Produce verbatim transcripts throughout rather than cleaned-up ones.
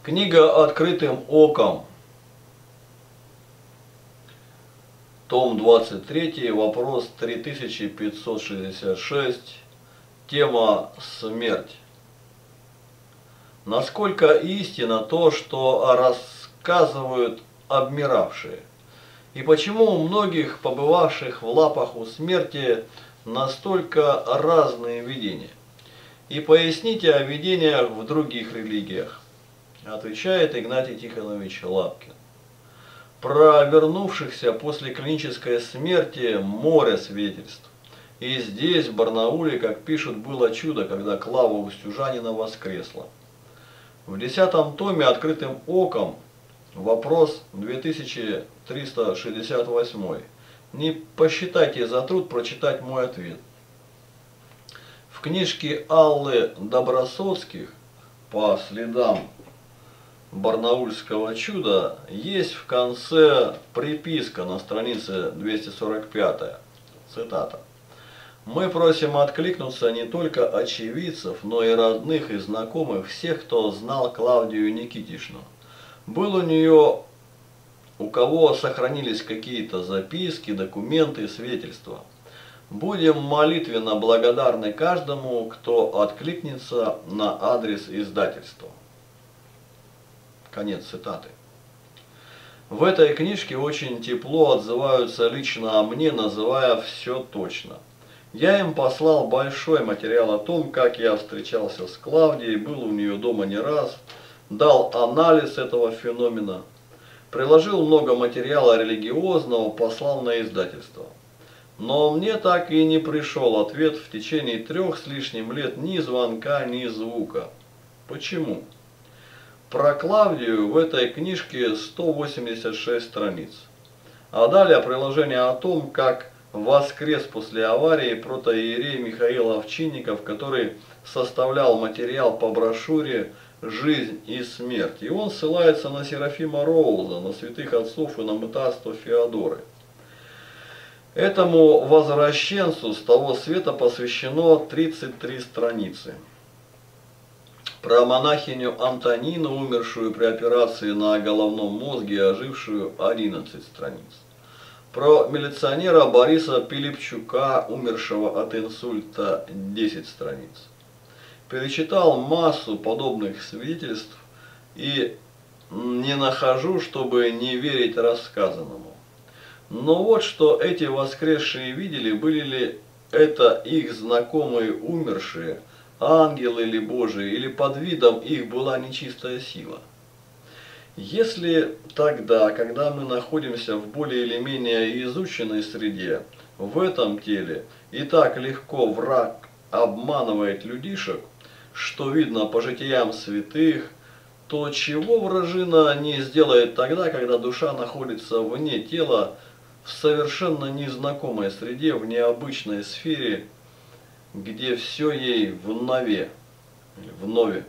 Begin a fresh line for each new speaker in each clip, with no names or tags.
Книга «Открытым оком», том двадцать три, вопрос три тысячи пятьсот шестьдесят шесть, тема «Смерть». Насколько истинно то, что рассказывают обмиравшие? И почему у многих, побывавших в лапах у смерти, настолько разные видения? И поясните о видениях в других религиях. Отвечает Игнатий Тихонович Лапкин. Про вернувшихся после клинической смерти море свидетельств. И здесь, в Барнауле, как пишут, было чудо, когда Клава Устюжанина воскресла. В десятом томе «Открытым оком» вопрос две тысячи триста шестьдесят восемь. Не посчитайте за труд прочитать мой ответ. В книжке Аллы Добросоцких «По следам барнаульского чуда» есть в конце приписка на странице двести сорок пять. Цитата. «Мы просим откликнуться не только очевидцев, но и родных и знакомых, всех, кто знал Клавдию Никитишну. Был у нее, у кого сохранились какие-то записки, документы, свидетельства. Будем молитвенно благодарны каждому, кто откликнется на адрес издательства». Конец цитаты. В этой книжке очень тепло отзываются лично о мне, называя все точно. Я им послал большой материал о том, как я встречался с Клавдией, был у нее дома не раз, дал анализ этого феномена, приложил много материала религиозного, послал на издательство. Но мне так и не пришел ответ в течение трех с лишним лет, ни звонка, ни звука. Почему? Про Клавдию в этой книжке сто восемьдесят шесть страниц. А далее приложение о том, как воскрес после аварии протоиерей Михаил Овчинников, который составлял материал по брошюре «Жизнь и смерть». И он ссылается на Серафима Роуза, на святых отцов и на мытарство Феодоры. Этому возвращенцу с того света посвящено тридцать три страницы. Про монахиню Антонину, умершую при операции на головном мозге, ожившую, одиннадцать страниц. Про милиционера Бориса Пилипчука, умершего от инсульта, десять страниц. Перечитал массу подобных свидетельств и не нахожу, чтобы не верить рассказанному. Но вот что эти воскресшие видели, были ли это их знакомые умершие, ангелы или Божии, или под видом их была нечистая сила. Если тогда, когда мы находимся в более или менее изученной среде, в этом теле, и так легко враг обманывает людишек, что видно по житиям святых, то чего вражина не сделает тогда, когда душа находится вне тела, в совершенно незнакомой среде, в необычной сфере, где все ей в нове, в нове.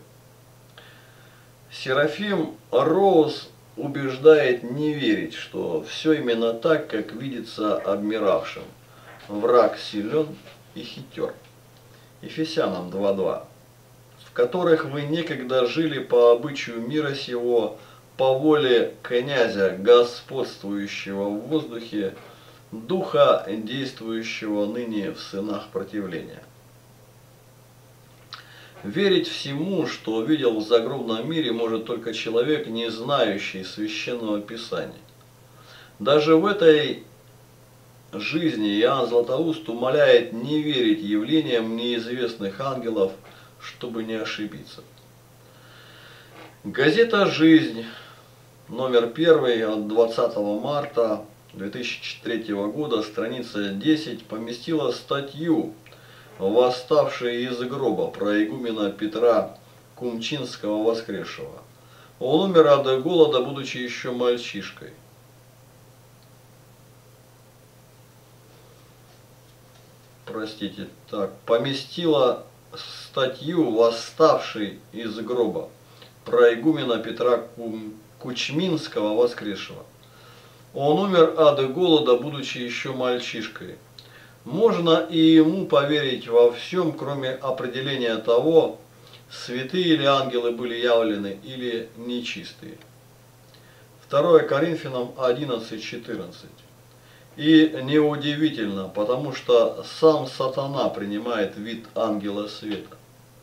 Серафим Роуз убеждает не верить, что все именно так, как видится обмиравшим. Враг силен и хитер. Ефесянам два два. В которых вы некогда жили по обычаю мира сего, по воле князя, господствующего в воздухе, духа, действующего ныне в сынах противления. Верить всему, что видел в загробном мире, может только человек, не знающий священного писания. Даже в этой жизни Иоанн Златоуст умоляет не верить явлениям неизвестных ангелов, чтобы не ошибиться. Газета «Жизнь», номер первый от двадцатого марта две тысячи третьего года, страница десять, поместила статью «Восставший из гроба» про игумена Петра Кумчинского воскресшего. Он умер от голода, будучи еще мальчишкой. Простите, так, поместила статью «Восставший из гроба» про игумена Петра Кум... Кучминского воскресшего. Он умер от голода, будучи еще мальчишкой. Можно и ему поверить во всем, кроме определения того, святые или ангелы были явлены, или нечистые. второе Коринфянам одиннадцать четырнадцать. И неудивительно, потому что сам сатана принимает вид ангела света.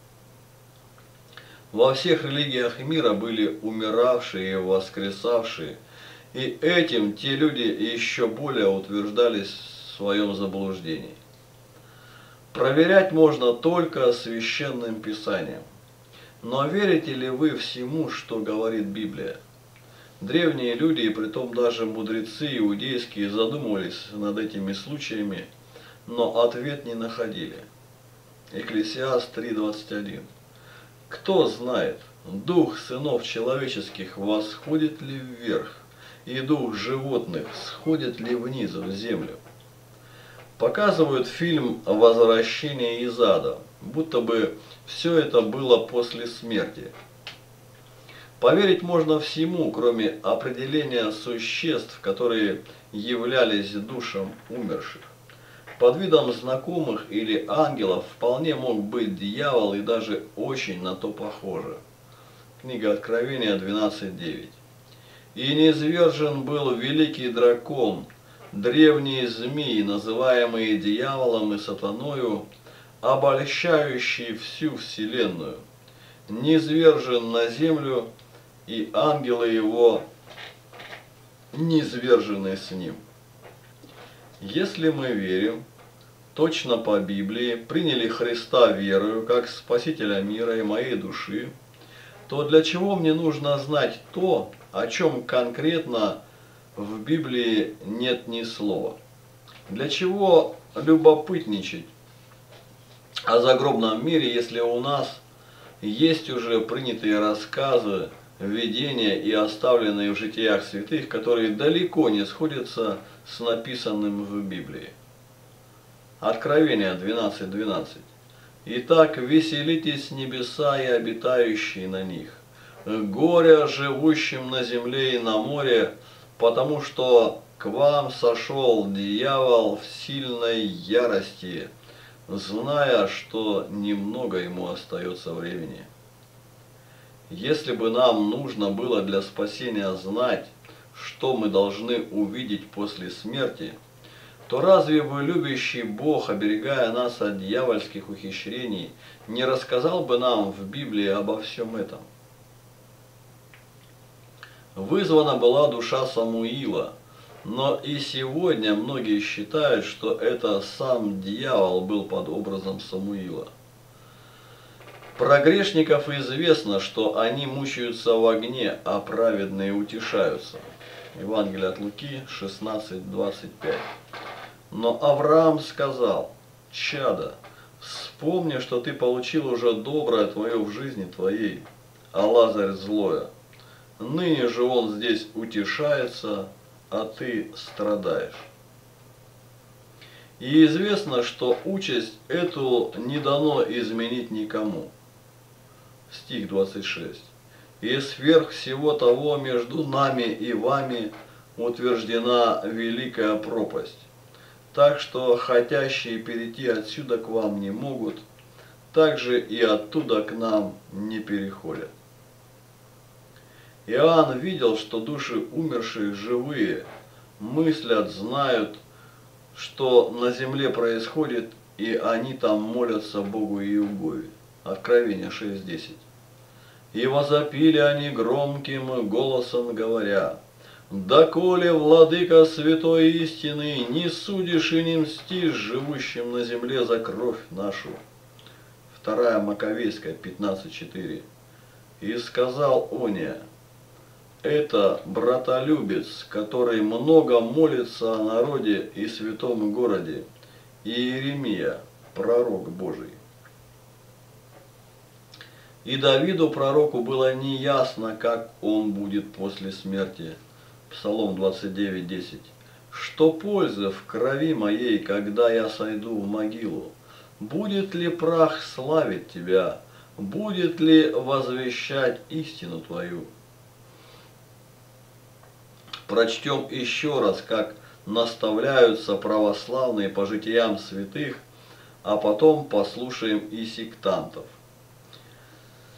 Во всех религиях мира были умиравшие и воскресавшие, и этим те люди еще более утверждались в своем заблуждении. Проверять можно только священным писанием. Но верите ли вы всему, что говорит Библия? Древние люди, и притом даже мудрецы иудейские, задумывались над этими случаями, но ответ не находили. Экклесиаст три двадцать один. Кто знает, дух сынов человеческих восходит ли вверх, и дух животных сходит ли вниз в землю? Показывают фильм «Возвращение из ада», будто бы все это было после смерти. Поверить можно всему, кроме определения существ, которые являлись душам умерших. Под видом знакомых или ангелов вполне мог быть дьявол и даже очень на то похоже. Книга Откровения двенадцать девять. «И низвержен был великий дракон, древние змеи, называемые дьяволом и сатаною, обольщающий всю вселенную, низвержен на землю, и ангелы его низвержены с ним». Если мы верим точно по Библии, приняли Христа верою как Спасителя мира и моей души, то для чего мне нужно знать то, о чем конкретно в Библии нет ни слова? Для чего любопытничать о загробном мире, если у нас есть уже принятые рассказы, видения и оставленные в житиях святых, которые далеко не сходятся с написанным в Библии? Откровение двенадцать двенадцать. «Итак, веселитесь небеса и обитающие на них, горе живущим на земле и на море, потому что к вам сошел дьявол в сильной ярости, зная, что немного ему остается времени». Если бы нам нужно было для спасения знать, что мы должны увидеть после смерти, то разве бы любящий Бог, оберегая нас от дьявольских ухищрений, не рассказал бы нам в Библии обо всем этом? Вызвана была душа Самуила, но и сегодня многие считают, что это сам дьявол был под образом Самуила. Про грешников известно, что они мучаются в огне, а праведные утешаются. Евангелие от Луки шестнадцать двадцать пять. Но Авраам сказал: «Чадо, вспомни, что ты получил уже доброе твое в жизни твоей, а Лазарь злое. Ныне же он здесь утешается, а ты страдаешь». И известно, что участь эту не дано изменить никому. Стих двадцать шесть. «И сверх всего того между нами и вами утверждена великая пропасть, так что хотящие перейти отсюда к вам не могут, так же и оттуда к нам не переходят». Иоанн видел, что души умерших живые, мыслят, знают, что на земле происходит, и они там молятся Богу Иегове. Откровение шесть десять. «И возопили они громким голосом, говоря: доколе, владыка святой истины, не судишь и не мстишь живущим на земле за кровь нашу». вторая Маковейская пятнадцать четыре. «И сказал Ония: это братолюбец, который много молится о народе и святом городе, Иеремия, пророк Божий». И Давиду, пророку, было неясно, как он будет после смерти. Псалом двадцать девять десять. «Что пользы в крови моей, когда я сойду в могилу? Будет ли прах славить тебя? Будет ли возвещать истину твою?» Прочтем еще раз, как наставляются православные по житиям святых, а потом послушаем и сектантов.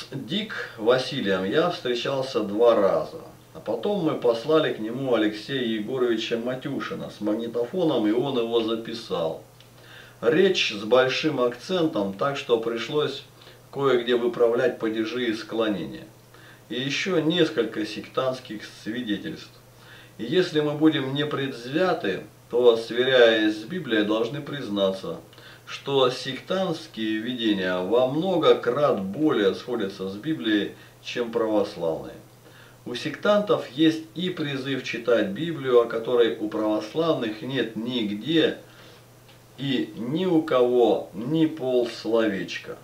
С Дик Василием я встречался два раза. А потом мы послали к нему Алексея Егоровича Матюшина с магнитофоном, и он его записал. Речь с большим акцентом, так что пришлось кое-где выправлять падежи и склонения. И еще несколько сектантских свидетельств. И если мы будем непредвзяты, то, сверяясь с Библией, должны признаться, что сектантские видения во много крат более сходятся с Библией, чем православные. У сектантов есть и призыв читать Библию, о которой у православных нет нигде и ни у кого ни полсловечка.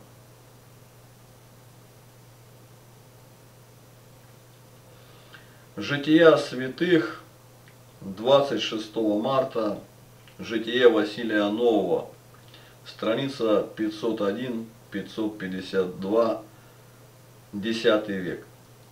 Жития святых, двадцать шестого марта, Житие Василия Нового, страница пятьсот один — пятьсот пятьдесят два, десятый век.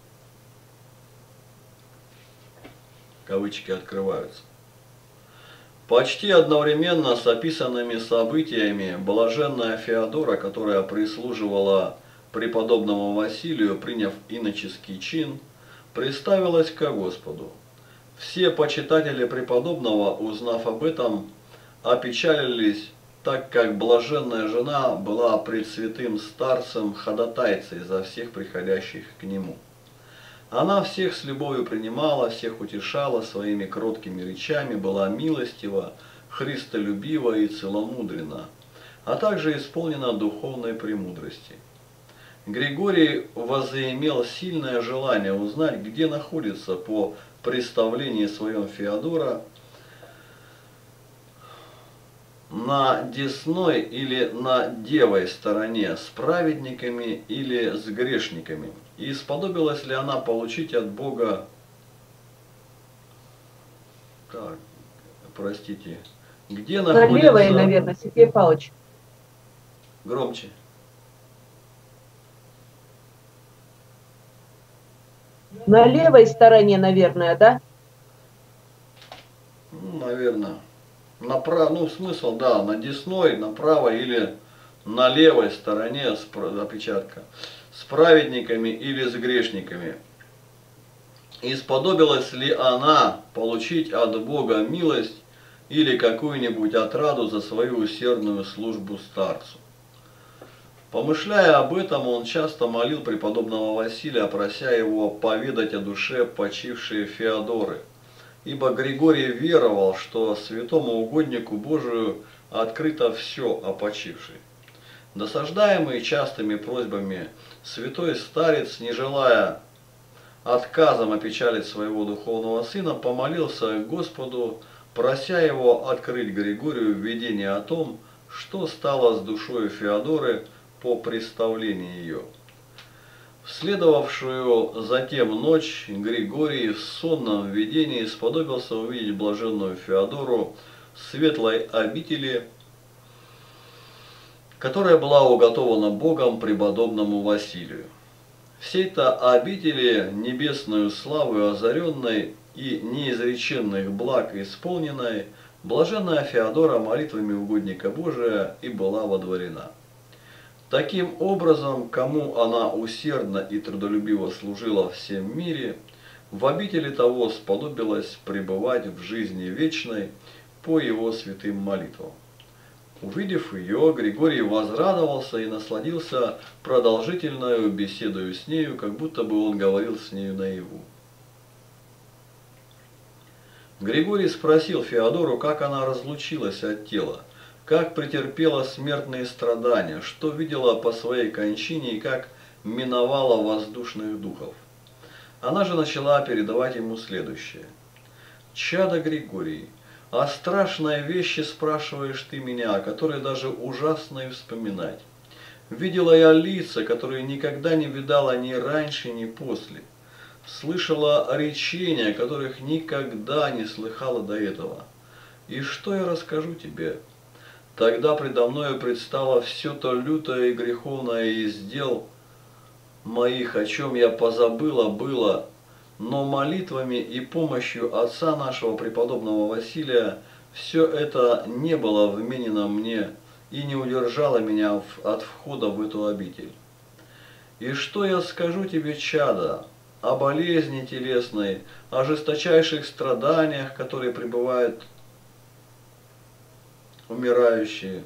Кавычки открываются. Почти одновременно с описанными событиями блаженная Феодора, которая прислуживала преподобному Василию, приняв иноческий чин, приставилась ко Господу. Все почитатели преподобного, узнав об этом, опечалились, так как блаженная жена была пред святым старцем ходатайцей за всех приходящих к нему. Она всех с любовью принимала, всех утешала своими кроткими речами, была милостива, христолюбива и целомудренна, а также исполнена духовной премудрости. Григорий возымел сильное желание узнать, где находится по представлении своем Феодора, на десной или на девой стороне, с праведниками или с грешниками, и сподобилась ли она получить от Бога, так, простите, где находится...
На левой, наверное, Сергей Павлович.
Громче.
На левой стороне, наверное, да?
Ну, наверное. Направо, ну, смысл, да, на десной, направо или на левой стороне, опечатка, с праведниками или с грешниками. И сподобилась ли она получить от Бога милость или какую-нибудь отраду за свою усердную службу старцу? Помышляя об этом, он часто молил преподобного Василия, прося его поведать о душе почившей Феодоры. Ибо Григорий веровал, что святому угоднику Божию открыто все о почившей. Досаждаемый частыми просьбами, святой старец, не желая отказом опечалить своего духовного сына, помолился Господу, прося его открыть Григорию видение о том, что стало с душой Феодоры по представлению ее. В следовавшую затем ночь Григорий в сонном видении сподобился увидеть блаженную Феодору в светлой обители, которая была уготована Богом преподобному Василию. Всей-то обители небесную славою озаренной и неизреченных благ исполненной, блаженная Феодора молитвами угодника Божия и была водворена. Таким образом, кому она усердно и трудолюбиво служила в всем мире, в обители того сподобилась пребывать в жизни вечной по его святым молитвам. Увидев ее, Григорий возрадовался и насладился продолжительной беседою с нею, как будто бы он говорил с нею наяву. Григорий спросил Феодору, как она разлучилась от тела, как претерпела смертные страдания, что видела по своей кончине и как миновала воздушных духов. Она же начала передавать ему следующее. «Чадо Григорий, о страшной вещи спрашиваешь ты меня, о которой даже ужасно и вспоминать. Видела я лица, которые никогда не видала ни раньше, ни после. Слышала речения, которых никогда не слыхала до этого. И что я расскажу тебе? Тогда предо мною предстало все то лютое и греховное из дел моих, о чем я позабыла было, но молитвами и помощью отца нашего преподобного Василия все это не было вменено мне и не удержало меня от входа в эту обитель. И что я скажу тебе, чадо, о болезни телесной, о жесточайших страданиях, которые пребывают умирающие,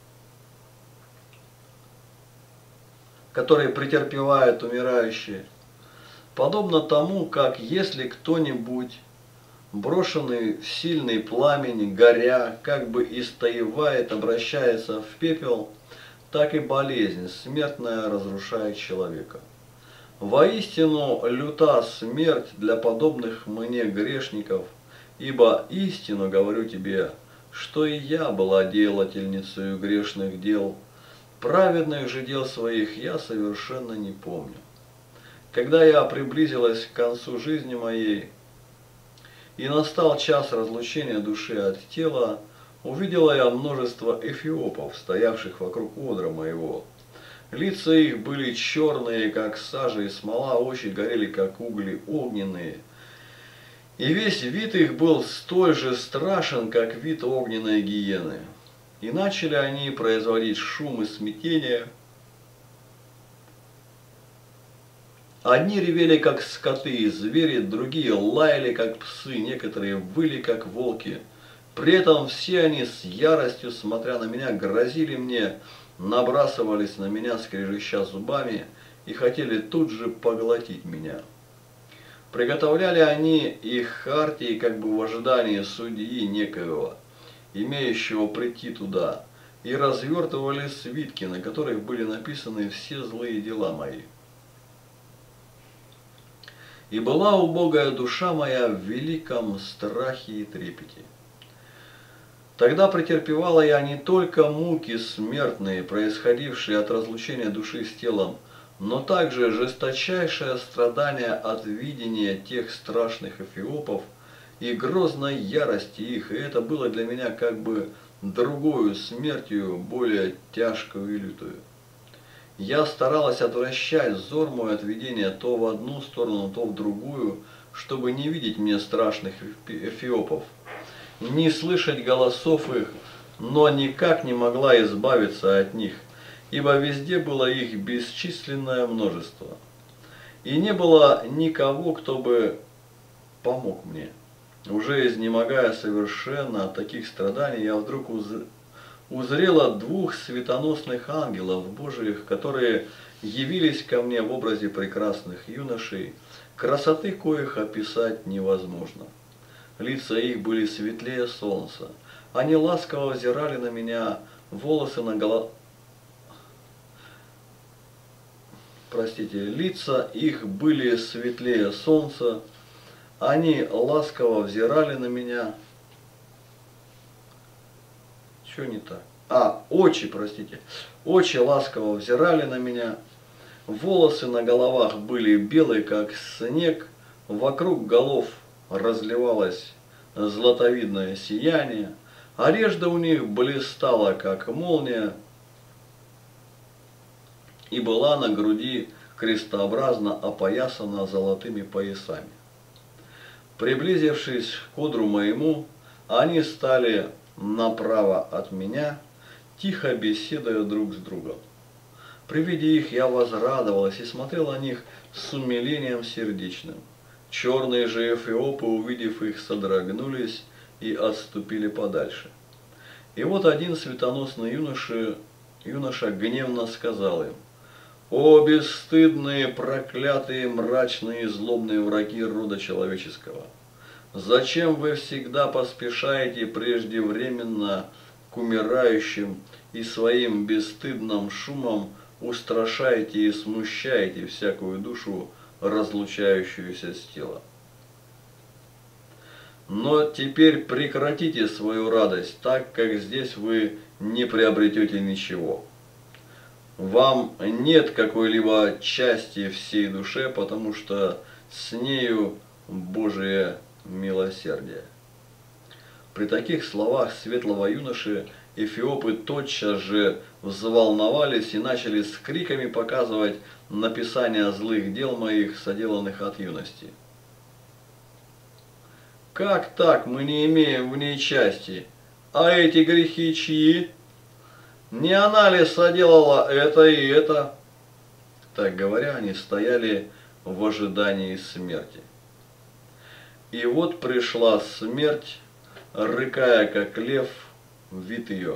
которые претерпевают умирающие, подобно тому, как если кто-нибудь, брошенный в сильный пламень, горя, как бы истаивает, обращается в пепел, так и болезнь смертная разрушает человека. Воистину люта смерть для подобных мне грешников, ибо истину говорю тебе, что и я была делательницей грешных дел, праведных же дел своих я совершенно не помню. Когда я приблизилась к концу жизни моей, и настал час разлучения души от тела, увидела я множество эфиопов, стоявших вокруг одра моего. Лица их были черные, как сажа и смола, очи горели, как угли огненные. И весь вид их был столь же страшен, как вид огненной гиены. И начали они производить шум и смятение. Одни ревели, как скоты и звери, другие лаяли, как псы, некоторые выли, как волки. При этом все они с яростью, смотря на меня, грозили мне, набрасывались на меня, скрежеща зубами, и хотели тут же поглотить меня. Приготовляли они их хартии как бы в ожидании судьи некоего, имеющего прийти туда, и развертывали свитки, на которых были написаны все злые дела мои. И была убогая душа моя в великом страхе и трепете. Тогда претерпевала я не только муки смертные, происходившие от разлучения души с телом, но также жесточайшее страдание от видения тех страшных эфиопов и грозной ярости их, и это было для меня как бы другою смертью, более тяжкую и лютую. Я старалась отвращать взор мой от видения то в одну сторону, то в другую, чтобы не видеть мне страшных эфиопов, не слышать голосов их, но никак не могла избавиться от них, ибо везде было их бесчисленное множество. И не было никого, кто бы помог мне. Уже изнемогая совершенно от таких страданий, я вдруг узрела двух светоносных ангелов Божиих, которые явились ко мне в образе прекрасных юношей, красоты коих описать невозможно. Лица их были светлее солнца. Они ласково взирали на меня, волосы на голове. Простите, лица их были светлее солнца. Они ласково взирали на меня. Что не так? А, очи, простите. Очи ласково взирали на меня. Волосы на головах были белые, как снег. Вокруг голов разливалось златовидное сияние. Одежда у них блистала, как молния, и была на груди крестообразно опоясана золотыми поясами. Приблизившись к одру моему, они стали направо от меня, тихо беседуя друг с другом. При виде их я возрадовалась и смотрела на них с умилением сердечным. Черные же эфиопы, увидев их, содрогнулись и отступили подальше. И вот один светоносный юноша, юноша гневно сказал им: «О, бесстыдные, проклятые, мрачные и злобные враги рода человеческого! Зачем вы всегда поспешаете преждевременно к умирающим и своим бесстыдным шумом устрашаете и смущаете всякую душу, разлучающуюся с тела? Но теперь прекратите свою радость, так как здесь вы не приобретете ничего. Вам нет какой-либо части всей душе, потому что с нею Божие милосердие». При таких словах светлого юноши эфиопы тотчас же взволновались и начали с криками показывать написание злых дел моих, соделанных от юности. «Как так мы не имеем в ней части? А эти грехи чьи? Не она ли соделала это и это? Так говоря, они стояли в ожидании смерти. И вот пришла смерть, рыкая как лев, вид ее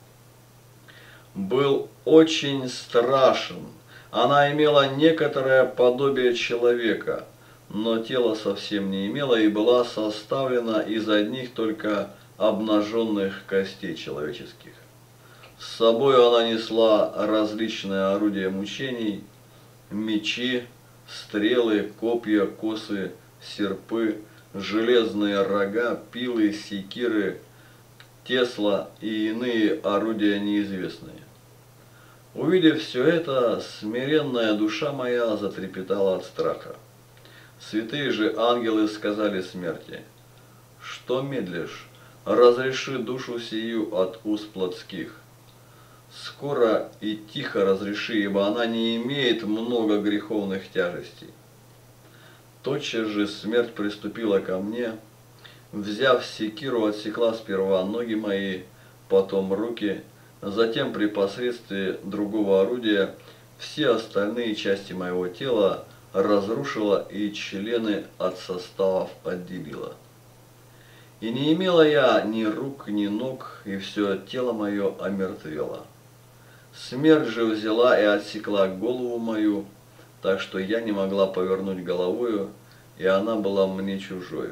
был очень страшен. Она имела некоторое подобие человека, но тело совсем не имела и была составлена из одних только обнаженных костей человеческих. С собой она несла различные орудия мучений, мечи, стрелы, копья, косы, серпы, железные рога, пилы, секиры, тесла и иные орудия неизвестные. Увидев все это, смиренная душа моя затрепетала от страха. Святые же ангелы сказали смерти: что медлишь, разреши душу сию от уз плотских. Скоро и тихо разреши, ибо она не имеет много греховных тяжестей. Тотчас же смерть приступила ко мне, взяв секиру, отсекла сперва ноги мои, потом руки, затем при посредстве другого орудия все остальные части моего тела разрушила и члены от составов отделила. И не имела я ни рук, ни ног, и все тело мое омертвело. Смерть же взяла и отсекла голову мою, так что я не могла повернуть головою, и она была мне чужою.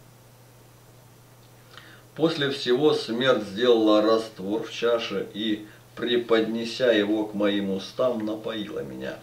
После всего смерть сделала раствор в чаше и, преподнеся его к моим устам, напоила меня.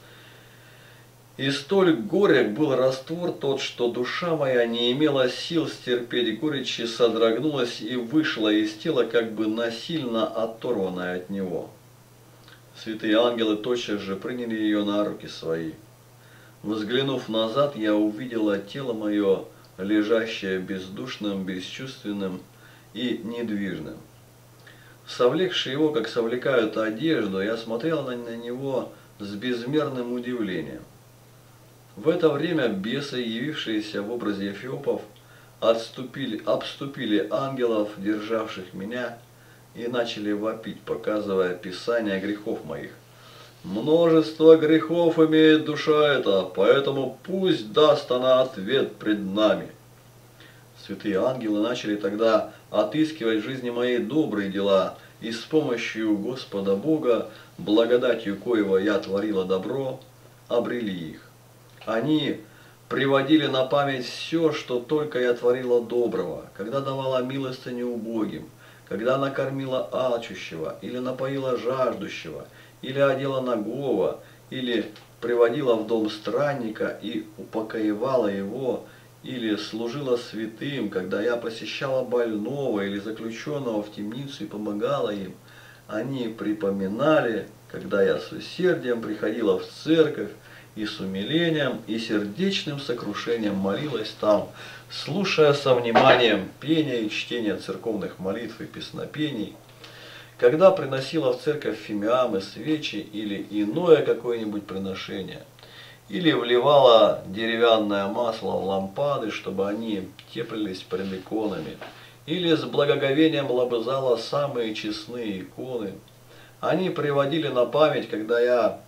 И столь горек был раствор тот, что душа моя не имела сил стерпеть горечи, содрогнулась и вышла из тела, как бы насильно оторванная от него. Святые ангелы тотчас же приняли ее на руки свои. Взглянув назад, я увидела тело мое, лежащее бездушным, бесчувственным и недвижным. Совлекши его, как совлекают одежду, я смотрел на, на него с безмерным удивлением. В это время бесы, явившиеся в образе эфиопов, отступили, обступили ангелов, державших меня, и начали вопить, показывая писание грехов моих. Множество грехов имеет душа эта, поэтому пусть даст она ответ пред нами. Святые ангелы начали тогда отыскивать в жизни моей добрые дела, и с помощью Господа Бога, благодатью коего я творила добро, обрели их. Они приводили на память все, что только я творила доброго, когда давала милостыню убогим, когда накормила алчущего, или напоила жаждущего, или одела нагого, или приводила в дом странника и упокоевала его, или служила святым, когда я посещала больного или заключенного в темницу и помогала им. Они припоминали, когда я с усердием приходила в церковь, и с умилением и сердечным сокрушением молилась там, слушая со вниманием пения и чтения церковных молитв и песнопений, когда приносила в церковь фимиамы, свечи или иное какое-нибудь приношение, или вливала деревянное масло в лампады, чтобы они теплились пред иконами, или с благоговением лобызала самые честные иконы. Они приводили на память, когда я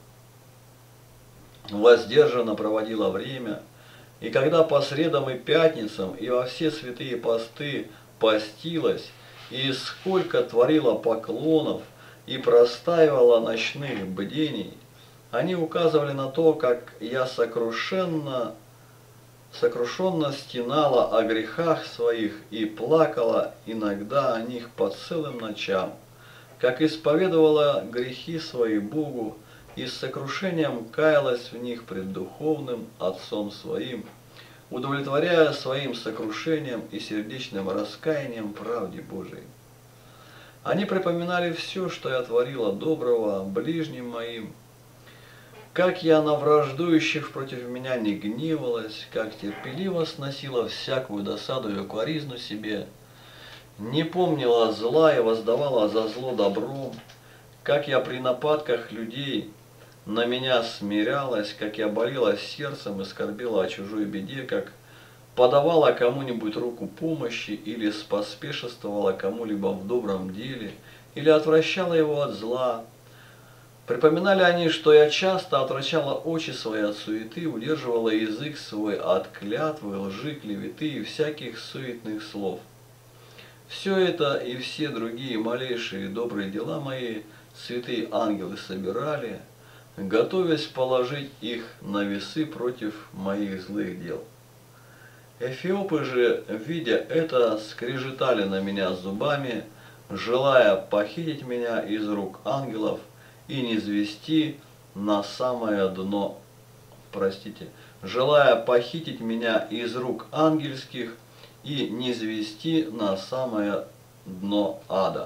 воздержанно проводила время, и когда по средам и пятницам и во все святые посты постилась, и сколько творила поклонов и простаивала ночных бдений, они указывали на то, как я сокрушенно, сокрушенно стенала о грехах своих и плакала иногда о них по целым ночам, как исповедовала грехи свои Богу, и с сокрушением каялась в них пред духовным Отцом своим, удовлетворяя своим сокрушением и сердечным раскаянием правде Божией. Они припоминали все, что я творила доброго ближним моим, как я на враждующих против меня не гневалась, как терпеливо сносила всякую досаду и укоризну себе, не помнила зла и воздавала за зло добром, как я при нападках людей на меня смирялась, как я болела сердцем и скорбела о чужой беде, как подавала кому-нибудь руку помощи или споспешествовала кому-либо в добром деле, или отвращала его от зла. Припоминали они, что я часто отвращала очи свои от суеты, удерживала язык свой от клятвы, лжи, клеветы и всяких суетных слов. Все это и все другие малейшие добрые дела мои святые ангелы собирали, готовясь положить их на весы против моих злых дел. Эфиопы же, видя это, скрежетали на меня зубами, желая похитить меня из рук ангелов и низвести на самое дно, простите, желая похитить меня из рук ангельских и низвести на самое дно ада.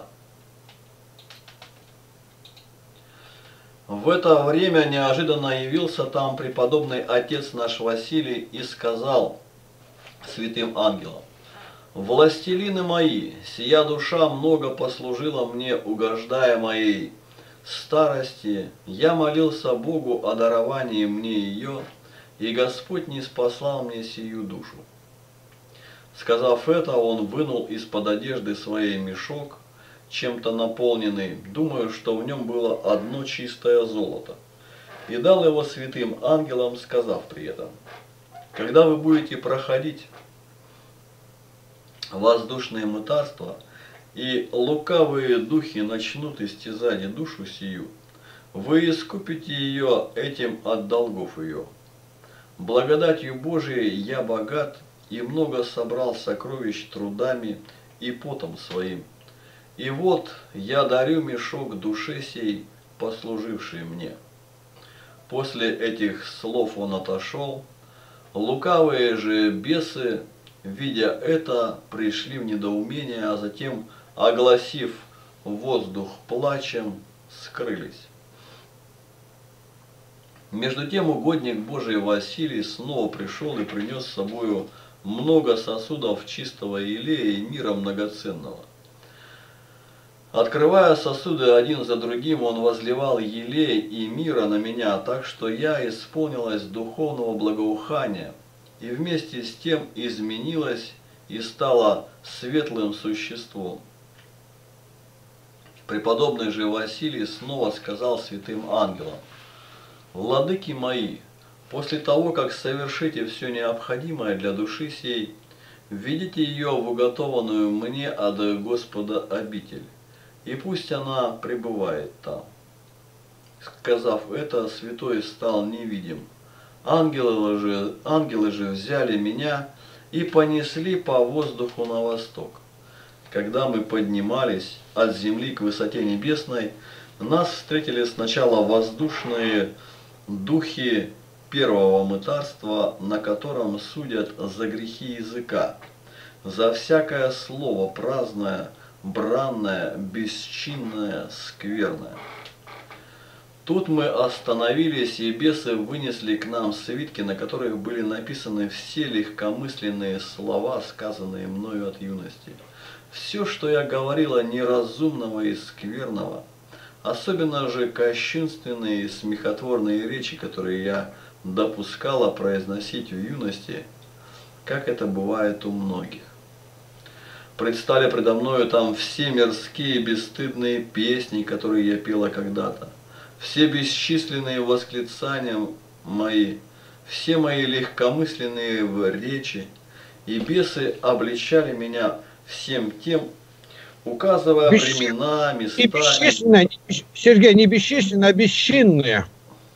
В это время неожиданно явился там преподобный отец наш Василий и сказал святым ангелам: «Властелины мои, сия душа много послужила мне, угождая моей старости. Я молился Богу о даровании мне ее, и Господь не спаслал мне сию душу». Сказав это, он вынул из-под одежды своей мешок, чем-то наполненный, думаю, что в нем было одно чистое золото, и дал его святым ангелам, сказав при этом: «Когда вы будете проходить воздушные мытарства, и лукавые духи начнут истязать душу сию, вы искупите ее этим от долгов ее. Благодатью Божией я богат и много собрал сокровищ трудами и потом своим. И вот я дарю мешок душе сей, послужившей мне». После этих слов он отошел. Лукавые же бесы, видя это, пришли в недоумение, а затем, огласив воздух плачем, скрылись. Между тем угодник Божий Василий снова пришел и принес с собою много сосудов чистого елея и мира многоценного. Открывая сосуды один за другим, он возливал елей и мира на меня, так что я исполнилась духовного благоухания, и вместе с тем изменилась и стала светлым существом. Преподобный же Василий снова сказал святым ангелам: «Владыки мои, после того, как совершите все необходимое для души сей, введите ее в уготованную мне от Господа обитель, и пусть она пребывает там». Сказав это, святой стал невидим. Ангелы же, ангелы же взяли меня и понесли по воздуху на восток. Когда мы поднимались от земли к высоте небесной, нас встретили сначала воздушные духи первого мытарства, на котором судят за грехи языка, за всякое слово праздное, бранное, бесчинное, скверное. Тут мы остановились, и бесы вынесли к нам свитки, на которых были написаны все легкомысленные слова, сказанные мною от юности. Все, что я говорила неразумного и скверного, особенно же кощунственные и смехотворные речи, которые я допускала произносить в юности, как это бывает у многих. Предстали предо мною там все мирские бесстыдные песни, которые я пела когда-то, все бесчисленные восклицания мои, все мои легкомысленные речи, и бесы обличали меня всем тем, указывая
Бесчи...
времена, места.
Не бесчисленные, Сергей, не бесчисленные, а бесчинные.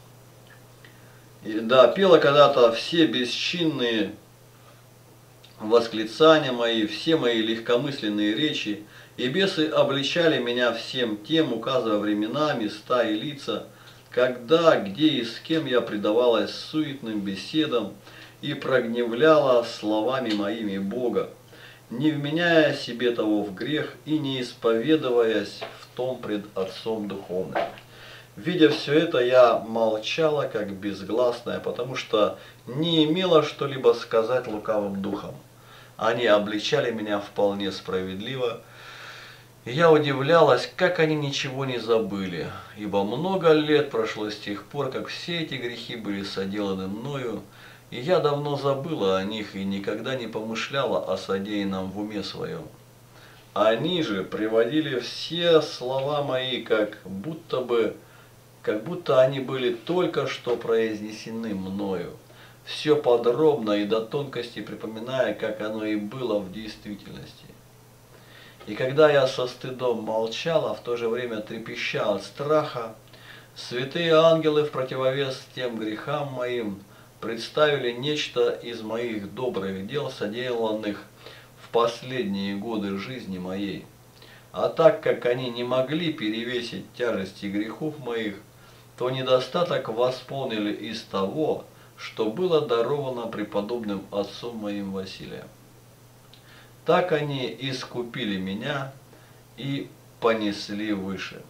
И, да, пела когда-то все бесчинные восклицания мои, все мои легкомысленные речи, и бесы обличали меня всем тем, указывая времена, места и лица, когда, где и с кем я предавалась суетным беседам и прогневляла словами моими Бога, не вменяя себе того в грех и не исповедуясь в том пред Отцом Духовным. Видя все это, я молчала, как безгласная, потому что не имела что-либо сказать лукавым духом. Они обличали меня вполне справедливо, и я удивлялась, как они ничего не забыли, ибо много лет прошло с тех пор, как все эти грехи были соделаны мною, и я давно забыла о них и никогда не помышляла о содеянном в уме своем. Они же приводили все слова мои, как будто бы как будто они были только что произнесены мною, все подробно и до тонкости припоминая, как оно и было в действительности. И когда я со стыдом молчал, а в то же время трепещал от страха, святые ангелы в противовес тем грехам моим представили нечто из моих добрых дел, соделанных в последние годы жизни моей. А так как они не могли перевесить тяжести грехов моих, то недостаток восполнили из того, что было даровано преподобным отцом моим Василием. Так они искупили меня и понесли выше.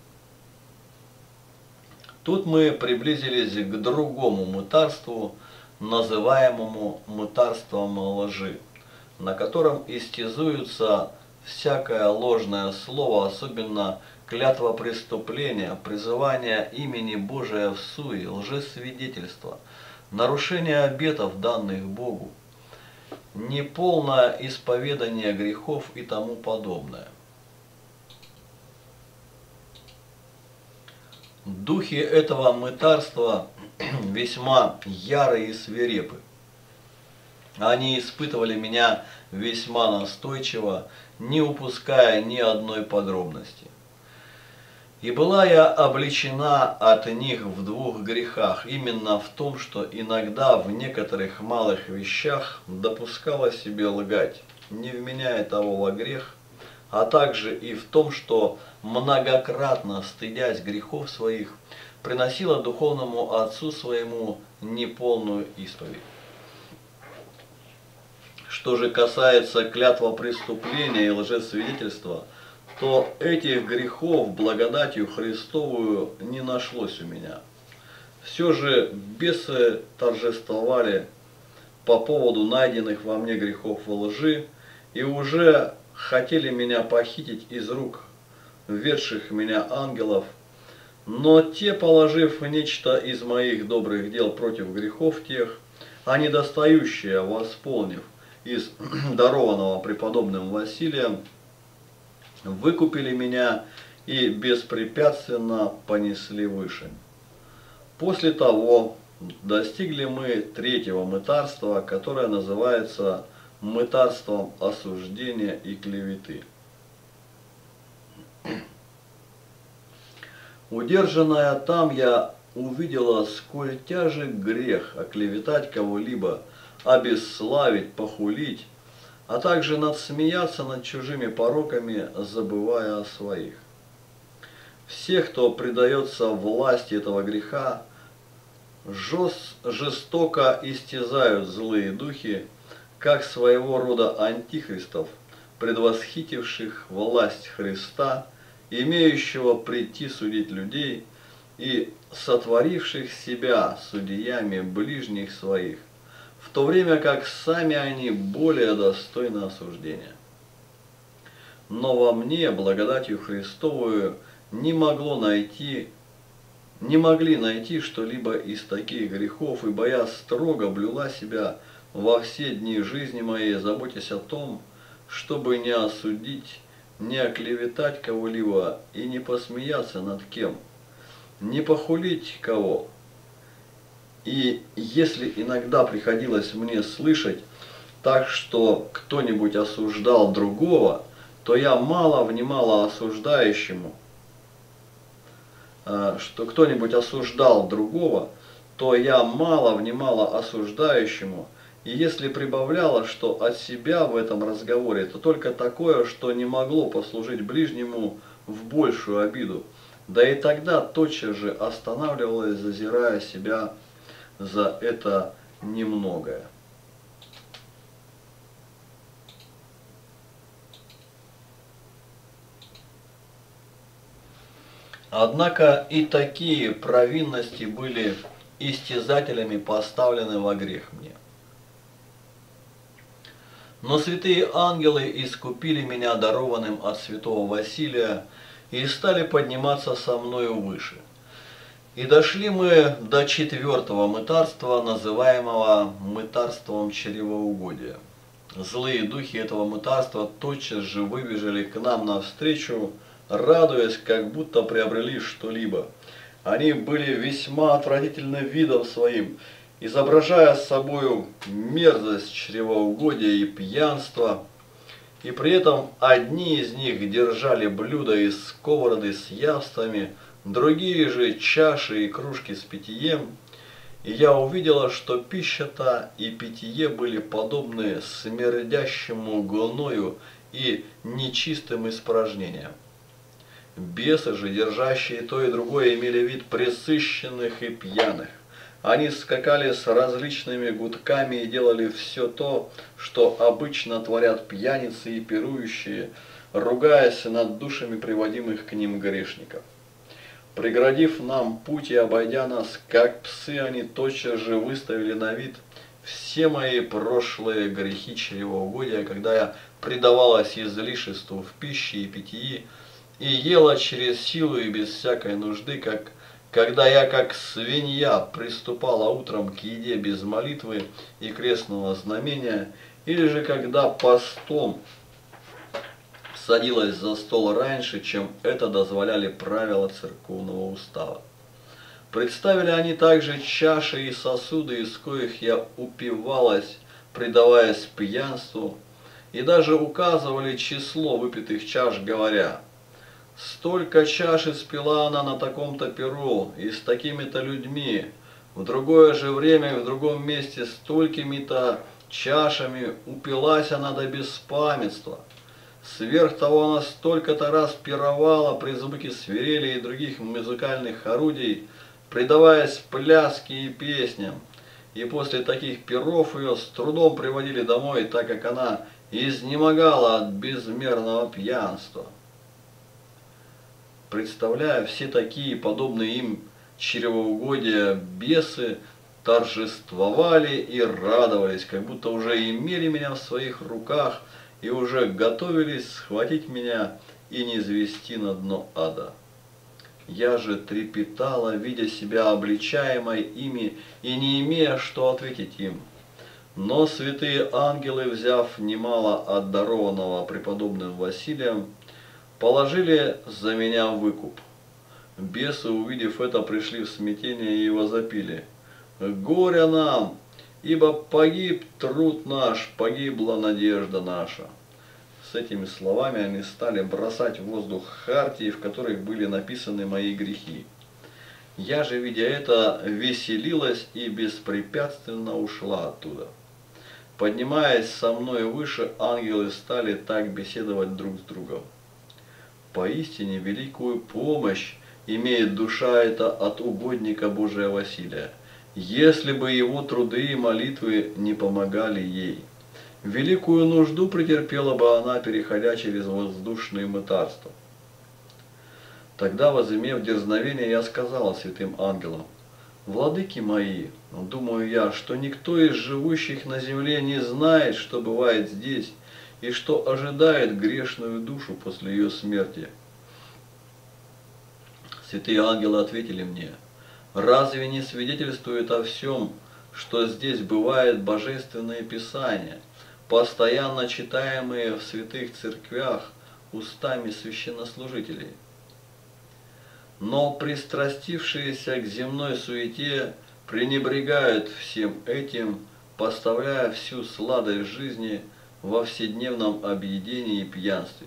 Тут мы приблизились к другому мытарству, называемому мытарством лжи, на котором истязуются всякое ложное слово, особенно клятва преступления, призывание имени Божия в суе, лжесвидетельство, нарушение обетов, данных Богу, неполное исповедание грехов и тому подобное. Духи этого мытарства весьма яры и свирепы. Они испытывали меня весьма настойчиво, не упуская ни одной подробности. И была я обличена от них в двух грехах, именно в том, что иногда в некоторых малых вещах допускала себе лгать, не вменяя того во грех, а также и в том, что многократно, стыдясь грехов своих, приносила духовному отцу своему неполную исповедь. Что же касается клятва преступления и лжесвидетельства, то этих грехов благодатью Христовую не нашлось у меня. Все же бесы торжествовали по поводу найденных во мне грехов и лжи и уже хотели меня похитить из рук ведших меня ангелов, но те, положив нечто из моих добрых дел против грехов тех, а недостающее восполнив из дарованного преподобным Василием, выкупили меня и беспрепятственно понесли выше. После того достигли мы третьего мытарства, которое называется мытарством осуждения и клеветы. Удержанная там, я увидела, сколь тяжек грех оклеветать кого-либо, обесславить, похулить, а также надсмеяться над чужими пороками, забывая о своих. Все, кто предается власти этого греха, жест, жестоко истязают злые духи, как своего рода антихристов, предвосхитивших власть Христа, имеющего прийти судить людей и сотворивших себя судьями ближних своих, в то время как сами они более достойны осуждения. Но во мне благодатью Христовую не могло найти, не могли найти что-либо из таких грехов, ибо я строго блюла себя во все дни жизни моей, заботясь о том, чтобы не осудить, не оклеветать кого-либо и не посмеяться над кем, не похулить кого. И если иногда приходилось мне слышать так, что кто-нибудь осуждал другого, то я мало внимала осуждающему, что кто-нибудь осуждал другого, то я мало внимала осуждающему, и если прибавляла, что от себя в этом разговоре, то только такое, что не могло послужить ближнему в большую обиду, да и тогда тотчас же останавливалась, зазирая себя за это немногое. Однако и такие провинности были истязателями поставлены во грех мне. Но святые ангелы искупили меня дарованным от святого Василия и стали подниматься со мною выше. И дошли мы до четвертого мытарства, называемого мытарством чревоугодия. Злые духи этого мытарства тотчас же выбежали к нам навстречу, радуясь, как будто приобрели что-либо. Они были весьма отвратительны видом своим, изображая собою мерзость, чревоугодия и пьянство, и при этом одни из них держали блюда и сковороды с явствами, другие же чаши и кружки с питьем, и я увидела, что пища-то и питье были подобны смердящему гною и нечистым испражнениям. Бесы же, держащие то и другое, имели вид пресыщенных и пьяных. Они скакали с различными гудками и делали все то, что обычно творят пьяницы и пирующие, ругаясь над душами приводимых к ним грешников. Преградив нам путь и обойдя нас, как псы, они тотчас же выставили на вид все мои прошлые грехи чревоугодия, когда я предавалась излишеству в пище и питьи, и ела через силу и без всякой нужды, как когда я, как свинья, приступала утром к еде без молитвы и крестного знамения, или же когда постом садилась за стол раньше, чем это дозволяли правила церковного устава. Представили они также чаши и сосуды, из коих я упивалась, предаваясь пьянству, и даже указывали число выпитых чаш, говоря: «Столько чаш испила она на таком-то перу и с такими-то людьми, в другое же время и в другом месте столькими-то чашами упилась она до беспамятства. Сверх того она столько-то раз пировала при звуке свирели и других музыкальных орудий, предаваясь пляске и песням, и после таких пиров ее с трудом приводили домой, так как она изнемогала от безмерного пьянства». Представляя все такие подобные им чревоугодия, бесы торжествовали и радовались, как будто уже имели меня в своих руках и уже готовились схватить меня и низвести на дно ада. Я же трепетала, видя себя обличаемой ими и не имея, что ответить им. Но святые ангелы, взяв немало от дарованного преподобным Василием, положили за меня выкуп. Бесы, увидев это, пришли в смятение и возопили: «Горе нам, ибо погиб труд наш, погибла надежда наша». С этими словами они стали бросать в воздух хартии, в которых были написаны мои грехи. Я же, видя это, веселилась и беспрепятственно ушла оттуда. Поднимаясь со мной выше, ангелы стали так беседовать друг с другом: «Поистине великую помощь имеет душа эта от угодника Божия Василия, если бы его труды и молитвы не помогали ей. Великую нужду претерпела бы она, переходя через воздушные мытарства». Тогда, возымев дерзновение, я сказала святым ангелам: «Владыки мои, думаю я, что никто из живущих на земле не знает, что бывает здесь, и что ожидает грешную душу после ее смерти». Святые ангелы ответили мне: «Разве не свидетельствует о всем, что здесь бывает божественное Писание, постоянно читаемые в святых церквях устами священнослужителей? Но пристрастившиеся к земной суете пренебрегают всем этим, поставляя всю сладость жизни во вседневном объедении и пьянстве.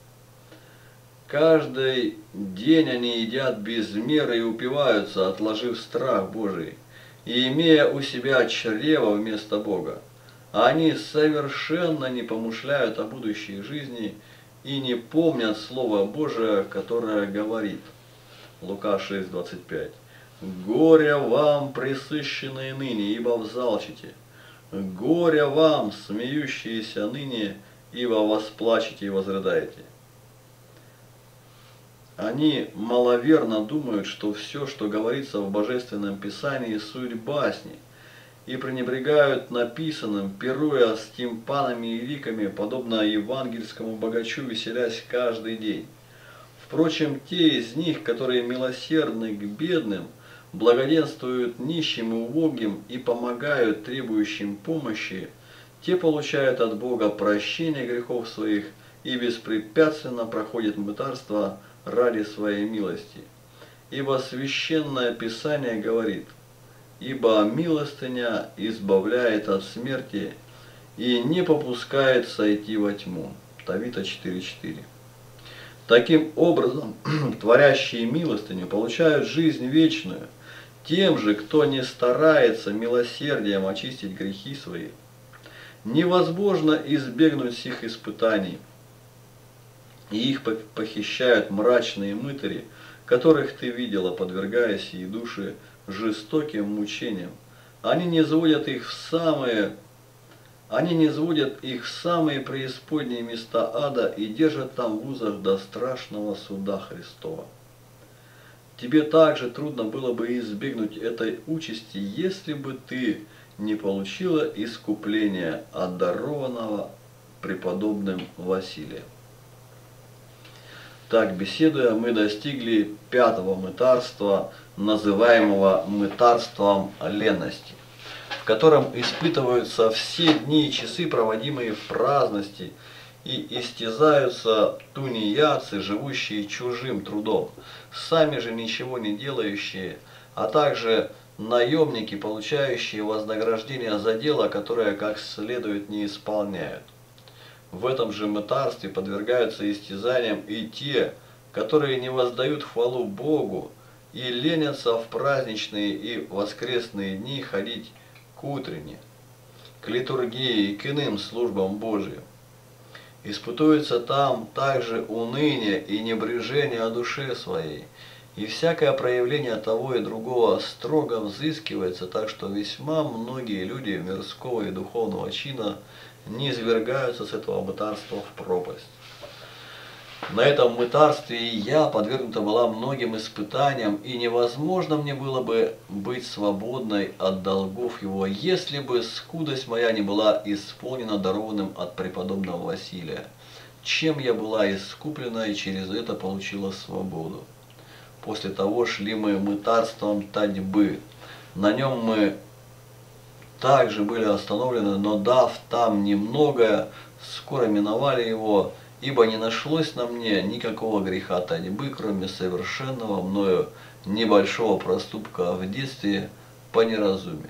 Каждый день они едят без меры и упиваются, отложив страх Божий, и имея у себя чрево вместо Бога. Они совершенно не помышляют о будущей жизни и не помнят Слово Божие, которое говорит. Лука шесть двадцать пять. «Горе вам, пресыщенные ныне, ибо взалчите. Горе вам, смеющиеся ныне, ибо восплачете и возрыдаете». Они маловерно думают, что все, что говорится в Божественном Писании, суть басни, и пренебрегают написанным, пируя с тимпанами и ликами, подобно евангельскому богачу, веселясь каждый день. Впрочем, те из них, которые милосердны к бедным, благоденствуют нищим и убогим и помогают требующим помощи, те получают от Бога прощение грехов своих и беспрепятственно проходят мытарство ради своей милости. ибо Священное Писание говорит: «Ибо милостыня избавляет от смерти и не попускает сойти во тьму». Тавита четыре четыре. Таким образом, творящие милостыню получают жизнь вечную, тем же, кто не старается милосердием очистить грехи свои. Невозможно избегнуть сих испытаний, и их похищают мрачные мытари, которых ты видела, подвергая сии души жестоким мучениям. Они не сводят их в самые, они не сводят их в самые преисподние места ада и держат там в узах до страшного суда Христова. Тебе также трудно было бы избегнуть этой участи, если бы ты не получила искупления от дарованного преподобным Василием. Так, беседуя, мы достигли пятого мытарства, называемого мытарством ленности, в котором испытываются все дни и часы, проводимые в праздности, и истязаются тунеядцы, живущие чужим трудом, сами же ничего не делающие, а также наемники, получающие вознаграждение за дело, которое как следует не исполняют. В этом же мытарстве подвергаются истязаниям и те, которые не воздают хвалу Богу и ленятся в праздничные и воскресные дни ходить к утренне, к литургии и к иным службам Божьим. Испытуется там также уныние и небрежение о душе своей, и всякое проявление того и другого строго взыскивается, так что весьма многие люди мирского и духовного чина не извергаются с этого мытарства в пропасть. На этом мытарстве и я подвергнута была многим испытаниям, и невозможно мне было бы быть свободной от долгов его, если бы скудость моя не была исполнена дарованным от преподобного Василия, чем я была искуплена и через это получила свободу. После того шли мы мытарством татьбы. На нем мы также были остановлены, но дав там немногое, скоро миновали его, ибо не нашлось на мне никакого греха татьбы, кроме совершенного мною небольшого проступка в детстве по неразумию.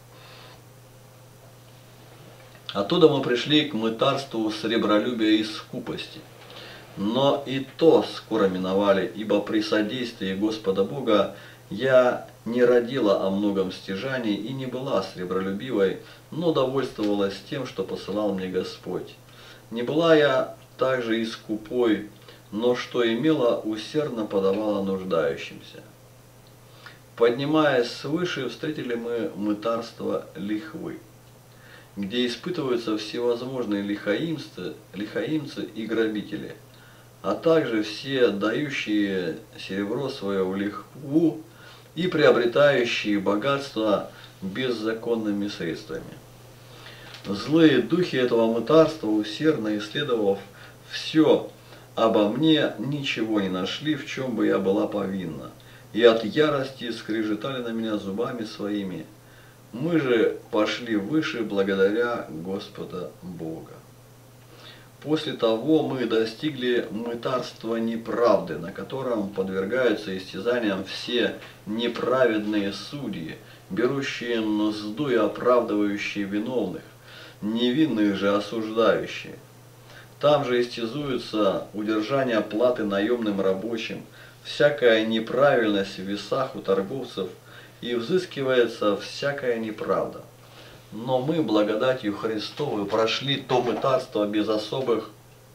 Оттуда мы пришли к мытарству сребролюбия и скупости. Но и то скоро миновали, ибо при содействии Господа Бога я не родила о многом стяжании и не была сребролюбивой, но довольствовалась тем, что посылал мне Господь. Не была я также и скупой, но что имела, усердно подавала нуждающимся. Поднимаясь свыше, встретили мы мытарство лихвы, где испытываются всевозможные лихаимцы, лихаимцы и грабители, а также все дающие серебро свое в лихву и приобретающие богатство беззаконными средствами. Злые духи этого мытарства, усердно исследовав все обо мне, ничего не нашли, в чем бы я была повинна, и от ярости скрежетали на меня зубами своими. Мы же пошли выше благодаря Господа Бога. После того мы достигли мытарства неправды, на котором подвергаются истязаниям все неправедные судьи, берущие мзду и оправдывающие виновных, невинных же осуждающие. Там же истязуются удержание платы наемным рабочим, всякая неправильность в весах у торговцев, и взыскивается всякая неправда. Но мы, благодатью Христовой, прошли то мытарство без особых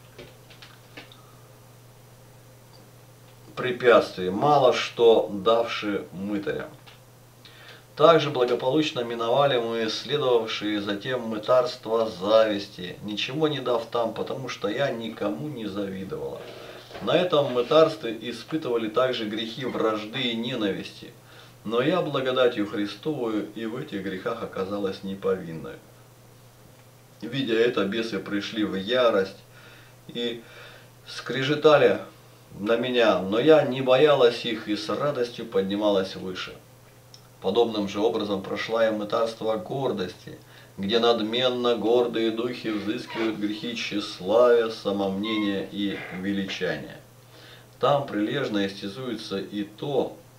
препятствий, мало что давши мытарям. Также благополучно миновали мы следовавшие затем мытарства зависти, ничего не дав там, потому что я никому не завидовала. На этом мытарстве испытывали также грехи вражды и ненависти, но я благодатью Христовую и в этих грехах оказалась неповинной. Видя это, бесы пришли в ярость и скрежетали на меня, но я не боялась их и с радостью поднималась выше. Подобным же образом прошла я мытарство гордости, где надменно гордые духи взыскивают грехи тщеславия, самомнения и величания. Там прилежно истязуется и то,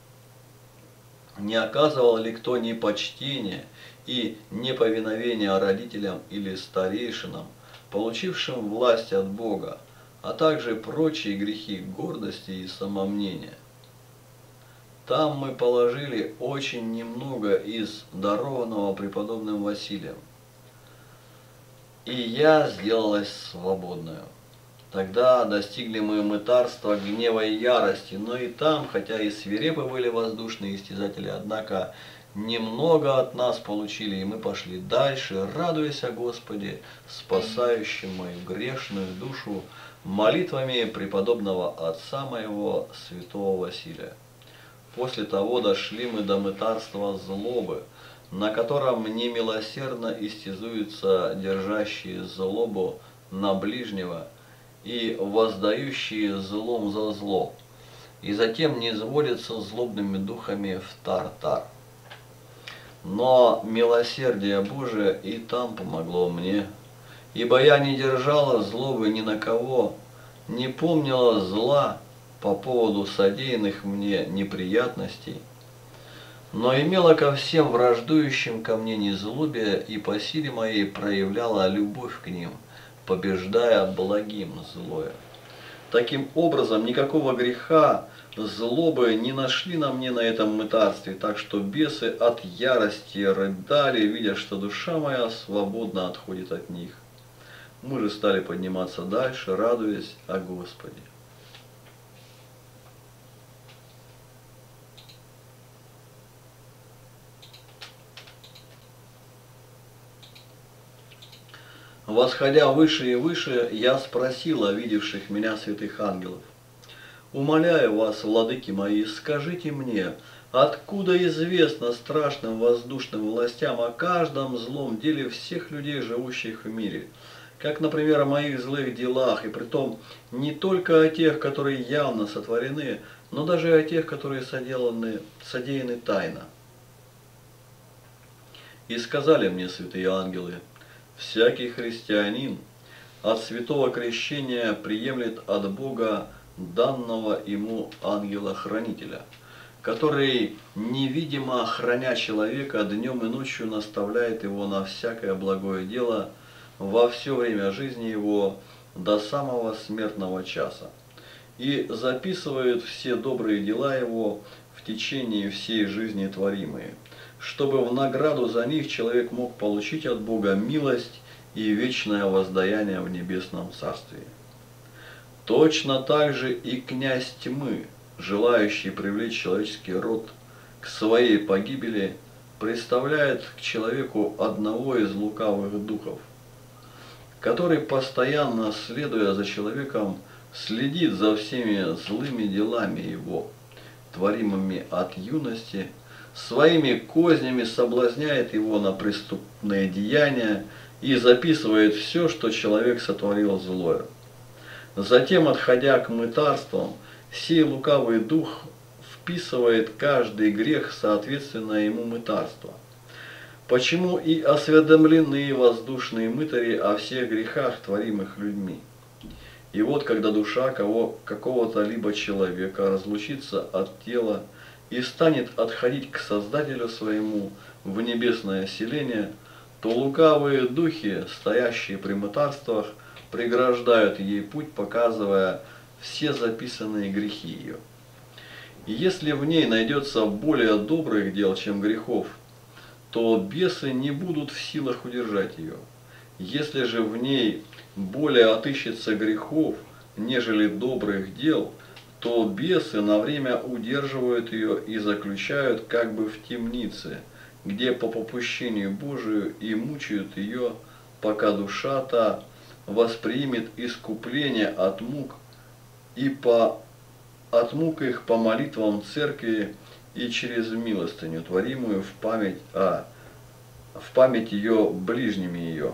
не оказывал ли кто непочтения и неповиновения родителям или старейшинам, получившим власть от Бога, а также прочие грехи гордости и самомнения. Там мы положили очень немного из дарованного преподобным Василием, и я сделалась свободную. Тогда достигли мы мытарства, гнева и ярости, но и там, хотя и свирепы были воздушные истязатели, однако немного от нас получили, и мы пошли дальше, радуясь о Господе, спасающем мою грешную душу молитвами преподобного отца моего, святого Василия. После того дошли мы до мытарства злобы, на котором немилосердно истязуются держащие злобу на ближнего и воздающие злом за зло, и затем низводятся злобными духами в Тартар. Но милосердие Божие и там помогло мне, ибо я не держала злобы ни на кого, не помнила зла по поводу содеянных мне неприятностей, но имела ко всем враждующим ко мне незлобие и по силе моей проявляла любовь к ним, побеждая благим злое. Таким образом, никакого греха, злобы не нашли на мне на этом мытарстве, так что бесы от ярости рыдали, видя, что душа моя свободно отходит от них. Мы же стали подниматься дальше, радуясь о Господе. Восходя выше и выше, я спросил о видевших меня святых ангелов: «Умоляю вас, владыки мои, скажите мне, откуда известно страшным воздушным властям о каждом злом деле всех людей, живущих в мире, как, например, о моих злых делах, и притом не только о тех, которые явно сотворены, но даже и о тех, которые соделаны, содеяны тайно?» И сказали мне святые ангелы: «Всякий христианин от святого крещения приемлет от Бога данного ему ангела-хранителя, который, невидимо храня человека, днем и ночью наставляет его на всякое благое дело во все время жизни его до самого смертного часа, и записывает все добрые дела его в течение всей жизни творимые, чтобы в награду за них человек мог получить от Бога милость и вечное воздаяние в небесном царстве. Точно так же и князь тьмы, желающий привлечь человеческий род к своей погибели, представляет к человеку одного из лукавых духов, который, постоянно следуя за человеком, следит за всеми злыми делами его, творимыми от юности, своими кознями соблазняет его на преступные деяния и записывает все, что человек сотворил злое. Затем, отходя к мытарствам, сей лукавый дух вписывает каждый грех соответственно ему мытарства. Почему и осведомлены воздушные мытари о всех грехах, творимых людьми. И вот, когда душа кого, какого-то либо человека разлучится от тела и станет отходить к Создателю своему в небесное селение, то лукавые духи, стоящие при мытарствах, преграждают ей путь, показывая все записанные грехи ее. И если в ней найдется более добрых дел, чем грехов, то бесы не будут в силах удержать ее. Если же в ней более отыщется грехов, нежели добрых дел, то бесы на время удерживают ее и заключают как бы в темнице, где по попущению Божию и мучают ее, пока душа та воспримет искупление от мук и по, от мук их по молитвам церкви и через милостыню, творимую в память, о, в память ее ближними ее.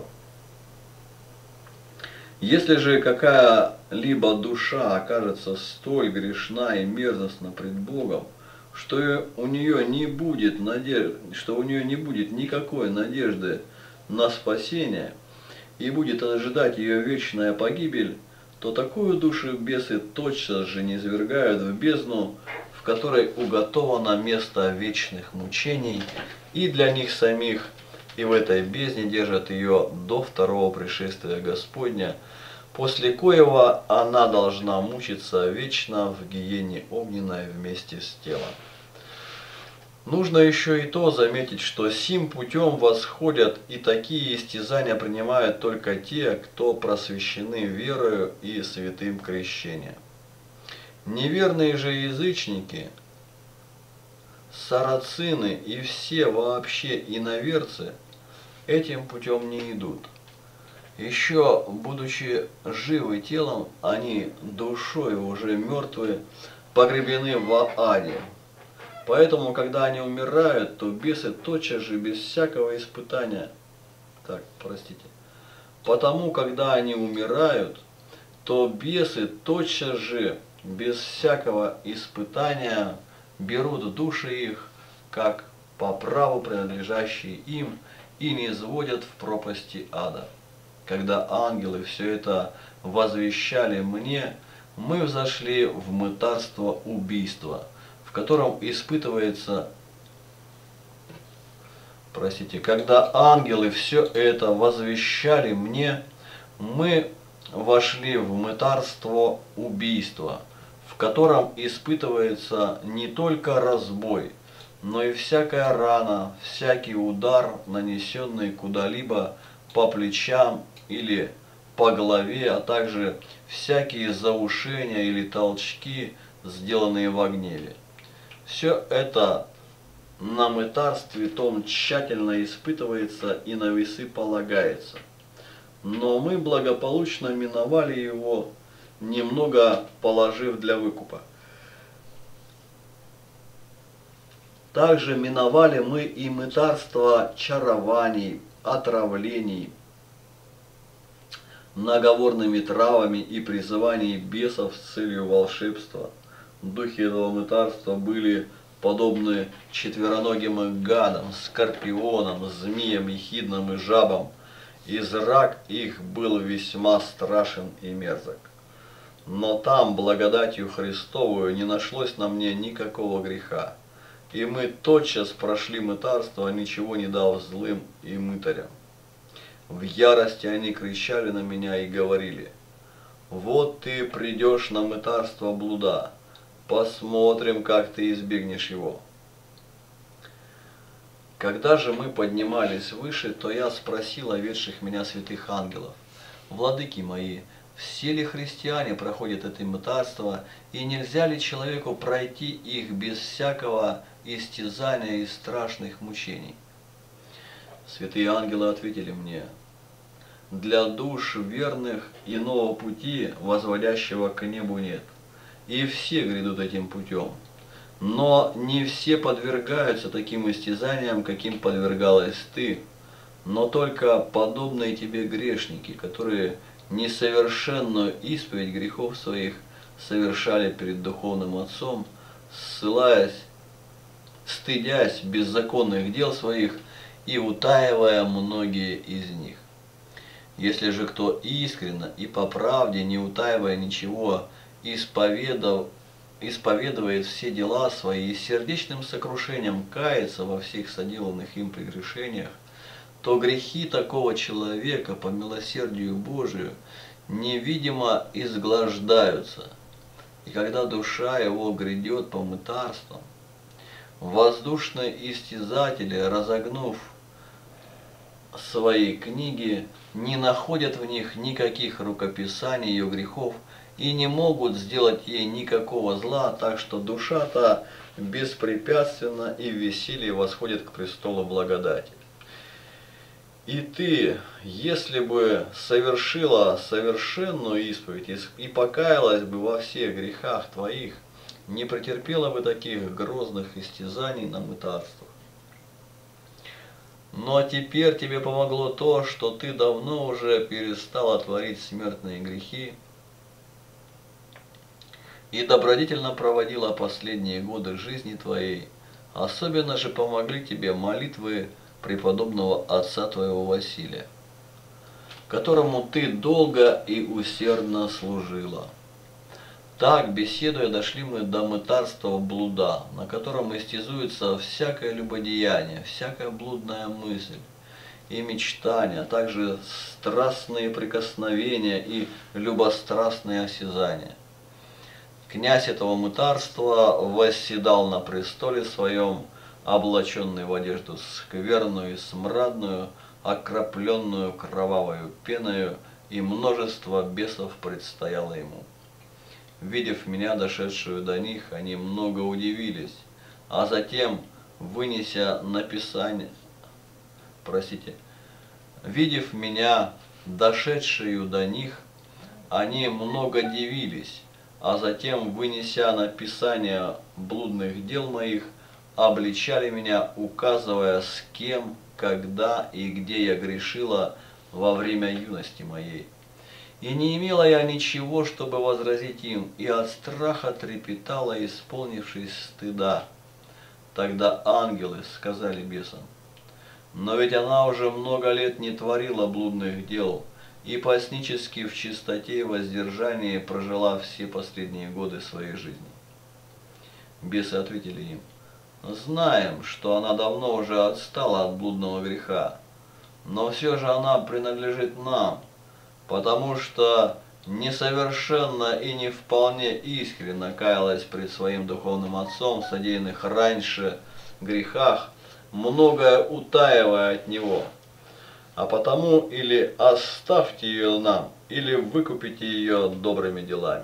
Если же какая-либо душа окажется столь грешна и мерзостна пред Богом, что у нее не будет надежды, что у нее не будет никакой надежды на спасение и будет ожидать ее вечная погибель, то такую душу бесы тотчас же низвергают в бездну, в которой уготовано место вечных мучений и для них самих, и в этой бездне держат ее до второго пришествия Господня, после коего она должна мучиться вечно в гиене огненной вместе с телом. Нужно еще и то заметить, что сим путем восходят и такие истязания принимают только те, кто просвещены верою и святым крещением. Неверные же язычники, сарацины и все вообще иноверцы этим путем не идут. Еще будучи живы телом, они душой уже мертвые, погребены в аде. Поэтому, когда они умирают, то бесы тотчас же без всякого испытания, так, простите, потому, когда они умирают, то бесы тотчас же без всякого испытания берут души их, как по праву принадлежащие им, и низводят в пропасти ада. Когда ангелы все это возвещали мне, мы взошли в мытарство убийства, в котором испытывается, простите, когда ангелы все это возвещали мне, мы вошли в мытарство убийства, в котором испытывается не только разбой, но и всякая рана, всякий удар, нанесенный куда-либо по плечам или по голове, а также всякие заушения или толчки, сделанные во гневе. Все это на мытарстве том тщательно испытывается и на весы полагается. Но мы благополучно миновали его, немного положив для выкупа. Также миновали мы и мытарство чарований, отравлений, наговорными травами и призываний бесов с целью волшебства. Духи этого мытарства были подобны четвероногим гадам, скорпионам, змеям, ехидным и жабам, и зрак их был весьма страшен и мерзок. Но там благодатью Христовую не нашлось на мне никакого греха, и мы тотчас прошли мытарство, ничего не дав злым и мытарям. В ярости они кричали на меня и говорили: «Вот ты придешь на мытарство блуда, посмотрим, как ты избегнешь его». Когда же мы поднимались выше, то я спросил о ведших меня святых ангелов: «Владыки мои, все ли христиане проходят это мытарство, и нельзя ли человеку пройти их без всякого истязания и страшных мучений?» Святые ангелы ответили мне: «Для душ верных иного пути, возводящего к небу, нет, и все грядут этим путем. Но не все подвергаются таким истязаниям, каким подвергалась ты, но только подобные тебе грешники, которые несовершенную исповедь грехов своих совершали перед Духовным Отцом, ссылаясь, стыдясь беззаконных дел своих и утаивая многие из них. Если же кто искренно и по правде, не утаивая ничего, исповедав, исповедует все дела свои и сердечным сокрушением кается во всех соделанных им прегрешениях, то грехи такого человека по милосердию Божию невидимо изглаждаются. И когда душа его грядет по мытарствам, воздушные истязатели, разогнув свои книги, не находят в них никаких рукописаний ее грехов и не могут сделать ей никакого зла, так что душа-то беспрепятственно и в веселье восходит к престолу благодати. И ты, если бы совершила совершенную исповедь и покаялась бы во всех грехах твоих, не претерпела бы таких грозных истязаний на мытарствах. Но теперь тебе помогло то, что ты давно уже перестала творить смертные грехи и добродетельно проводила последние годы жизни твоей. Особенно же помогли тебе молитвы преподобного отца твоего Василия, которому ты долго и усердно служила. Так, беседуя, дошли мы до мытарства блуда, на котором истязуется всякое любодеяние, всякая блудная мысль и мечтания, а также страстные прикосновения и любострастные осязания. Князь этого мытарства восседал на престоле своем, облаченный в одежду скверную и смрадную, окропленную кровавою пеною, и множество бесов предстояло ему. Видев меня, дошедшую до них, они много удивились, а затем, вынеся написание, простите, видев меня, дошедшую до них, они много дивились, а затем, вынеся написание блудных дел моих, обличали меня, указывая, с кем, когда и где я грешила во время юности моей. И не имела я ничего, чтобы возразить им, и от страха трепетала, исполнившись стыда. Тогда ангелы сказали бесам: но ведь она уже много лет не творила блудных дел, и постнически в чистоте и воздержании прожила все последние годы своей жизни. Бесы ответили им: знаем, что она давно уже отстала от блудного греха, но все же она принадлежит нам, потому что несовершенно и не вполне искренно каялась пред своим духовным отцом в содеянных раньше грехах, многое утаивая от него. А потому или оставьте ее нам, или выкупите ее добрыми делами.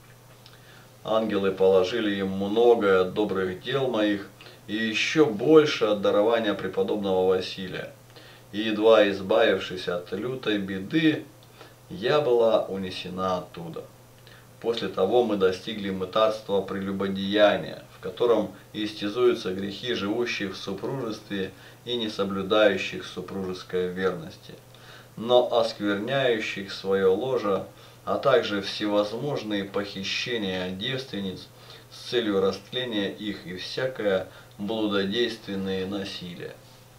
Ангелы положили им многое от добрых дел моих и еще больше от дарования преподобного Василия. И едва избавившись от лютой беды, я была унесена оттуда. После того мы достигли мытарства прелюбодеяния, в котором истязуются грехи живущих в супружестве и не соблюдающих супружеской верности, но оскверняющих свое ложе, а также всевозможные похищения девственниц с целью растления их и всякое блудодейственное насилие.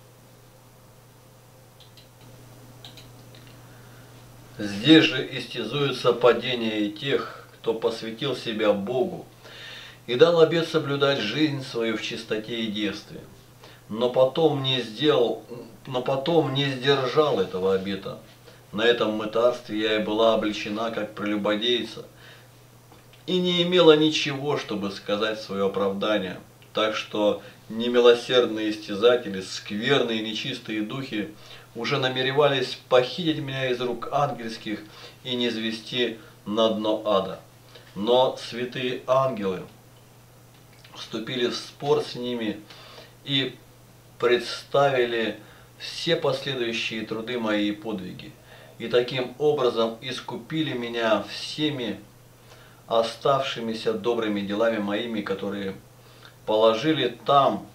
Здесь же истязуются падения и тех, кто посвятил себя Богу и дал обет соблюдать жизнь свою в чистоте и девстве, но потом не сделал, но потом не сдержал этого обета. На этом мытарстве я и была обличена как прелюбодейца, и не имела ничего, чтобы сказать свое оправдание. Так что немилосердные истязатели, скверные нечистые духи уже намеревались похитить меня из рук ангельских и низвести на дно ада. Но святые ангелы вступили в спор с ними и представили все последующие труды мои и подвиги, и таким образом искупили меня всеми оставшимися добрыми делами моими, которые положили там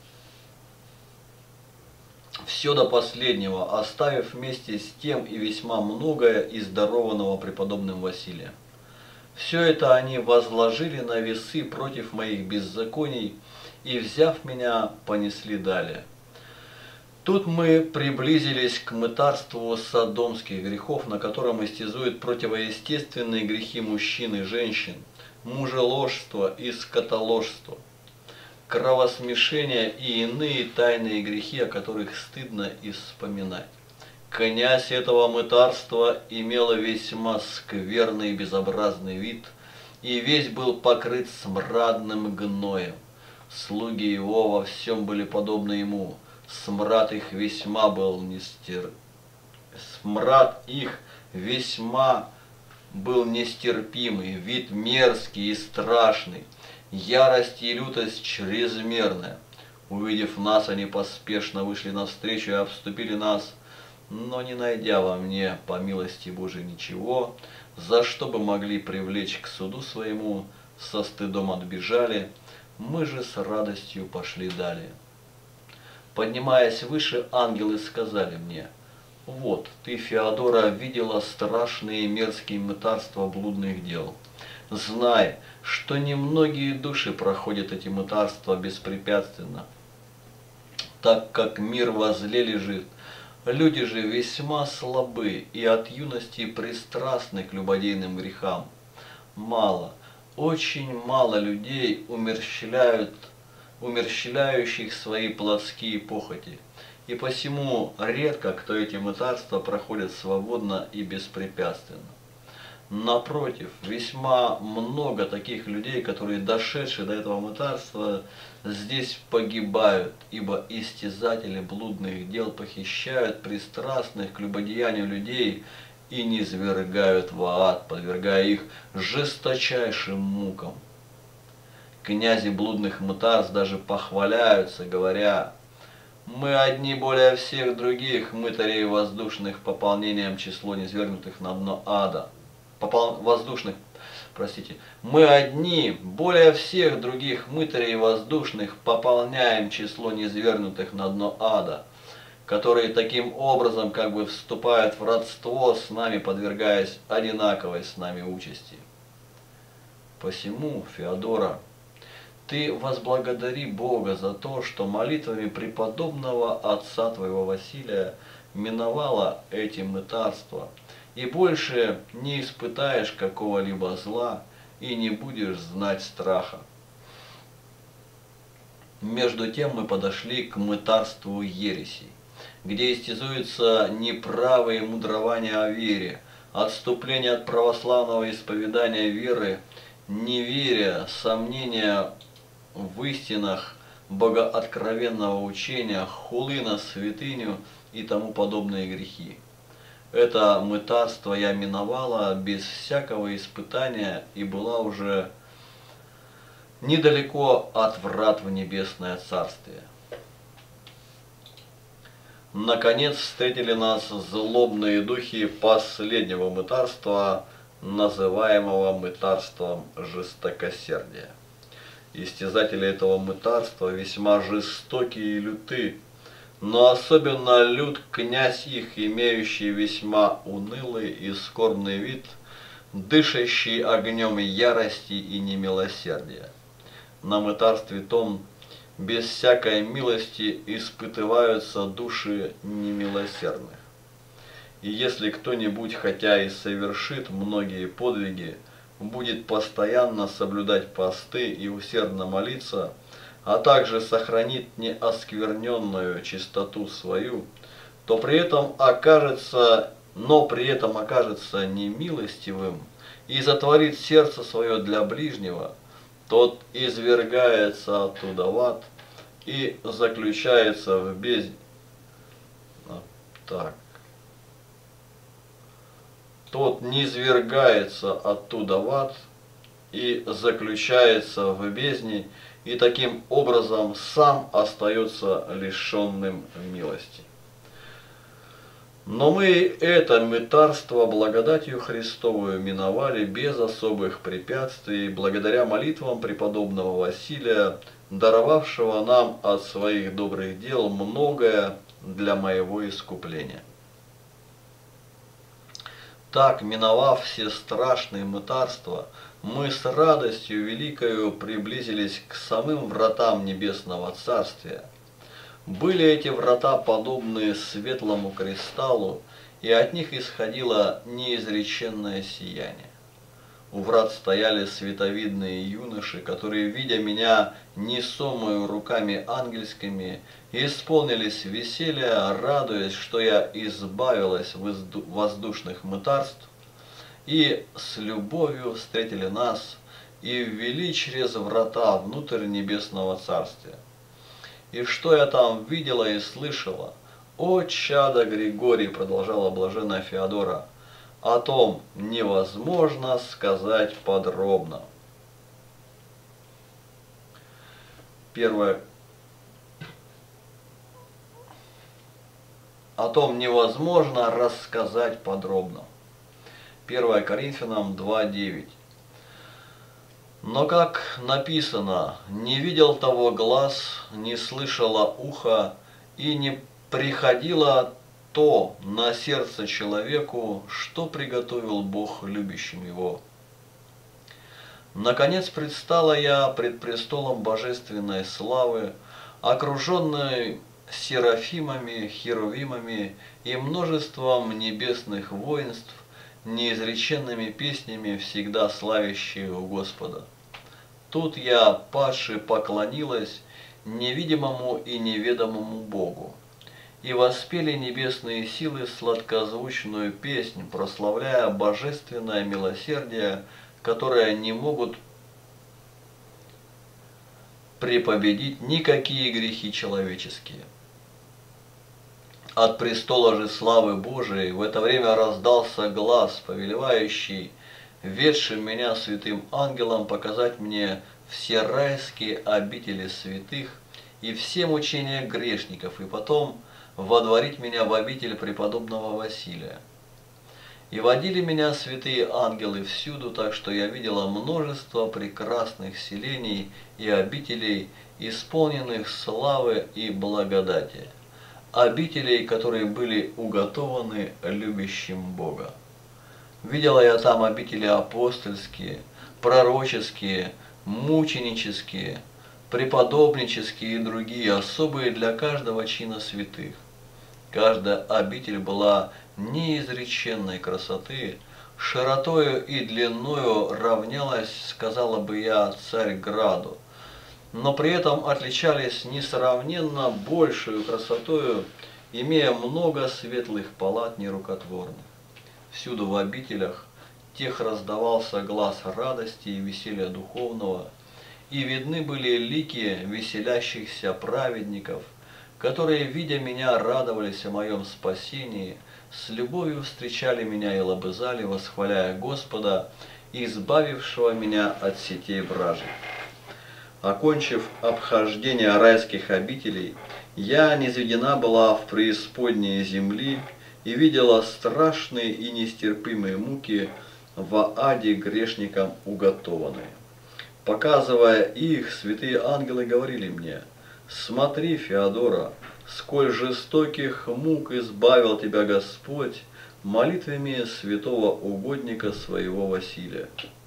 все до последнего, оставив вместе с тем и весьма многое из дарованного преподобным Василием. Все это они возложили на весы против моих беззаконий и, взяв меня, понесли далее. Тут мы приблизились к мытарству содомских грехов, на котором истязуют противоестественные грехи мужчин и женщин, мужеложство и скотоложство, кровосмешение и иные тайные грехи, о которых стыдно и вспоминать. Князь этого мытарства имел весьма скверный и безобразный вид, и весь был покрыт смрадным гноем. Слуги его во всем были подобны ему. Смрад их весьма был нестер... Смрад их весьма был нестерпимый, вид мерзкий и страшный, ярость и лютость чрезмерная. Увидев нас, они поспешно вышли навстречу и обступили нас, но не найдя во мне, по милости Божией, ничего, за что бы могли привлечь к суду своему, со стыдом отбежали, мы же с радостью пошли далее. Поднимаясь выше, ангелы сказали мне: вот, ты, Феодора, видела страшные и мерзкие мытарства блудных дел. Знай, что немногие души проходят эти мытарства беспрепятственно, так как мир возле лежит. Люди же весьма слабы и от юности пристрастны к любодейным грехам. Мало, очень мало людей умерщвляют, умерщвляющих свои плотские похоти, и посему редко кто эти мытарства проходит свободно и беспрепятственно. Напротив, весьма много таких людей, которые, дошедшие до этого мытарства, здесь погибают, ибо истязатели блудных дел похищают пристрастных к любодеянию людей и низвергают в ад, подвергая их жесточайшим мукам. Князи блудных мытарств даже похваляются, говоря: «Мы одни более всех других мытарей воздушных пополнением число низвергнутых на дно ада». Попол... воздушных, простите, мы одни, более всех других мытарей воздушных, пополняем число низвергнутых на дно ада, которые таким образом как бы вступают в родство с нами, подвергаясь одинаковой с нами участи. Посему, Феодора, ты возблагодари Бога за то, что молитвами преподобного отца твоего Василия миновало эти мытарства, и больше не испытаешь какого-либо зла и не будешь знать страха. Между тем мы подошли к мытарству ересей, где истязуются неправые мудрования о вере, отступление от православного исповедания веры, неверие, сомнения в истинах богооткровенного учения, хулы на святыню и тому подобные грехи. Это мытарство я миновала без всякого испытания и была уже недалеко от врат в небесное царствие. Наконец встретили нас злобные духи последнего мытарства, называемого мытарством жестокосердия. Истязатели этого мытарства весьма жестокие и люты, но особенно лют князь их, имеющий весьма унылый и скорбный вид, дышащий огнем ярости и немилосердия. На мытарстве том без всякой милости испытываются души немилосердных. И если кто-нибудь, хотя и совершит многие подвиги, будет постоянно соблюдать посты и усердно молиться, а также сохранит неоскверненную чистоту свою, то при этом окажется, но при этом окажется немилостивым и затворит сердце свое для ближнего, тот извергается оттуда в ад и заключается в бездне. Так. Тот низвергается оттуда в ад и заключается в бездне, и таким образом сам остается лишенным милости. Но мы это мытарство благодатью Христовую миновали без особых препятствий, благодаря молитвам преподобного Василия, даровавшего нам от своих добрых дел многое для моего искупления. Так, миновав все страшные мытарства, мы с радостью великою приблизились к самым вратам Небесного Царствия. Были эти врата подобны светлому кристаллу, и от них исходило неизреченное сияние. У врат стояли световидные юноши, которые, видя меня несомую руками ангельскими, исполнились веселья, радуясь, что я избавилась воздушных мытарств, и с любовью встретили нас и ввели через врата внутрь Небесного Царствия. И что я там видела и слышала? О, чадо Григорий, продолжала блаженная Феодора, о том невозможно сказать подробно. Первое. О том невозможно рассказать подробно. первое Коринфянам два девять. Но как написано, не видел того глаз, не слышало ухо, и не приходило то на сердце человеку, что приготовил Бог любящим его. Наконец предстала я пред престолом божественной славы, окруженной серафимами, херувимами и множеством небесных воинств, неизреченными песнями, всегда славящие у Господа. Тут я, падше, поклонилась невидимому и неведомому Богу, и воспели небесные силы сладкозвучную песнь, прославляя божественное милосердие, которое не могут препобедить никакие грехи человеческие. От престола же славы Божией в это время раздался глас, повелевающий ведшим меня святым ангелом показать мне все райские обители святых и все мучения грешников, и потом водворить меня в обитель преподобного Василия. И водили меня святые ангелы всюду, так что я видела множество прекрасных селений и обителей, исполненных славы и благодати, обителей, которые были уготованы любящим Бога. Видела я там обители апостольские, пророческие, мученические, преподобнические и другие, особые для каждого чина святых. Каждая обитель была неизреченной красоты, широтою и длиною равнялась, сказала бы я, Царьграду, но при этом отличались несравненно большую красотою, имея много светлых палат нерукотворных. Всюду в обителях тех раздавался глас радости и веселья духовного, и видны были лики веселящихся праведников, которые, видя меня, радовались о моем спасении, с любовью встречали меня и лобызали, восхваляя Господа, избавившего меня от сетей вражьих. Окончив обхождение райских обителей, я низведена была в преисподние земли и видела страшные и нестерпимые муки в аде грешникам уготованные. Показывая их, святые ангелы говорили мне: «Смотри, Феодора, сколь жестоких мук избавил тебя Господь молитвами святого угодника своего Василия».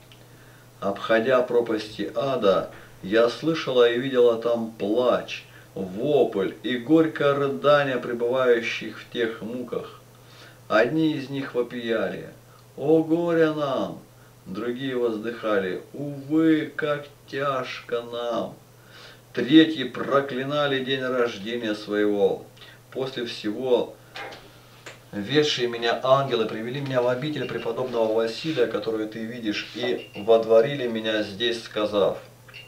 Обходя пропасти ада, я слышала и видела там плач, вопль и горькое рыдание пребывающих в тех муках. Одни из них вопияли: «О горе нам!» Другие воздыхали: «Увы, как тяжко нам!» Третьи проклинали день рождения своего. После всего ведшие меня ангелы привели меня в обитель преподобного Василия, которую ты видишь, и водворили меня здесь, сказав: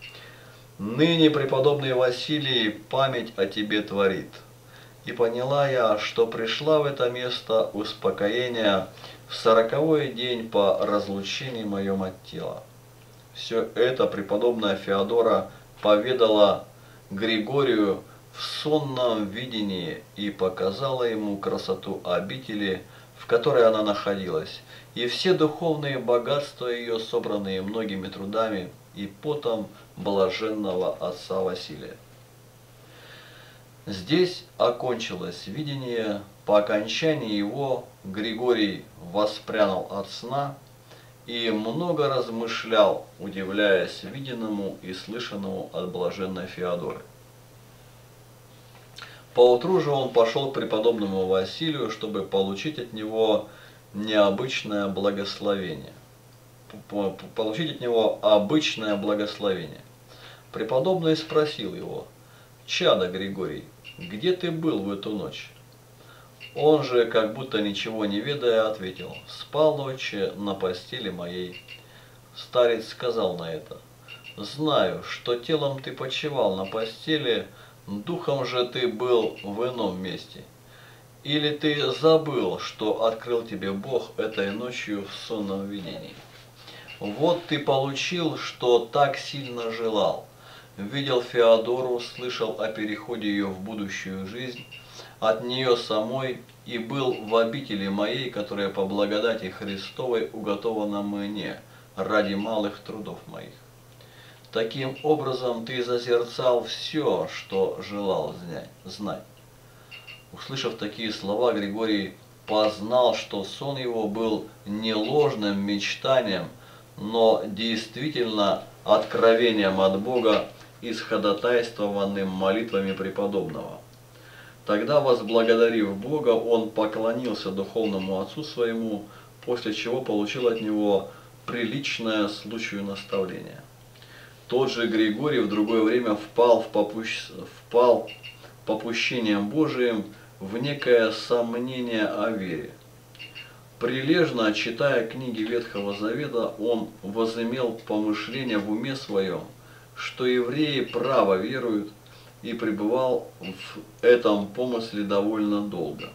«Ныне преподобный Василий память о тебе творит». И поняла я, что пришла в это место успокоения в сороковой день по разлучении моем от тела. Все это преподобная Феодора поведала Григорию в сонном видении и показала ему красоту обители, в которой она находилась, и все духовные богатства ее, собранные многими трудами и потом блаженного отца Василия. Здесь окончилось видение. По окончании его Григорий воспрянул от сна и много размышлял, удивляясь виденному и слышанному от блаженной Феодоры. Поутру же он пошел к преподобному Василию, чтобы получить от него необычное благословение. Получить от него обычное благословение. Преподобный спросил его: «Чадо, Григорий, где ты был в эту ночь?» Он же, как будто ничего не ведая, ответил: «Спал ночью на постели моей». Старец сказал на это: «Знаю, что телом ты почивал на постели, духом же ты был в ином месте. Или ты забыл, что открыл тебе Бог этой ночью в сонном видении? Вот ты получил, что так сильно желал. Видел Феодору, слышал о переходе ее в будущую жизнь, от нее самой, и был в обители моей, которая по благодати Христовой уготована мне ради малых трудов моих. Таким образом ты зазерцал все, что желал знать». Услышав такие слова, Григорий познал, что сон его был не ложным мечтанием, но действительно откровением от Бога, исходатайствованным молитвами преподобного. Тогда, возблагодарив Бога, он поклонился духовному отцу своему, после чего получил от него приличное случаю наставление. Тот же Григорий в другое время впал, в попущ... впал попущением Божиим в некое сомнение о вере. Прилежно читая книги Ветхого Завета, он возымел помышление в уме своем, что евреи право веруют, и пребывал в этом помысле довольно долго.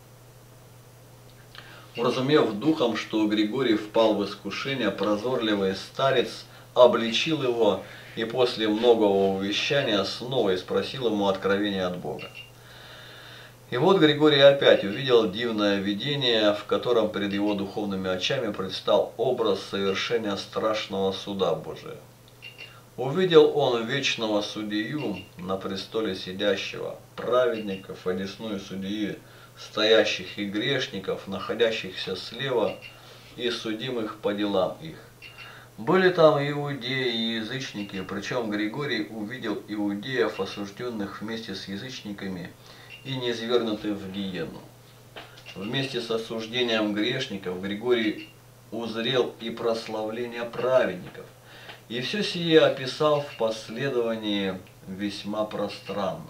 Уразумев духом, что Григорий впал в искушение, прозорливый старец обличил его и после многого увещания снова и спросил ему откровения от Бога. И вот Григорий опять увидел дивное видение, в котором перед его духовными очами предстал образ совершения страшного суда Божия. Увидел он вечного судью на престоле сидящего, праведников, одесную судьи, стоящих и грешников, находящихся слева и судимых по делам их. Были там иудеи и язычники, причем Григорий увидел иудеев, осужденных вместе с язычниками и низвергнутых в гиену. Вместе с осуждением грешников Григорий узрел и прославление праведников, и все сие описал в последовании весьма пространно.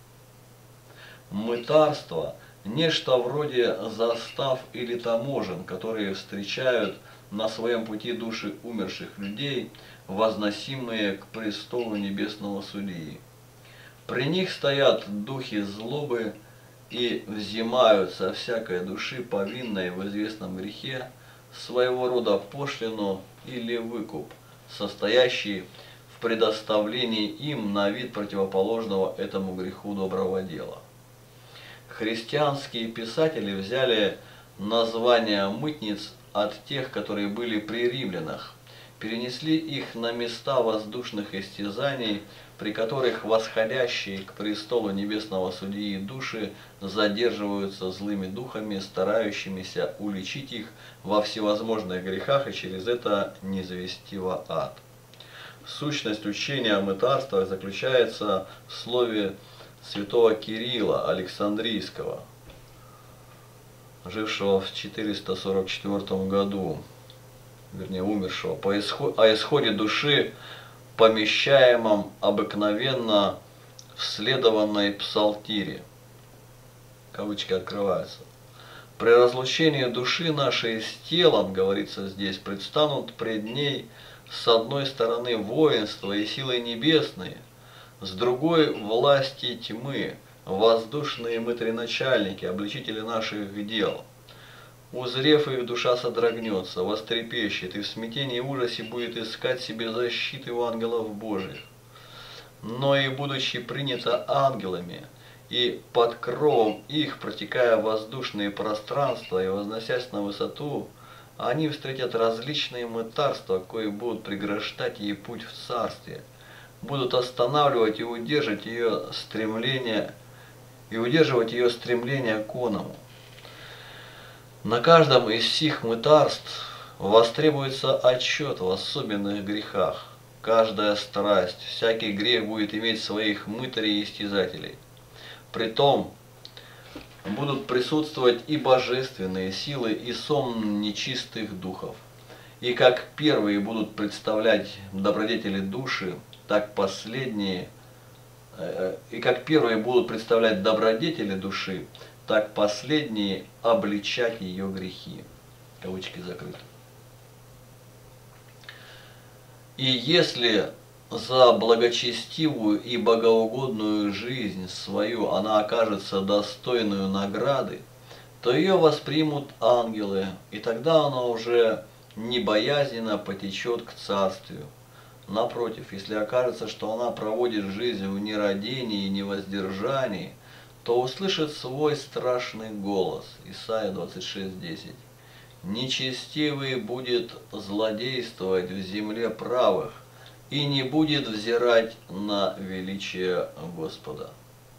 Мытарство – нечто вроде застав или таможен, которые встречают на своем пути души умерших людей, возносимые к престолу небесного судьи. При них стоят духи злобы и взимают со всякой души, повинной в известном грехе, своего рода пошлину или выкуп, состоящий в предоставлении им на вид противоположного этому греху доброго дела. Христианские писатели взяли названия мытниц от тех, которые были при римлянах, перенесли их на места воздушных истязаний, при которых восходящие к престолу небесного судьи души задерживаются злыми духами, старающимися уличить их во всевозможных грехах и через это низвести во ад. Сущность учения о мытарствах заключается в слове святого Кирилла Александрийского, жившего в четыреста сорок четвёртом году, вернее умершего, по исход, о исходе души, помещаемом обыкновенно в следованной псалтире. Кавычки открываются. При разлучении души нашей с телом, говорится здесь, предстанут пред ней с одной стороны воинства и силы небесные, с другой власти тьмы, воздушные мытареначальники, обличители наших дел. Узрев их, душа содрогнется, вострепещет и в смятении и ужасе будет искать себе защиты у ангелов Божьих. Но и будучи принята ангелами, и под кровом их, протекая воздушные пространства и возносясь на высоту, они встретят различные мытарства, кои будут преграждать ей путь в царствие, будут останавливать и удерживать ее стремление, и удерживать ее стремление к оному. На каждом из сих мытарств востребуется отчет в особенных грехах. Каждая страсть, всякий грех будет иметь своих мытарей и истязателей. Притом будут присутствовать и божественные силы, и сон нечистых духов. И как первые будут представлять добродетели души, так последние, и как первые будут представлять добродетели души, так последние обличать ее грехи. Кавычки закрыты. И если за благочестивую и богоугодную жизнь свою она окажется достойную награды, то ее воспримут ангелы, и тогда она уже небоязненно потечет к царствию. Напротив, если окажется, что она проводит жизнь в нерадении и невоздержании, то услышит свой страшный голос. Исайя двадцать шесть десять. Нечестивый будет злодействовать в земле правых и не будет взирать на величие Господа.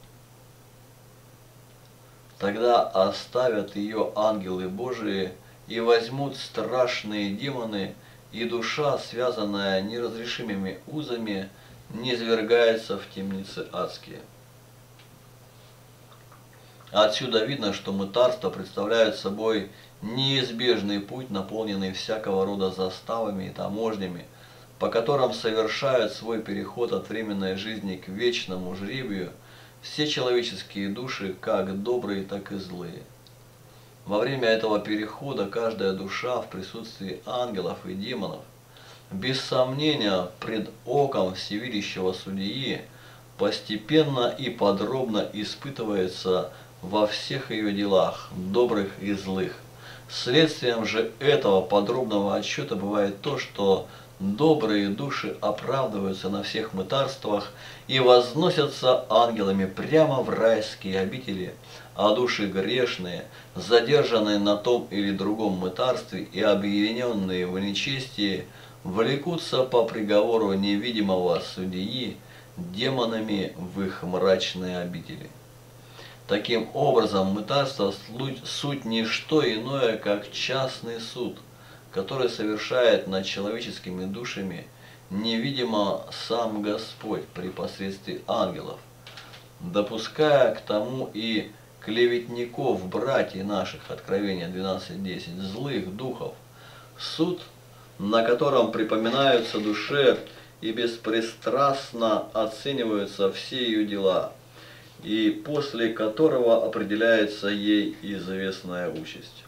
Тогда оставят ее ангелы Божии и возьмут страшные демоны, и душа, связанная неразрешимыми узами, низвергается в темницы адские. Отсюда видно, что мытарства представляют собой неизбежный путь, наполненный всякого рода заставами и таможнями, по которым совершают свой переход от временной жизни к вечному жребию все человеческие души, как добрые, так и злые. Во время этого перехода каждая душа в присутствии ангелов и демонов, без сомнения пред оком всевидящего судьи, постепенно и подробно испытывается во всех ее делах, добрых и злых. Следствием же этого подробного отчета бывает то, что добрые души оправдываются на всех мытарствах и возносятся ангелами прямо в райские обители, а души грешные, задержанные на том или другом мытарстве и обвиненные в нечестии, влекутся по приговору невидимого судьи демонами в их мрачные обители. Таким образом, мытарство суть не что иное, как частный суд, который совершает над человеческими душами невидимо сам Господь при посредстве ангелов, допуская к тому и клеветников, братьев наших, Откровение двенадцать десять, злых духов, суд, на котором припоминаются душе и беспристрастно оцениваются все ее дела, и после которого определяется ей известная участь.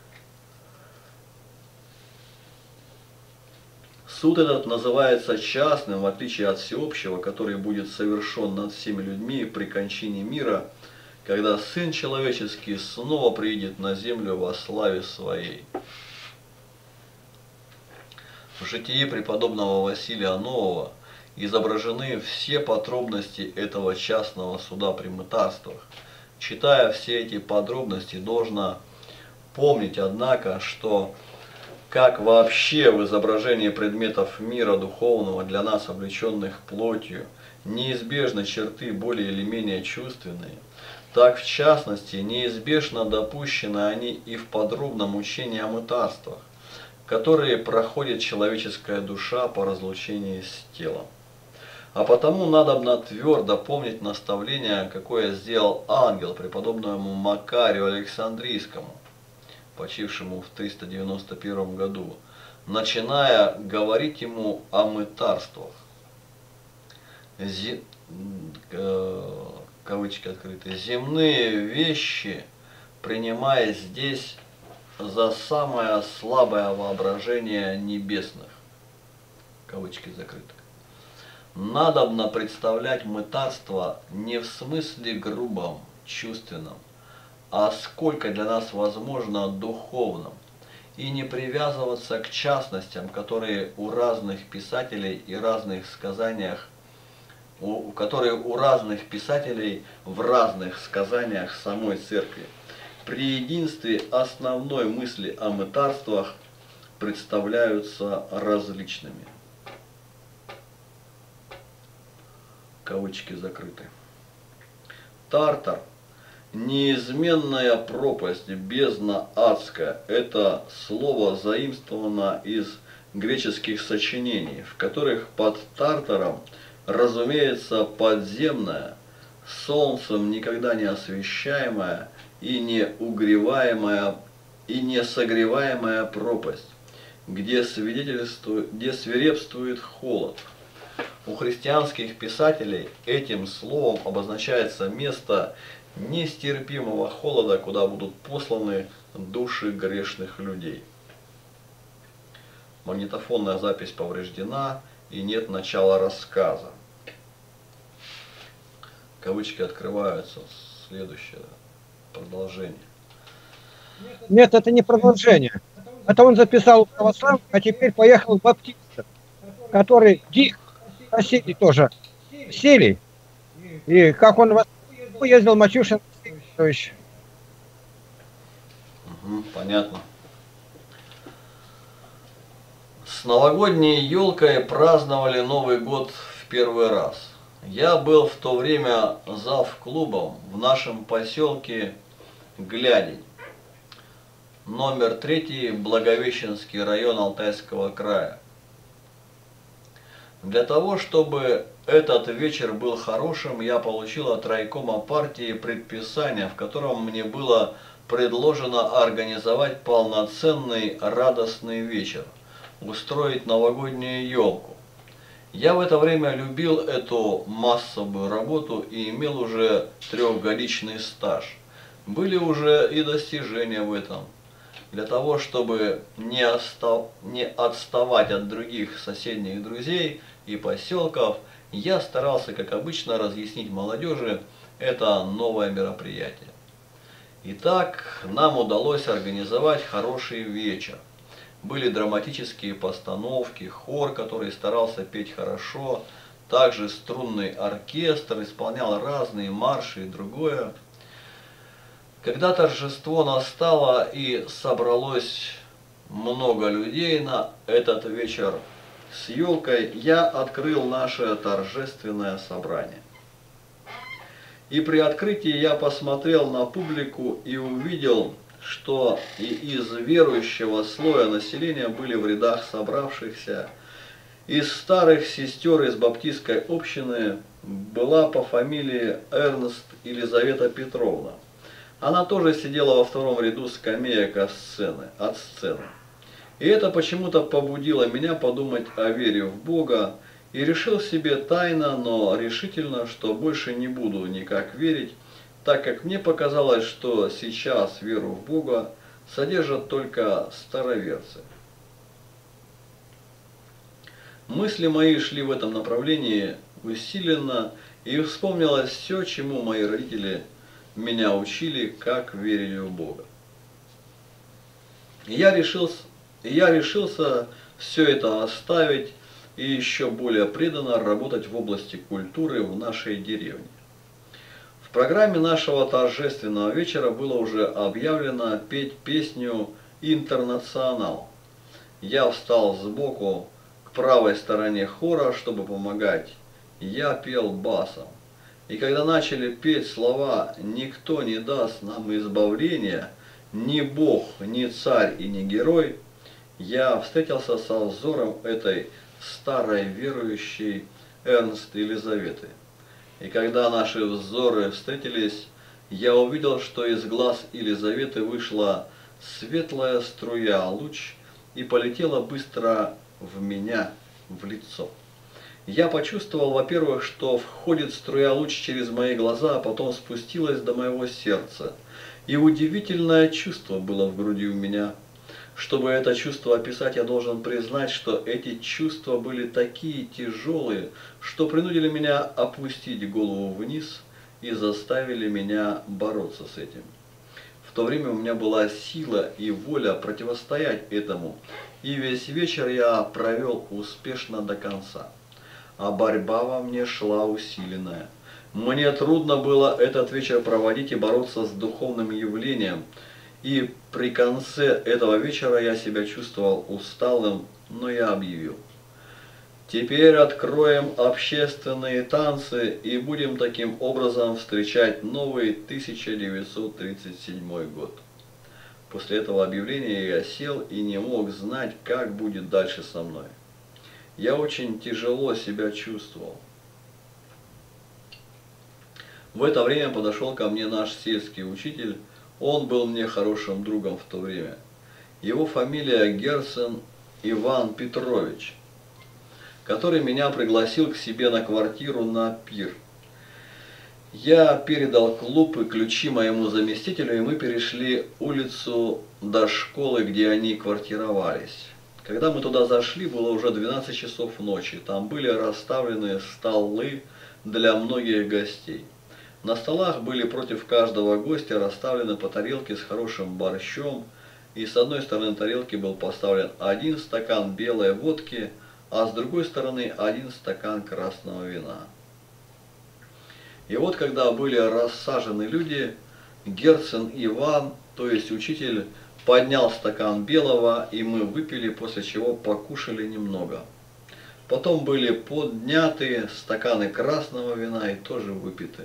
Суд этот называется частным, в отличие от всеобщего, который будет совершен над всеми людьми при кончине мира, когда Сын Человеческий снова приидет на землю во славе Своей. В житии преподобного Василия Нового изображены все подробности этого частного суда при мытарствах. Читая все эти подробности, должно помнить, однако, что как вообще в изображении предметов мира духовного для нас, облеченных плотью, неизбежны черты более или менее чувственные, так в частности неизбежно допущены они и в подробном учении о мытарствах, которые проходит человеческая душа по разлучении с телом. А потому надобно твердо помнить наставление, какое сделал ангел преподобному Макарию Александрийскому, почившему в триста девяносто первом году, начиная говорить ему о мытарствах. Зи... Э... Кавычки открыты. «Земные вещи, принимая здесь за самое слабое воображение небесных». Кавычки закрыты. Надобно представлять мытарство не в смысле грубом, чувственном, а сколько для нас возможно духовном, и не привязываться к частностям, которые у разных писателей и разных сказаниях, у, которые у разных писателей в разных сказаниях самой церкви, при единстве основной мысли о мытарствах представляются различными. Кавычки закрыты. Тартар, неизменная пропасть, бездна адская, это слово заимствовано из греческих сочинений, в которых под Тартаром разумеется подземная, солнцем никогда не освещаемая и не угреваемая и не согреваемая пропасть, где свидетельствует, где свирепствует холод. У христианских писателей этим словом обозначается место нестерпимого холода, куда будут посланы души грешных людей. Магнитофонная запись повреждена и нет начала рассказа. Кавычки открываются. Следующее продолжение.
Нет, это не продолжение. Это он записал в православных, а теперь поехал в баптистов, который дик просили тоже сели. И как он ездил Матюшин, то есть.
Угу, понятно. С новогодней елкой праздновали Новый год в первый раз. Я был в то время зав-клубом в нашем поселке Глядень, номер третий, Благовещенский район Алтайского края. Для того, чтобы этот вечер был хорошим, я получил от райкома партии предписание, в котором мне было предложено организовать полноценный радостный вечер, устроить новогоднюю елку. Я в это время любил эту массовую работу и имел уже трехгодичный стаж. Были уже и достижения в этом. Для того, чтобы не, остав... не отставать от других соседних друзей и поселков, я старался, как обычно, разъяснить молодежи это новое мероприятие. Итак, нам удалось организовать хороший вечер. Были драматические постановки, хор, который старался петь хорошо, также струнный оркестр исполнял разные марши и другое. Когда торжество настало и собралось много людей на этот вечер с елкой, я открыл наше торжественное собрание. И при открытии я посмотрел на публику и увидел, что и из верующего слоя населения были в рядах собравшихся. Из старых сестер из баптистской общины была по фамилии Эрнст Елизавета Петровна. Она тоже сидела во втором ряду скамеек от сцены, от сцены. И это почему-то побудило меня подумать о вере в Бога, и решил себе тайно, но решительно, что больше не буду никак верить, так как мне показалось, что сейчас веру в Бога содержат только староверцы. Мысли мои шли в этом направлении усиленно, и вспомнилось все, чему мои родители меня учили, как верили в Бога. И я решился, и я решился все это оставить и еще более преданно работать в области культуры в нашей деревне. В программе нашего торжественного вечера было уже объявлено петь песню «Интернационал». Я встал сбоку к правой стороне хора, чтобы помогать. Я пел басом. И когда начали петь слова «Никто не даст нам избавления, ни Бог, ни царь и ни герой», я встретился со взором этой старой верующей Эрнст Елизаветы. И когда наши взоры встретились, я увидел, что из глаз Елизаветы вышла светлая струя, луч, и полетела быстро в меня, в лицо. Я почувствовал, во-первых, что входит струя луч через мои глаза, а потом спустилась до моего сердца. И удивительное чувство было в груди у меня. Чтобы это чувство описать, я должен признать, что эти чувства были такие тяжелые, что принудили меня опустить голову вниз и заставили меня бороться с этим. В то время у меня была сила и воля противостоять этому, и весь вечер я провел успешно до конца. А борьба во мне шла усиленная. Мне трудно было этот вечер проводить и бороться с духовным явлением, и при конце этого вечера я себя чувствовал усталым, но я объявил: теперь откроем общественные танцы и будем таким образом встречать новый тысяча девятьсот тридцать седьмой год. После этого объявления я сел и не мог знать, как будет дальше со мной. Я очень тяжело себя чувствовал. В это время подошел ко мне наш сельский учитель. Он был мне хорошим другом в то время. Его фамилия Герцен Иван Петрович, который меня пригласил к себе на квартиру на пир. Я передал клуб и ключи моему заместителю, и мы перешли улицу до школы, где они квартировались. Когда мы туда зашли, было уже двенадцать часов ночи. Там были расставлены столы для многих гостей. На столах были против каждого гостя расставлены по тарелке с хорошим борщом, и с одной стороны тарелки был поставлен один стакан белой водки, а с другой стороны один стакан красного вина. И вот когда были рассажены люди, Герцен Иван, то есть учитель, поднял стакан белого, и мы выпили, после чего покушали немного. Потом были подняты стаканы красного вина и тоже выпиты.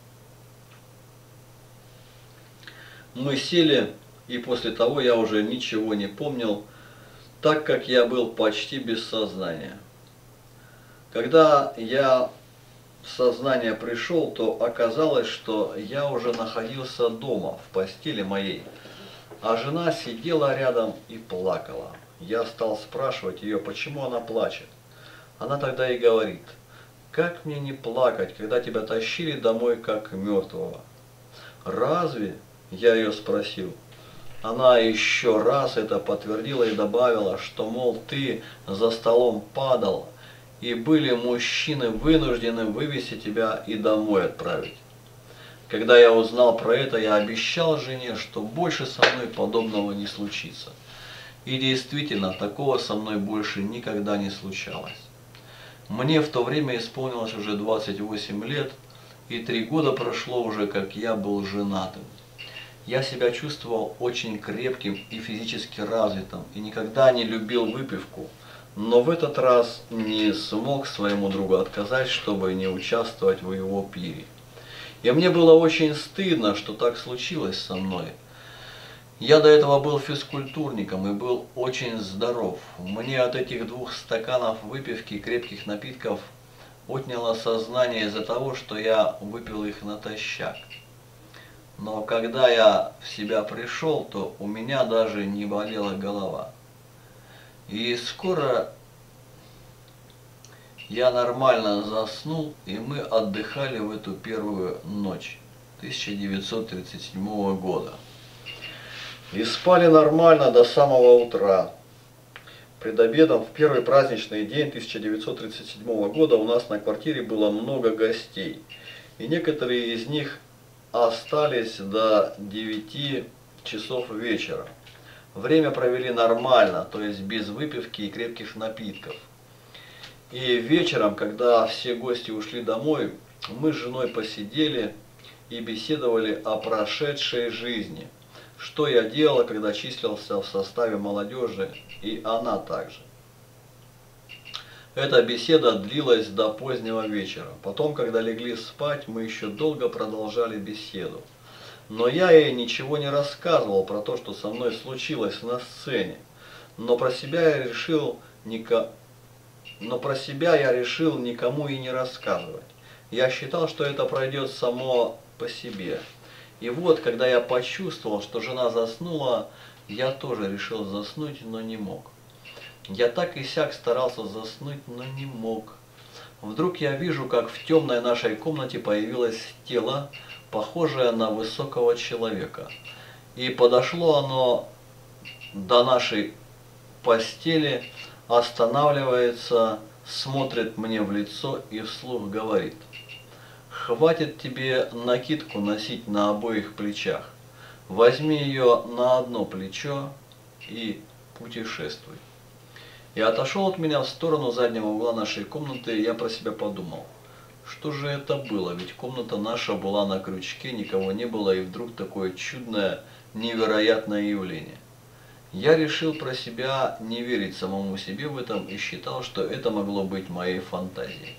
Мы сели, и после того я уже ничего не помнил, так как я был почти без сознания. Когда я в сознание пришел, то оказалось, что я уже находился дома, в постели моей, а жена сидела рядом и плакала. Я стал спрашивать ее, почему она плачет. Она тогда и говорит: как мне не плакать, когда тебя тащили домой как мертвого? Разве? Я ее спросил. Она еще раз это подтвердила и добавила, что, мол, ты за столом падал, и были мужчины вынуждены вывести тебя и домой отправить. Когда я узнал про это, я обещал жене, что больше со мной подобного не случится. И действительно, такого со мной больше никогда не случалось. Мне в то время исполнилось уже двадцать восемь лет, и три года прошло уже, как я был женатым. Я себя чувствовал очень крепким и физически развитым, и никогда не любил выпивку, но в этот раз не смог своему другу отказать, чтобы не участвовать в его пире. И мне было очень стыдно, что так случилось со мной. Я до этого был физкультурником и был очень здоров. Мне от этих двух стаканов выпивки и крепких напитков отняло сознание из-за того, что я выпил их натощак. Но когда я в себя пришел, то у меня даже не болела голова. И скоро я нормально заснул, и мы отдыхали в эту первую ночь тысяча девятьсот тридцать седьмого года. И спали нормально до самого утра. Пред обедом в первый праздничный день тысяча девятьсот тридцать седьмого года у нас на квартире было много гостей. И некоторые из них остались до девяти часов вечера. Время провели нормально, то есть без выпивки и крепких напитков. И вечером, когда все гости ушли домой, мы с женой посидели и беседовали о прошедшей жизни. Что я делала, когда числился в составе молодежи, и она также. Эта беседа длилась до позднего вечера. Потом, когда легли спать, мы еще долго продолжали беседу. Но я ей ничего не рассказывал про то, что со мной случилось на сцене. Но про себя я решил нико... Но про себя я решил никому и не рассказывать. Я считал, что это пройдет само по себе. И вот, когда я почувствовал, что жена заснула, я тоже решил заснуть, но не мог. Я так и сяк старался заснуть, но не мог. Вдруг я вижу, как в темной нашей комнате появилось тело, похожее на высокого человека. И подошло оно до нашей постели, останавливается, смотрит мне в лицо и вслух говорит: «Хватит тебе накидку носить на обоих плечах. Возьми ее на одно плечо и путешествуй». И отошел от меня в сторону заднего угла нашей комнаты, и я про себя подумал: что же это было? Ведь комната наша была на крючке, никого не было, и вдруг такое чудное, невероятное явление. Я решил про себя не верить самому себе в этом и считал, что это могло быть моей фантазией.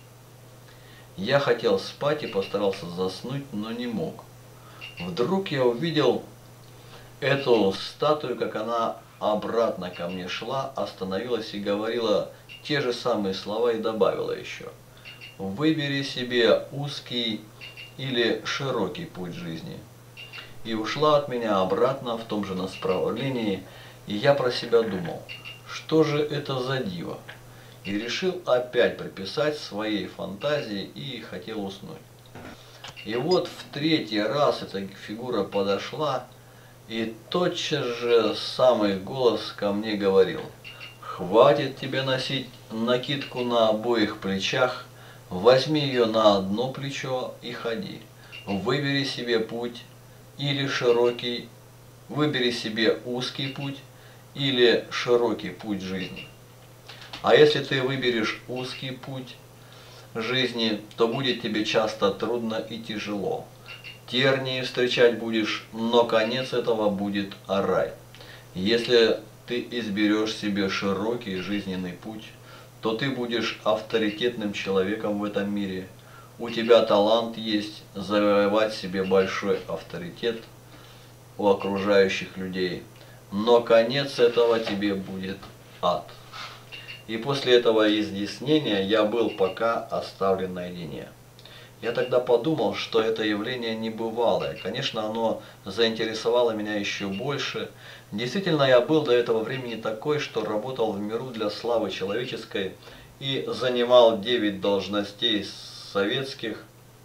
Я хотел спать и постарался заснуть, но не мог. Вдруг я увидел эту статую, как она обратно ко мне шла, остановилась и говорила те же самые слова и добавила еще: «Выбери себе узкий или широкий путь жизни». И ушла от меня обратно в том же направлении, и я про себя думал, что же это за диво, и решил опять приписать своей фантазии и хотел уснуть. И вот в третий раз эта фигура подошла, и тотчас же самый голос ко мне говорил: «Хватит тебе носить накидку на обоих плечах, возьми ее на одно плечо и ходи. Выбери себе путь или широкий, выбери себе узкий путь или широкий путь жизни. А если ты выберешь узкий путь жизни, то будет тебе часто трудно и тяжело. Тернии встречать будешь, но конец этого будет рай. Если ты изберешь себе широкий жизненный путь, то ты будешь авторитетным человеком в этом мире. У тебя талант есть завоевать себе большой авторитет у окружающих людей, но конец этого тебе будет ад. И после этого изъяснения я был пока оставлен наедине. Я тогда подумал, что это явление небывалое. Конечно, оно заинтересовало меня еще больше. Действительно, я был до этого времени такой, что работал в миру для славы человеческой и занимал девять должностей советских,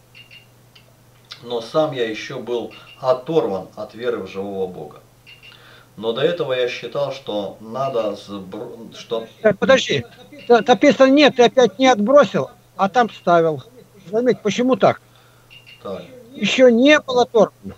но сам я еще был оторван от веры в живого Бога. Но до этого я считал, что надо сбро... что...
Подожди, написано нет, ты опять не отбросил, а там ставил. Заметь, почему так?
Так.
Еще не было оторвано.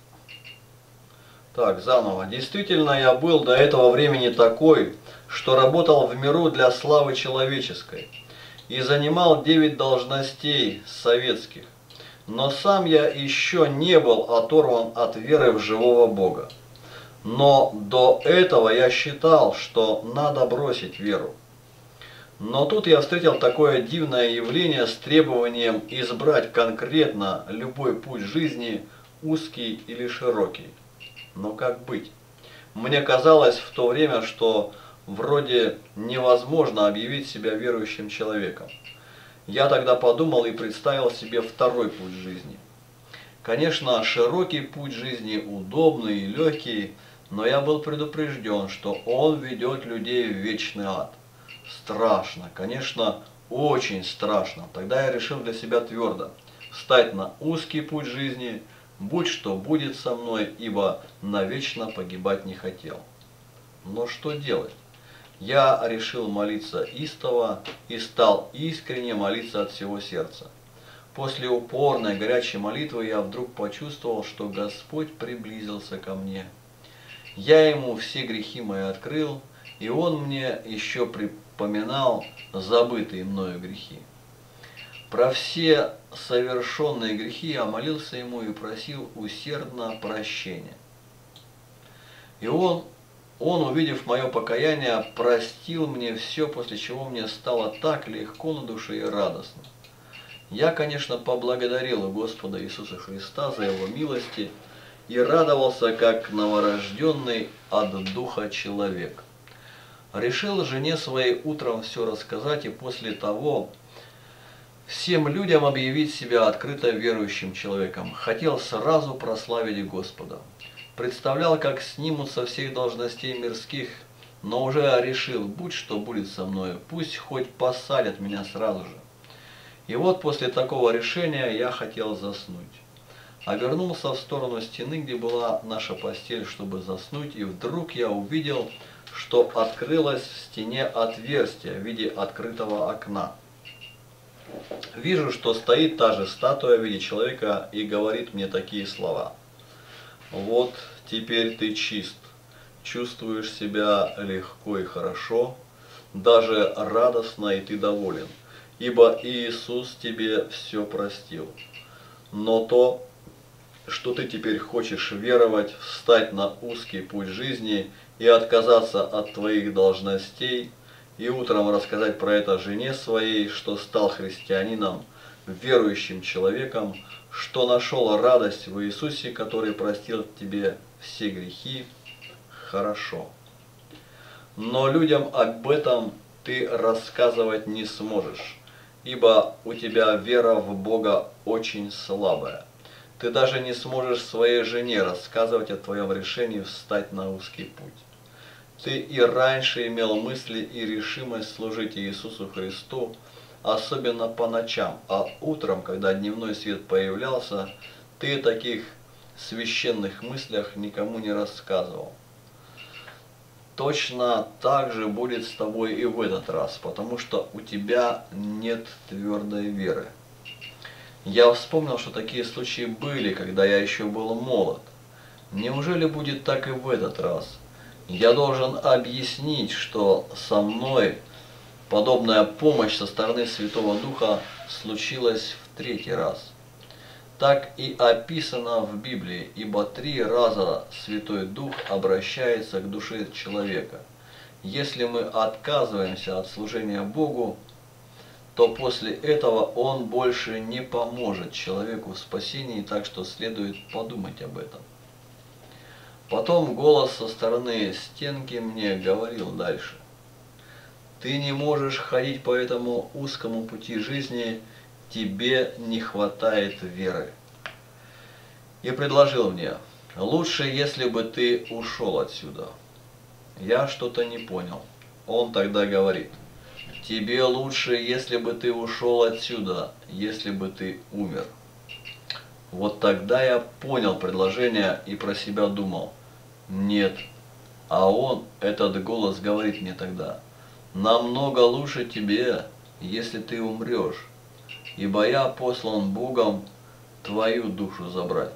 Так, заново. Действительно, я был до этого времени такой, что работал в миру для славы человеческой и занимал девять должностей советских. Но сам я еще не был оторван от веры в живого Бога. Но до этого я считал, что надо бросить веру. Но тут я встретил такое дивное явление с требованием избрать конкретно любой путь жизни, узкий или широкий. Но как быть? Мне казалось в то время, что вроде невозможно объявить себя верующим человеком. Я тогда подумал и представил себе второй путь жизни. Конечно, широкий путь жизни удобный и легкий, но я был предупрежден, что он ведет людей в вечный ад. Страшно, конечно, очень страшно. Тогда я решил для себя твердо встать на узкий путь жизни, будь что будет со мной, ибо навечно погибать не хотел. Но что делать? Я решил молиться истово и стал искренне молиться от всего сердца. После упорной горячей молитвы я вдруг почувствовал, что Господь приблизился ко мне. Я Ему все грехи мои открыл, и Он мне еще припоминал забытые мною грехи. Про все совершенные грехи я молился Ему и просил усердно прощения. И Он, Он, увидев мое покаяние, простил мне все, после чего мне стало так легко на душе и радостно. Я, конечно, поблагодарил Господа Иисуса Христа за Его милости и радовался, как новорожденный от Духа человек. Решил жене своей утром все рассказать и после того всем людям объявить себя открыто верующим человеком. Хотел сразу прославить Господа. Представлял, как снимут со всех должностей мирских, но уже решил, будь что будет со мною, пусть хоть посадят меня сразу же. И вот после такого решения я хотел заснуть. Обернулся в сторону стены, где была наша постель, чтобы заснуть, и вдруг я увидел, что открылось в стене отверстие в виде открытого окна. Вижу, что стоит та же статуя в виде человека и говорит мне такие слова. Вот теперь ты чист, чувствуешь себя легко и хорошо, даже радостно и ты доволен, ибо Иисус тебе все простил. Но то, что ты теперь хочешь веровать, встать на узкий путь жизни и отказаться от твоих должностей, и утром рассказать про это жене своей, что стал христианином, верующим человеком, что нашел радость в Иисусе, который простил тебе все грехи, хорошо. Но людям об этом ты рассказывать не сможешь, ибо у тебя вера в Бога очень слабая. Ты даже не сможешь своей жене рассказывать о твоем решении встать на узкий путь. Ты и раньше имел мысли и решимость служить Иисусу Христу, особенно по ночам, а утром, когда дневной свет появлялся, ты о таких священных мыслях никому не рассказывал. Точно так же будет с тобой и в этот раз, потому что у тебя нет твердой веры. Я вспомнил, что такие случаи были, когда я еще был молод. Неужели будет так и в этот раз? Я должен объяснить, что со мной подобная помощь со стороны Святого Духа случилась в третий раз. Так и описано в Библии, ибо три раза Святой Дух обращается к душе человека. Если мы отказываемся от служения Богу, то после этого Он больше не поможет человеку в спасении, так что следует подумать об этом. Потом голос со стороны стенки мне говорил дальше. Ты не можешь ходить по этому узкому пути жизни, тебе не хватает веры. И предложил мне: лучше, если бы ты ушел отсюда. Я что-то не понял. Он тогда говорит: тебе лучше, если бы ты ушел отсюда, если бы ты умер. Вот тогда я понял предложение и про себя думал: нет. А он, этот голос, говорит мне тогда: намного лучше тебе, если ты умрешь, ибо я послан Богом твою душу забрать.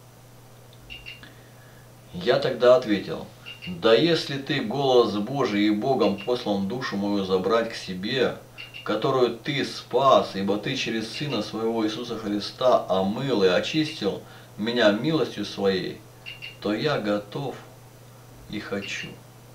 Я тогда ответил: да если ты, голос Божий, и Богом послан душу мою забрать к себе, которую ты спас, ибо ты через Сына своего Иисуса Христа омыл и очистил меня милостью своей, то я готов и хочу.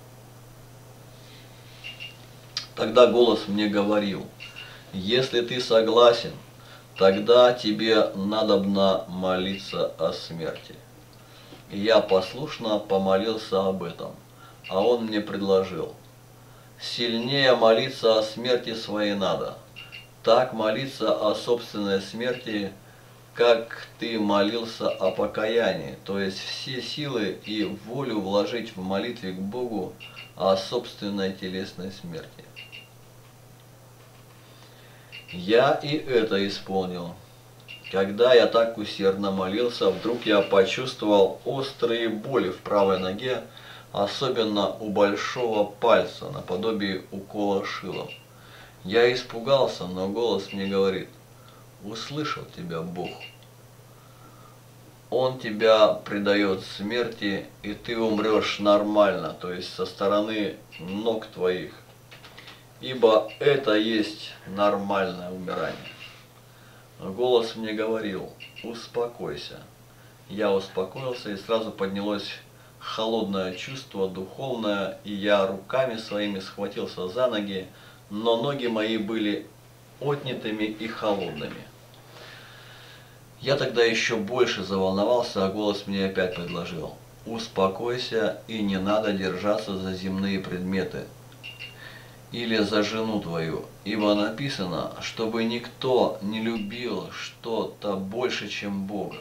Тогда голос мне говорил: если ты согласен, тогда тебе надобно молиться о смерти. И я послушно помолился об этом, а он мне предложил: сильнее молиться о смерти своей надо, так молиться о собственной смерти, как ты молился о покаянии, то есть все силы и волю вложить в молитве к Богу о собственной телесной смерти. Я и это исполнил. Когда я так усердно молился, вдруг я почувствовал острые боли в правой ноге, особенно у большого пальца, наподобие укола шилом. Я испугался, но голос мне говорит: услышал тебя Бог. Он тебя предает смерти, и ты умрешь нормально, то есть со стороны ног твоих. Ибо это есть нормальное умирание. Голос мне говорил: успокойся. Я успокоился, и сразу поднялось холодное чувство духовное, и я руками своими схватился за ноги, но ноги мои были отнятыми и холодными. Я тогда еще больше заволновался, а голос мне опять предложил: успокойся, и не надо держаться за земные предметы или за жену твою, ибо написано, чтобы никто не любил что-то больше, чем Бога.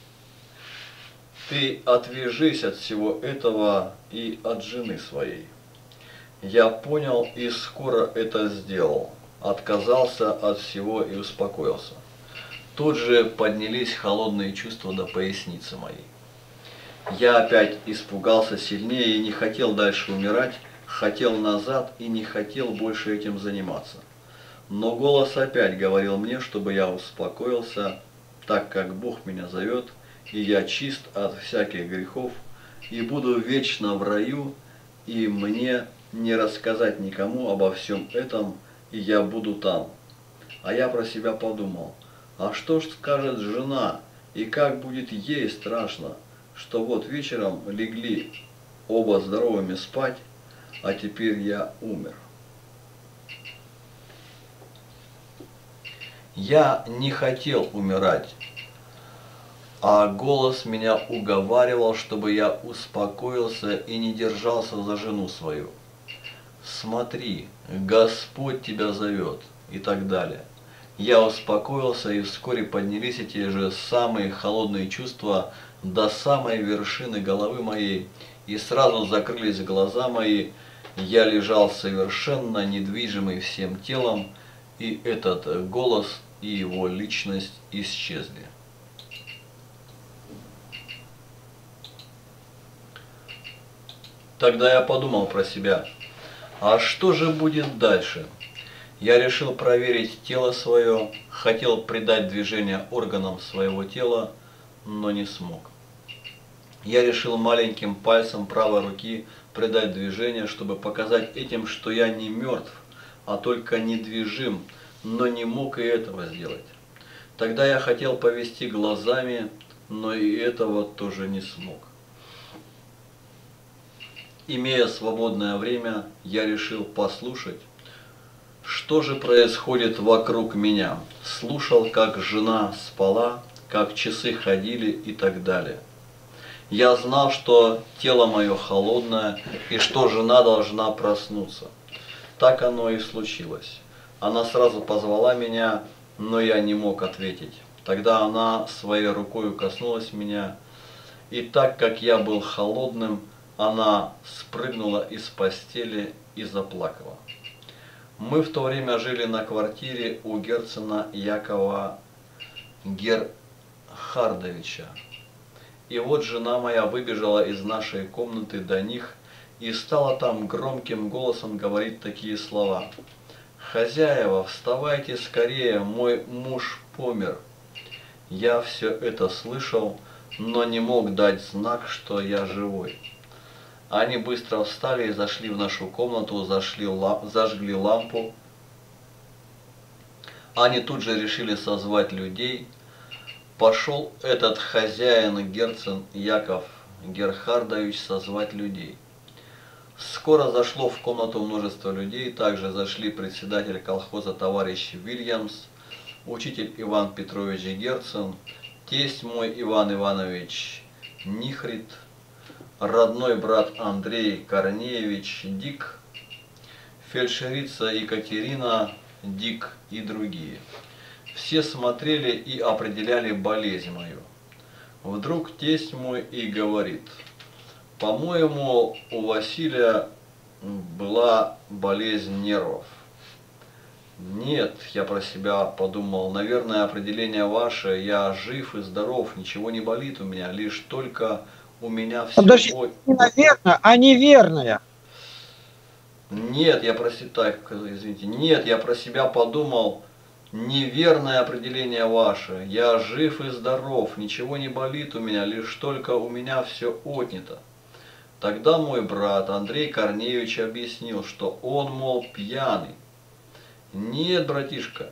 Ты отвяжись от всего этого и от жены своей. Я понял и скоро это сделал, отказался от всего и успокоился. Тут же поднялись холодные чувства до поясницы моей. Я опять испугался сильнее и не хотел дальше умирать, хотел назад и не хотел больше этим заниматься. Но голос опять говорил мне, чтобы я успокоился, так как Бог меня зовет, и я чист от всяких грехов, и буду вечно в раю, и мне не рассказать никому обо всем этом, и я буду там. А я про себя подумал: а что ж скажет жена, и как будет ей страшно, что вот вечером легли оба здоровыми спать, а теперь я умер. Я не хотел умирать, а голос меня уговаривал, чтобы я успокоился и не держался за жену свою. Смотри, Господь тебя зовет, и так далее. Я успокоился, и вскоре поднялись эти же самые холодные чувства до самой вершины головы моей, и сразу закрылись глаза мои. Я лежал совершенно недвижимый всем телом, и этот голос и его личность исчезли. Тогда я подумал про себя: а что же будет дальше? Я решил проверить тело свое, хотел придать движение органам своего тела, но не смог. Я решил маленьким пальцем правой руки придать движение, чтобы показать этим, что я не мертв, а только недвижим, но не мог и этого сделать. Тогда я хотел повести глазами, но и этого тоже не смог. Имея свободное время, я решил послушать, что же происходит вокруг меня. Слушал, как жена спала, как часы ходили и так далее. Я знал, что тело мое холодное и что жена должна проснуться. Так оно и случилось. Она сразу позвала меня, но я не мог ответить. Тогда она своей рукой коснулась меня, и так как я был холодным, она спрыгнула из постели и заплакала. Мы в то время жили на квартире у Герцена Якова Герхардовича. И вот жена моя выбежала из нашей комнаты до них и стала там громким голосом говорить такие слова: «Хозяева, вставайте скорее, мой муж помер». Я все это слышал, но не мог дать знак, что я живой. Они быстро встали и зашли в нашу комнату, зашли, зажгли лампу. Они тут же решили созвать людей. Пошел этот хозяин Герцен Яков Герхардович созвать людей. Скоро зашло в комнату множество людей, также зашли председатель колхоза товарищ Вильямс, учитель Иван Петрович Герцен, тесть мой Иван Иванович Нихрит, родной брат Андрей Корнеевич Дик, фельдшерица Екатерина Дик и другие. Все смотрели и определяли болезнь мою. Вдруг тесть мой и говорит: «По-моему, у Василия была болезнь нервов». «Нет», я про себя подумал, «наверное, определение ваше, я жив и здоров, ничего не болит у меня, лишь только у меня все...»
Подожди, не наверное, а неверное.
Нет, я про себя, так, извините, нет, я про себя подумал: «Неверное определение ваше, я жив и здоров, ничего не болит у меня, лишь только у меня все отнято». Тогда мой брат Андрей Корнеевич объяснил, что он, мол, пьяный. «Нет, братишка».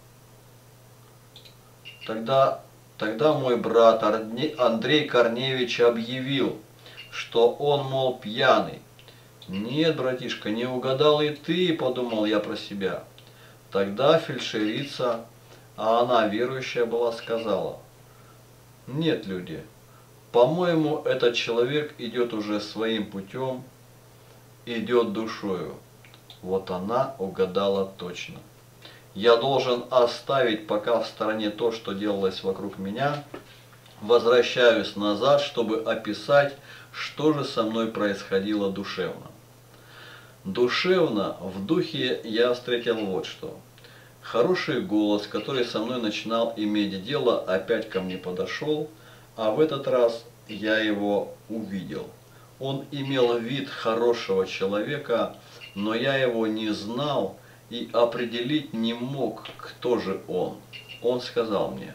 Тогда, тогда мой брат Андрей Корнеевич объявил, что он, мол, пьяный. «Нет, братишка, не угадал и ты», подумал я про себя. Тогда фельдшерица, а она верующая была, сказала: «Нет, люди, по-моему, этот человек идет уже своим путем, идет душою». Вот она угадала точно. Я должен оставить пока в стороне то, что делалось вокруг меня. Возвращаюсь назад, чтобы описать, что же со мной происходило душевно. Душевно, в духе я встретил вот что. Хороший голос, который со мной начинал иметь дело, опять ко мне подошел, а в этот раз я его увидел. Он имел вид хорошего человека, но я его не знал и определить не мог, кто же он. Он сказал мне: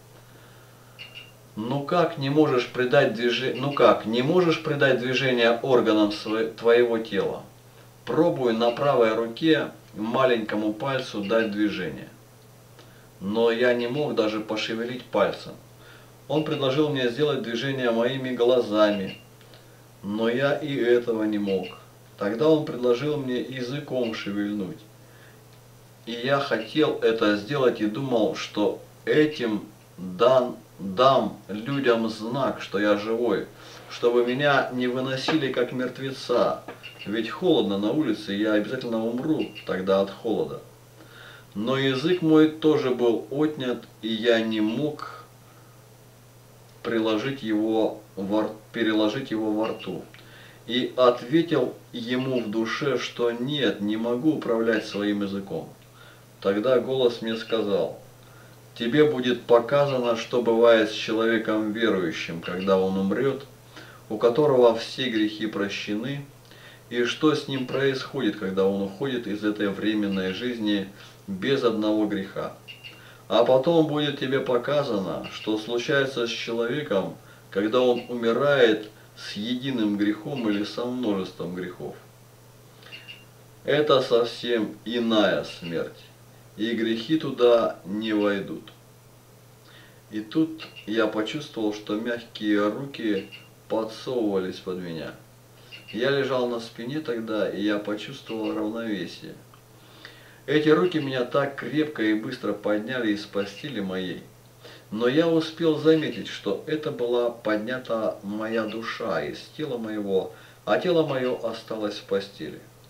«Ну как не можешь придать движение, ну как, не можешь придать движение органам твоего тела? Пробуй на правой руке маленькому пальцу дать движение». Но я не мог даже пошевелить пальцем. Он предложил мне сделать движение моими глазами, но я и этого не мог. Тогда он предложил мне языком шевельнуть. И я хотел это сделать и думал, что этим дан, дам людям знак, что я живой, чтобы меня не выносили как мертвеца. Ведь холодно на улице, я обязательно умру тогда от холода. Но язык мой тоже был отнят, и я не мог приложить его во, переложить его во рту. И ответил ему в душе, что нет, не могу управлять своим языком. Тогда голос мне сказал: «Тебе будет показано, что бывает с человеком верующим, когда он умрет, у которого все грехи прощены, и что с ним происходит, когда он уходит из этой временной жизни без одного греха. А потом будет тебе показано, что случается с человеком, когда он умирает с единым грехом или со множеством грехов. Это совсем иная смерть, и грехи туда не войдут». И тут я почувствовал, что мягкие руки подсовывались под меня. Я лежал на спине тогда, и я почувствовал равновесие. Эти руки меня так крепко и быстро подняли из постели моей. Но я успел заметить, что это была поднята моя душа из тела моего, а тело мое осталось в постели.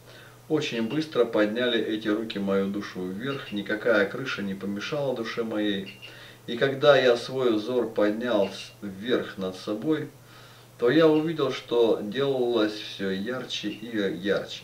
Очень быстро подняли эти руки мою душу вверх, никакая крыша не помешала душе моей. И когда я свой взор поднял вверх над собой, то я увидел, что делалось все ярче и ярче.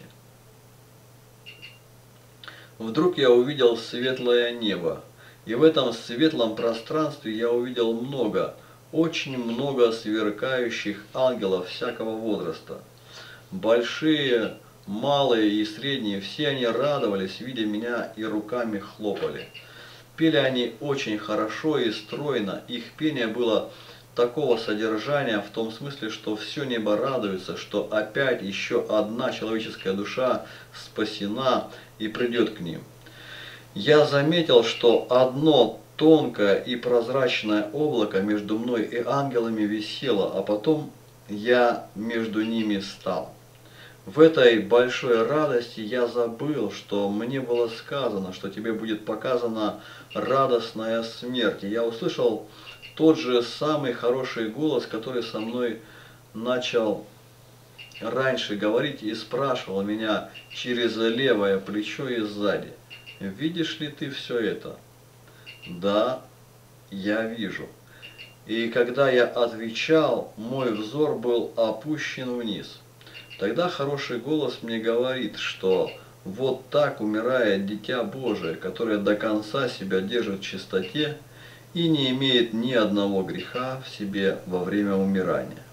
Вдруг я увидел светлое небо, и в этом светлом пространстве я увидел много, очень много сверкающих ангелов всякого возраста. Большие, малые и средние, все они радовались, видя меня, и руками хлопали. Пели они очень хорошо и стройно, их пение было такого содержания в том смысле, что все небо радуется, что опять еще одна человеческая душа спасена и придет к ним. Я заметил, что одно тонкое и прозрачное облако между мной и ангелами висело, а потом я между ними стал. В этой большой радости я забыл, что мне было сказано, что тебе будет показана радостная смерть. И я услышал тот же самый хороший голос, который со мной начал раньше говорить и спрашивал меня через левое плечо и сзади: «Видишь ли ты все это?» «Да, я вижу». И когда я отвечал, мой взор был опущен вниз. Тогда хороший голос мне говорит, что вот так умирает Дитя Божие, которое до конца себя держит в чистоте и не имеет ни одного греха в себе во время умирания.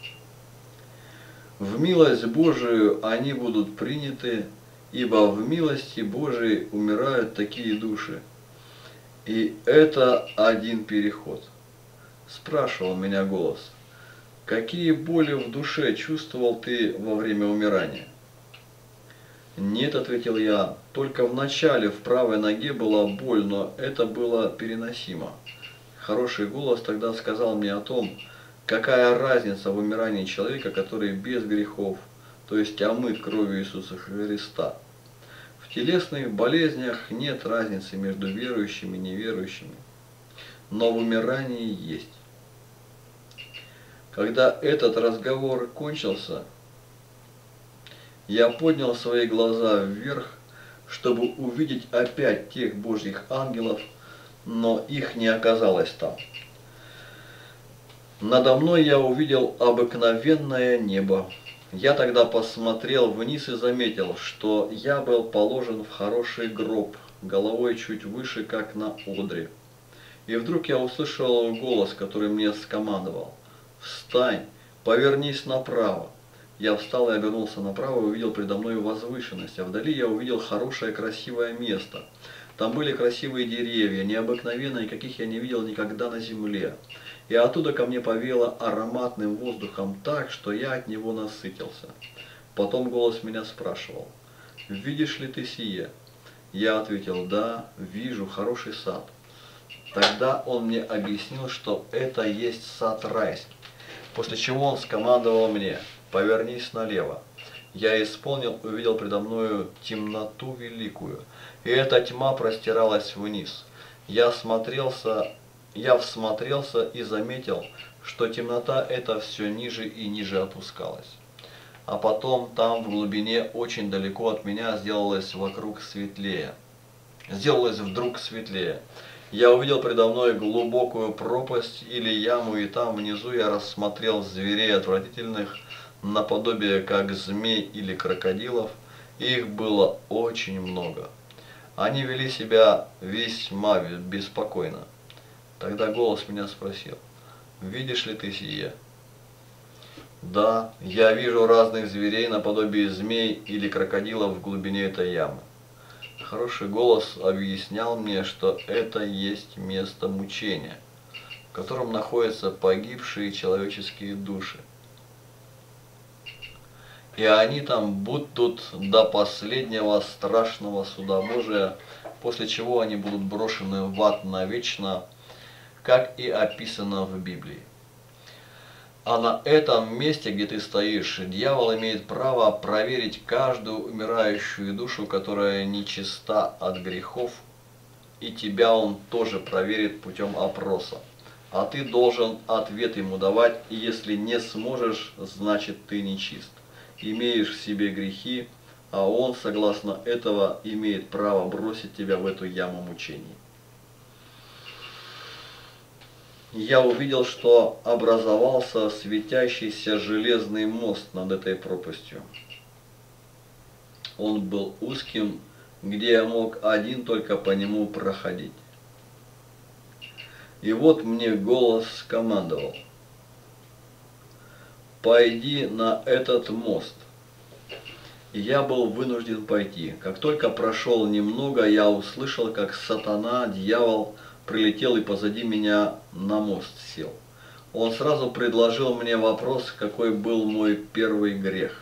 В милость Божию они будут приняты, ибо в милости Божией умирают такие души. И это один переход. Спрашивал меня голос: «Какие боли в душе чувствовал ты во время умирания?» «Нет», — ответил я, — «только в начале в правой ноге была боль, но это было переносимо». Хороший голос тогда сказал мне о том, какая разница в умирании человека, который без грехов, то есть омыт кровью Иисуса Христа. В телесных болезнях нет разницы между верующими и неверующими, но в умирании есть. Когда этот разговор кончился, я поднял свои глаза вверх, чтобы увидеть опять тех Божьих ангелов, но их не оказалось там. Надо мной я увидел обыкновенное небо. Я тогда посмотрел вниз и заметил, что я был положен в хороший гроб, головой чуть выше, как на одре. И вдруг я услышал голос, который мне скомандовал: «Встань, повернись направо». Я встал и обернулся направо и увидел предо мной возвышенность, а вдали я увидел хорошее красивое место. Там были красивые деревья, необыкновенные, каких я не видел никогда на земле. И оттуда ко мне повеяло ароматным воздухом так, что я от него насытился. Потом голос меня спрашивал: «Видишь ли ты сие?» Я ответил: «Да, вижу хороший сад». Тогда он мне объяснил, что это есть сад райский, после чего он скомандовал мне: «Повернись налево». Я исполнил и увидел предо мною темноту великую, и эта тьма простиралась вниз. Я смотрелся, я всмотрелся и заметил, что темнота эта все ниже и ниже опускалась. А потом там в глубине, очень далеко от меня, сделалось вокруг светлее. Сделалось вдруг светлее. Я увидел предо мной глубокую пропасть или яму, и там внизу я рассмотрел зверей отвратительных, наподобие как змей или крокодилов. Их было очень много. Они вели себя весьма беспокойно. Тогда голос меня спросил: «Видишь ли ты сие?» «Да, я вижу разных зверей наподобие змей или крокодилов в глубине этой ямы». Хороший голос объяснял мне, что это есть место мучения, в котором находятся погибшие человеческие души. И они там будут до последнего страшного суда Божия, после чего они будут брошены в ад навечно, как и описано в Библии. А на этом месте, где ты стоишь, дьявол имеет право проверить каждую умирающую душу, которая нечиста от грехов, и тебя он тоже проверит путем опроса. А ты должен ответ ему давать, и если не сможешь, значит ты нечист, имеешь в себе грехи, а он, согласно этого, имеет право бросить тебя в эту яму мучений. Я увидел, что образовался светящийся железный мост над этой пропастью. Он был узким, где я мог один только по нему проходить. И вот мне голос скомандовал: «Пойди на этот мост». И я был вынужден пойти. Как только прошел немного, я услышал, как сатана, дьявол, прилетел и позади меня на мост сел. Он сразу предложил мне вопрос, какой был мой первый грех.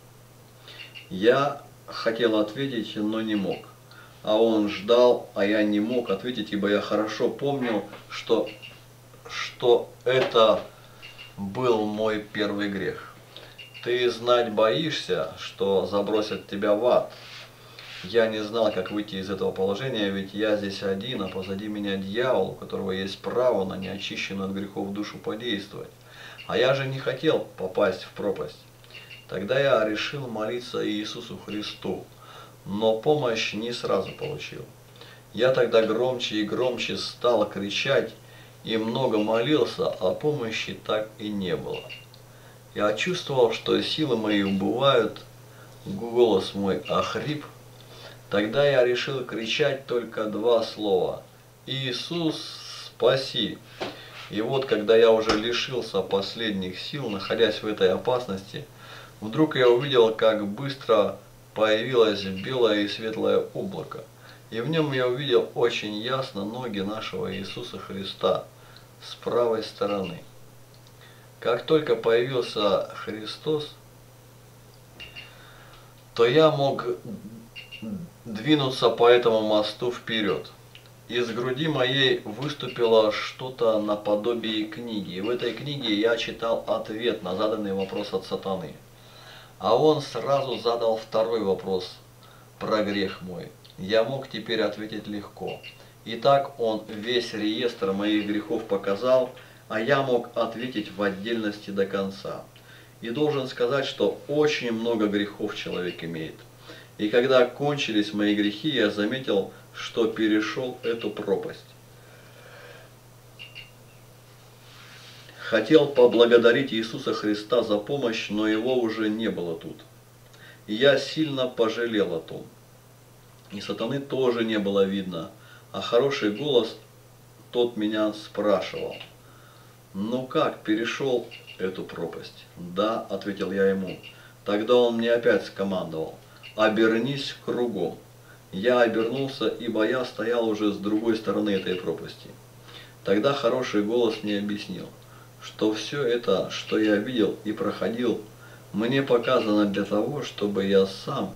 Я хотел ответить, но не мог. А он ждал, а я не мог ответить, ибо я хорошо помнил, что, что это был мой первый грех. Ты знать боишься, что забросят тебя в ад. Я не знал, как выйти из этого положения, ведь я здесь один, а позади меня дьявол, у которого есть право на неочищенную от грехов душу подействовать. А я же не хотел попасть в пропасть. Тогда я решил молиться Иисусу Христу, но помощь не сразу получил. Я тогда громче и громче стал кричать и много молился, а помощи так и не было. Я чувствовал, что силы мои убывают, голос мой охрип. Тогда я решил кричать только два слова: «Иисус, спаси!» И вот, когда я уже лишился последних сил, находясь в этой опасности, вдруг я увидел, как быстро появилось белое и светлое облако. И в нем я увидел очень ясно ноги нашего Иисуса Христа с правой стороны. Как только появился Христос, то я мог двинуться по этому мосту вперед. Из груди моей выступило что-то наподобие книги. И в этой книге я читал ответ на заданный вопрос от сатаны. А он сразу задал второй вопрос про грех мой. Я мог теперь ответить легко. Итак, он весь реестр моих грехов показал, а я мог ответить в отдельности до конца. И должен сказать, что очень много грехов человек имеет. И когда кончились мои грехи, я заметил, что перешел эту пропасть. Хотел поблагодарить Иисуса Христа за помощь, но его уже не было тут. И я сильно пожалел о том. И сатаны тоже не было видно, а хороший голос тот меня спрашивал: «Ну как, перешел эту пропасть?» «Да», — ответил я ему. Тогда он мне опять скомандовал: «Обернись кругом». Я обернулся, ибо я стоял уже с другой стороны этой пропасти. Тогда хороший голос мне объяснил, что все это, что я видел и проходил, мне показано для того, чтобы я сам,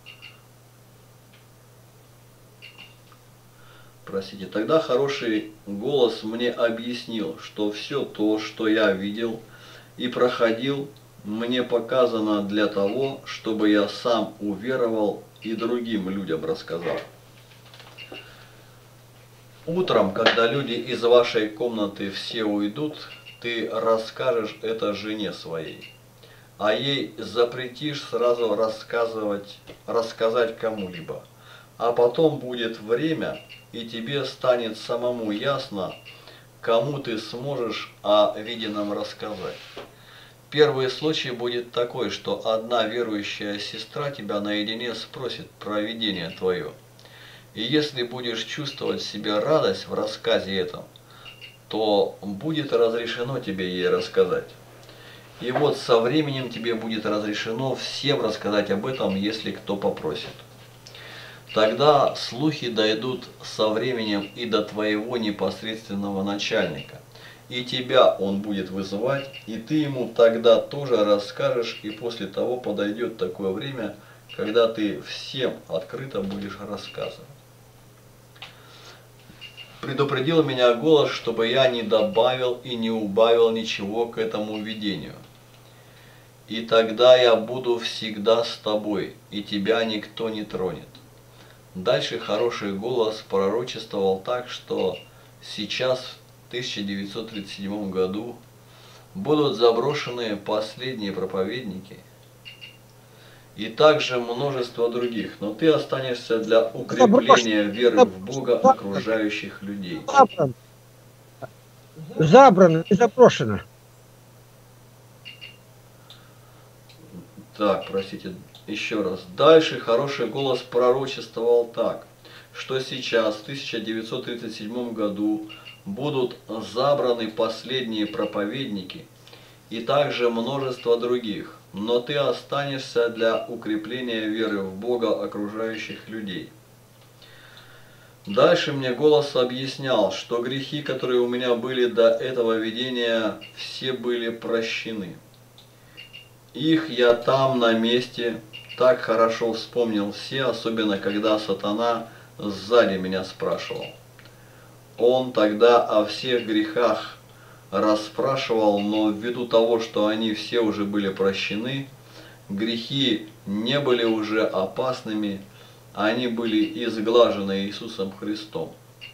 простите, тогда хороший голос мне объяснил, что все то, что я видел и проходил, мне показано для того, чтобы я сам уверовал и другим людям рассказал. Утром, когда люди из вашей комнаты все уйдут, ты расскажешь это жене своей, а ей запретишь сразу рассказывать, рассказать кому-либо. А потом будет время, и тебе станет самому ясно, кому ты сможешь о виденном рассказать. Первый случай будет такой, что одна верующая сестра тебя наедине спросит про видение твое. И если будешь чувствовать в себе радость в рассказе этом, то будет разрешено тебе ей рассказать. И вот со временем тебе будет разрешено всем рассказать об этом, если кто попросит. Тогда слухи дойдут со временем и до твоего непосредственного начальника. И тебя он будет вызывать, и ты ему тогда тоже расскажешь, и после того подойдет такое время, когда ты всем открыто будешь рассказывать. Предупредил меня голос, чтобы я не добавил и не убавил ничего к этому видению. И тогда я буду всегда с тобой, и тебя никто не тронет. Дальше хороший голос пророчествовал так, что сейчас, в тысяча девятьсот тридцать седьмом году, будут заброшены последние проповедники, и также множество других, но ты останешься для укрепления веры в Бога окружающих людей.
Забрано, забрано и заброшено.
Так, простите, еще раз. Дальше хороший голос пророчествовал так, что сейчас, в тысяча девятьсот тридцать седьмом году, будут забраны последние проповедники и также множество других, но ты останешься для укрепления веры в Бога окружающих людей. Дальше мне голос объяснял, что грехи, которые у меня были до этого видения, все были прощены. Их я там на месте так хорошо вспомнил все, особенно когда сатана сзади меня спрашивал. Он тогда о всех грехах расспрашивал, но ввиду того, что они все уже были прощены, грехи не были уже опасными, они были изглажены Иисусом Христом.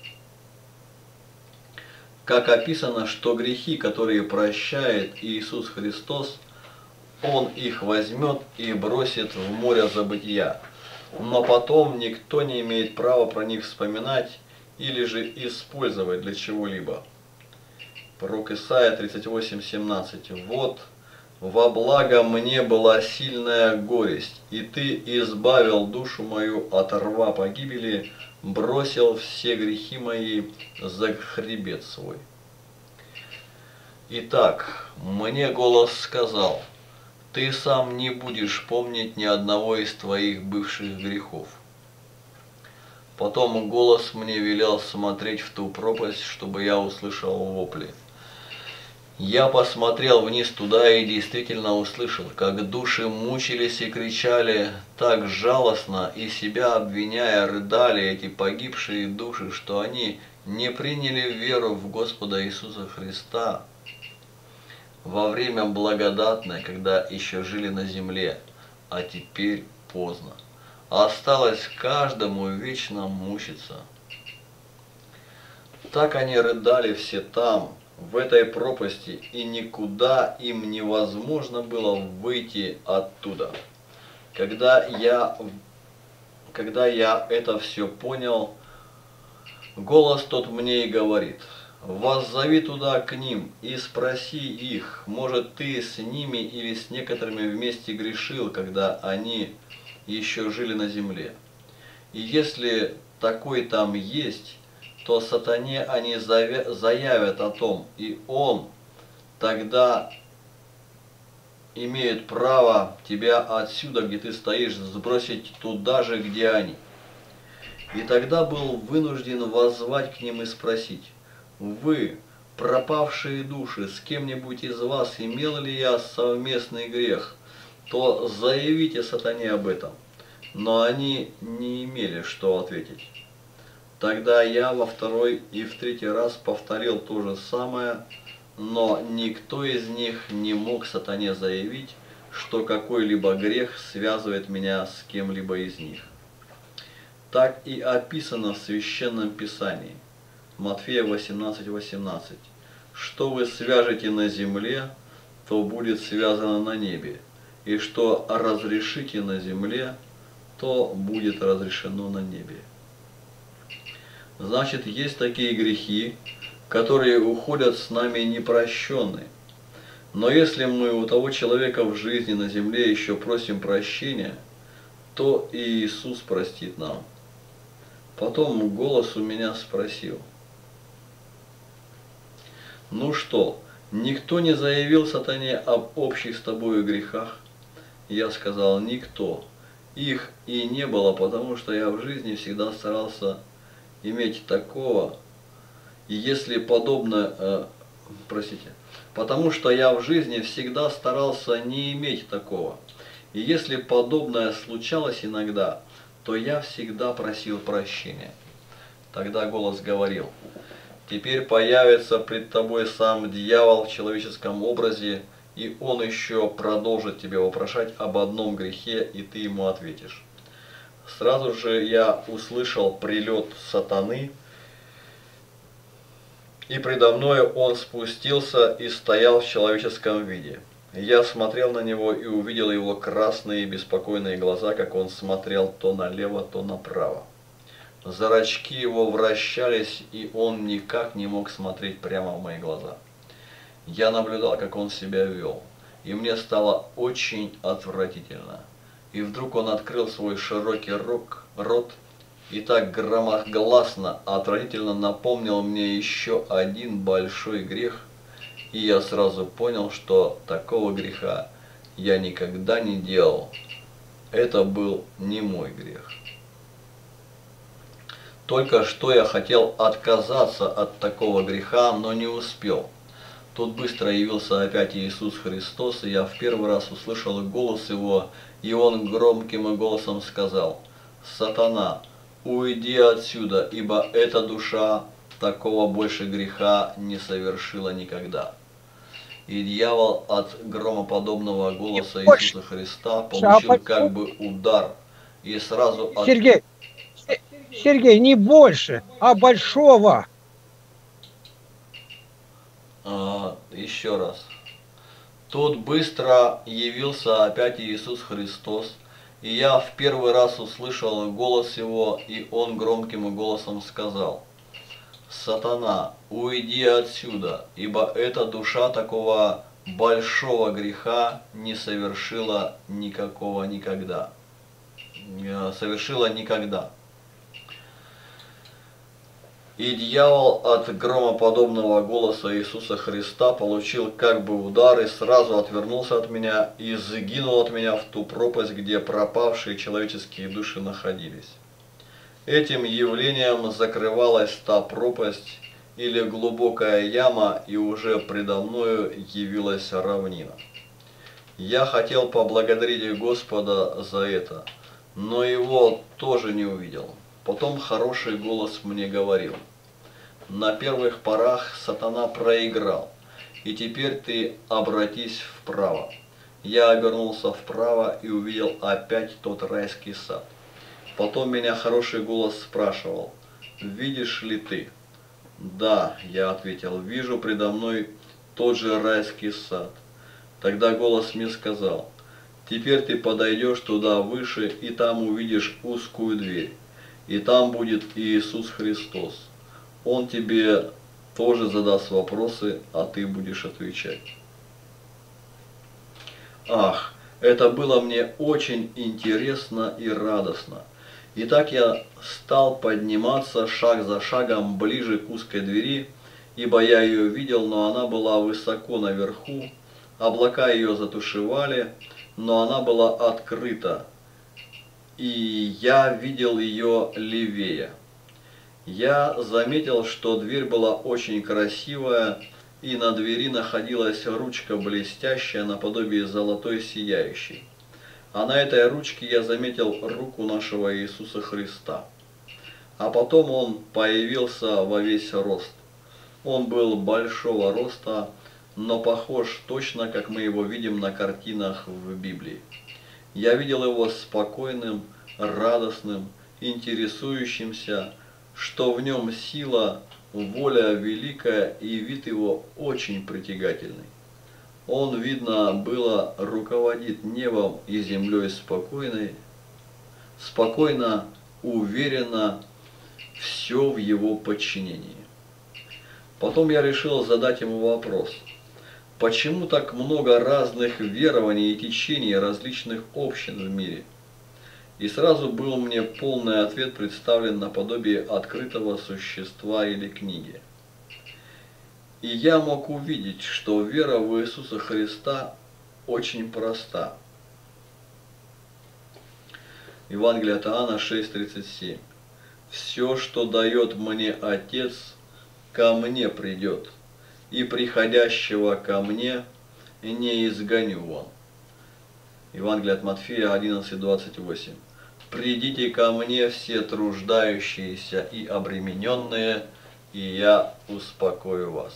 Как описано, что грехи, которые прощает Иисус Христос, Он их возьмет и бросит в море забытия, но потом никто не имеет права про них вспоминать или же использовать для чего-либо. Пророк Исайя тридцать восемь семнадцать. «Вот во благо мне была сильная горесть, и ты избавил душу мою от рва погибели, бросил все грехи мои за хребет свой». Итак, мне голос сказал: ты сам не будешь помнить ни одного из твоих бывших грехов. Потом голос мне велел смотреть в ту пропасть, чтобы я услышал вопли. Я посмотрел вниз туда и действительно услышал, как души мучились и кричали так жалостно, и себя обвиняя рыдали эти погибшие души, что они не приняли веру в Господа Иисуса Христа во время благодатное, когда еще жили на земле, а теперь поздно. Осталось каждому вечно мучиться. Так они рыдали все там, в этой пропасти, и никуда им невозможно было выйти оттуда. Когда я, когда я это все понял, голос тот мне и говорит: воззови туда к ним и спроси их, может, ты с ними или с некоторыми вместе грешил, когда они еще жили на земле. И если такой там есть, то сатане они заявят о том, и он тогда имеет право тебя отсюда, где ты стоишь, сбросить туда же, где они. И тогда был вынужден воззвать к ним и спросить: вы, пропавшие души, с кем-нибудь из вас имел ли я совместный грех, то заявите сатане об этом. Но они не имели что ответить. Тогда я во второй и в третий раз повторил то же самое, но никто из них не мог сатане заявить, что какой-либо грех связывает меня с кем-либо из них. Так и описано в Священном Писании. Матфея восемнадцать восемнадцать. Что вы свяжете на земле, то будет связано на небе, и что разрешите на земле, то будет разрешено на небе. Значит, есть такие грехи, которые уходят с нами непрощенные. Но если мы у того человека в жизни на земле еще просим прощения, то и Иисус простит нам. Потом голос у меня спросил: ну что, никто не заявил сатане об общих с тобою грехах? Я сказал: никто. Их и не было, потому что я в жизни всегда старался иметь такого. И если подобное, э, простите, потому что я в жизни всегда старался не иметь такого. И если подобное случалось иногда, то я всегда просил прощения. Тогда голос говорил: теперь появится пред тобой сам дьявол в человеческом образе, и он еще продолжит тебя вопрошать об одном грехе, и ты ему ответишь. Сразу же я услышал прилет сатаны, и предо мною он спустился и стоял в человеческом виде. Я смотрел на него и увидел его красные беспокойные глаза, как он смотрел то налево, то направо. Зрачки его вращались, и он никак не мог смотреть прямо в мои глаза. Я наблюдал, как он себя вел, и мне стало очень отвратительно. И вдруг он открыл свой широкий рот и так громогласно, отвратительно напомнил мне еще один большой грех, и я сразу понял, что такого греха я никогда не делал. Это был не мой грех. Только что я хотел отказаться от такого греха, но не успел. Тут быстро явился опять Иисус Христос, и я в первый раз услышал голос Его, и Он громким голосом сказал: «Сатана, уйди отсюда, ибо эта душа такого больше греха не совершила никогда». И дьявол от громоподобного голоса Иисуса Христа получил как бы удар, и сразу от...
Сергей, Сергей, не больше, а большого.
А, еще раз. Тут быстро явился опять Иисус Христос, и я в первый раз услышал голос Его, и Он громким голосом сказал: «Сатана, уйди отсюда, ибо эта душа такого большого греха не совершила никакого никогда». Совершила никогда. И дьявол от громоподобного голоса Иисуса Христа получил как бы удар и сразу отвернулся от меня и сгинул от меня в ту пропасть, где пропавшие человеческие души находились. Этим явлением закрывалась та пропасть или глубокая яма, и уже предо мною явилась равнина. Я хотел поблагодарить Господа за это, но Его тоже не увидел. Потом хороший голос мне говорил: «На первых порах сатана проиграл, и теперь ты обратись вправо». Я обернулся вправо и увидел опять тот райский сад. Потом меня хороший голос спрашивал: «Видишь ли ты?» «Да», я ответил, «вижу предо мной тот же райский сад». Тогда голос мне сказал: «Теперь ты подойдешь туда выше, и там увидишь узкую дверь. И там будет Иисус Христос. Он тебе тоже задаст вопросы, а ты будешь отвечать». Ах, это было мне очень интересно и радостно. И так я стал подниматься шаг за шагом ближе к узкой двери, ибо я ее видел, но она была высоко наверху, облака ее затушевали, но она была открыта, и я видел ее левее. Я заметил, что дверь была очень красивая, и на двери находилась ручка блестящая, наподобие золотой сияющей. А на этой ручке я заметил руку нашего Иисуса Христа. А потом Он появился во весь рост. Он был большого роста, но похож точно, как мы его видим на картинах в Библии. Я видел его спокойным, радостным, интересующимся, что в нем сила, воля великая, и вид его очень притягательный. Он, видно было, руководит небом и землей спокойной, спокойно, уверенно, все в его подчинении. Потом я решил задать ему вопрос: почему так много разных верований и течений различных общин в мире? И сразу был мне полный ответ представлен наподобие открытого существа или книги. И я мог увидеть, что вера в Иисуса Христа очень проста. Евангелие от Иоанна шесть тридцать семь. «Все, что дает мне Отец, ко мне придет, и приходящего ко мне не изгоню вон». Евангелие от Матфея одиннадцать двадцать восемь. «Придите ко мне все труждающиеся и обремененные, и я успокою вас».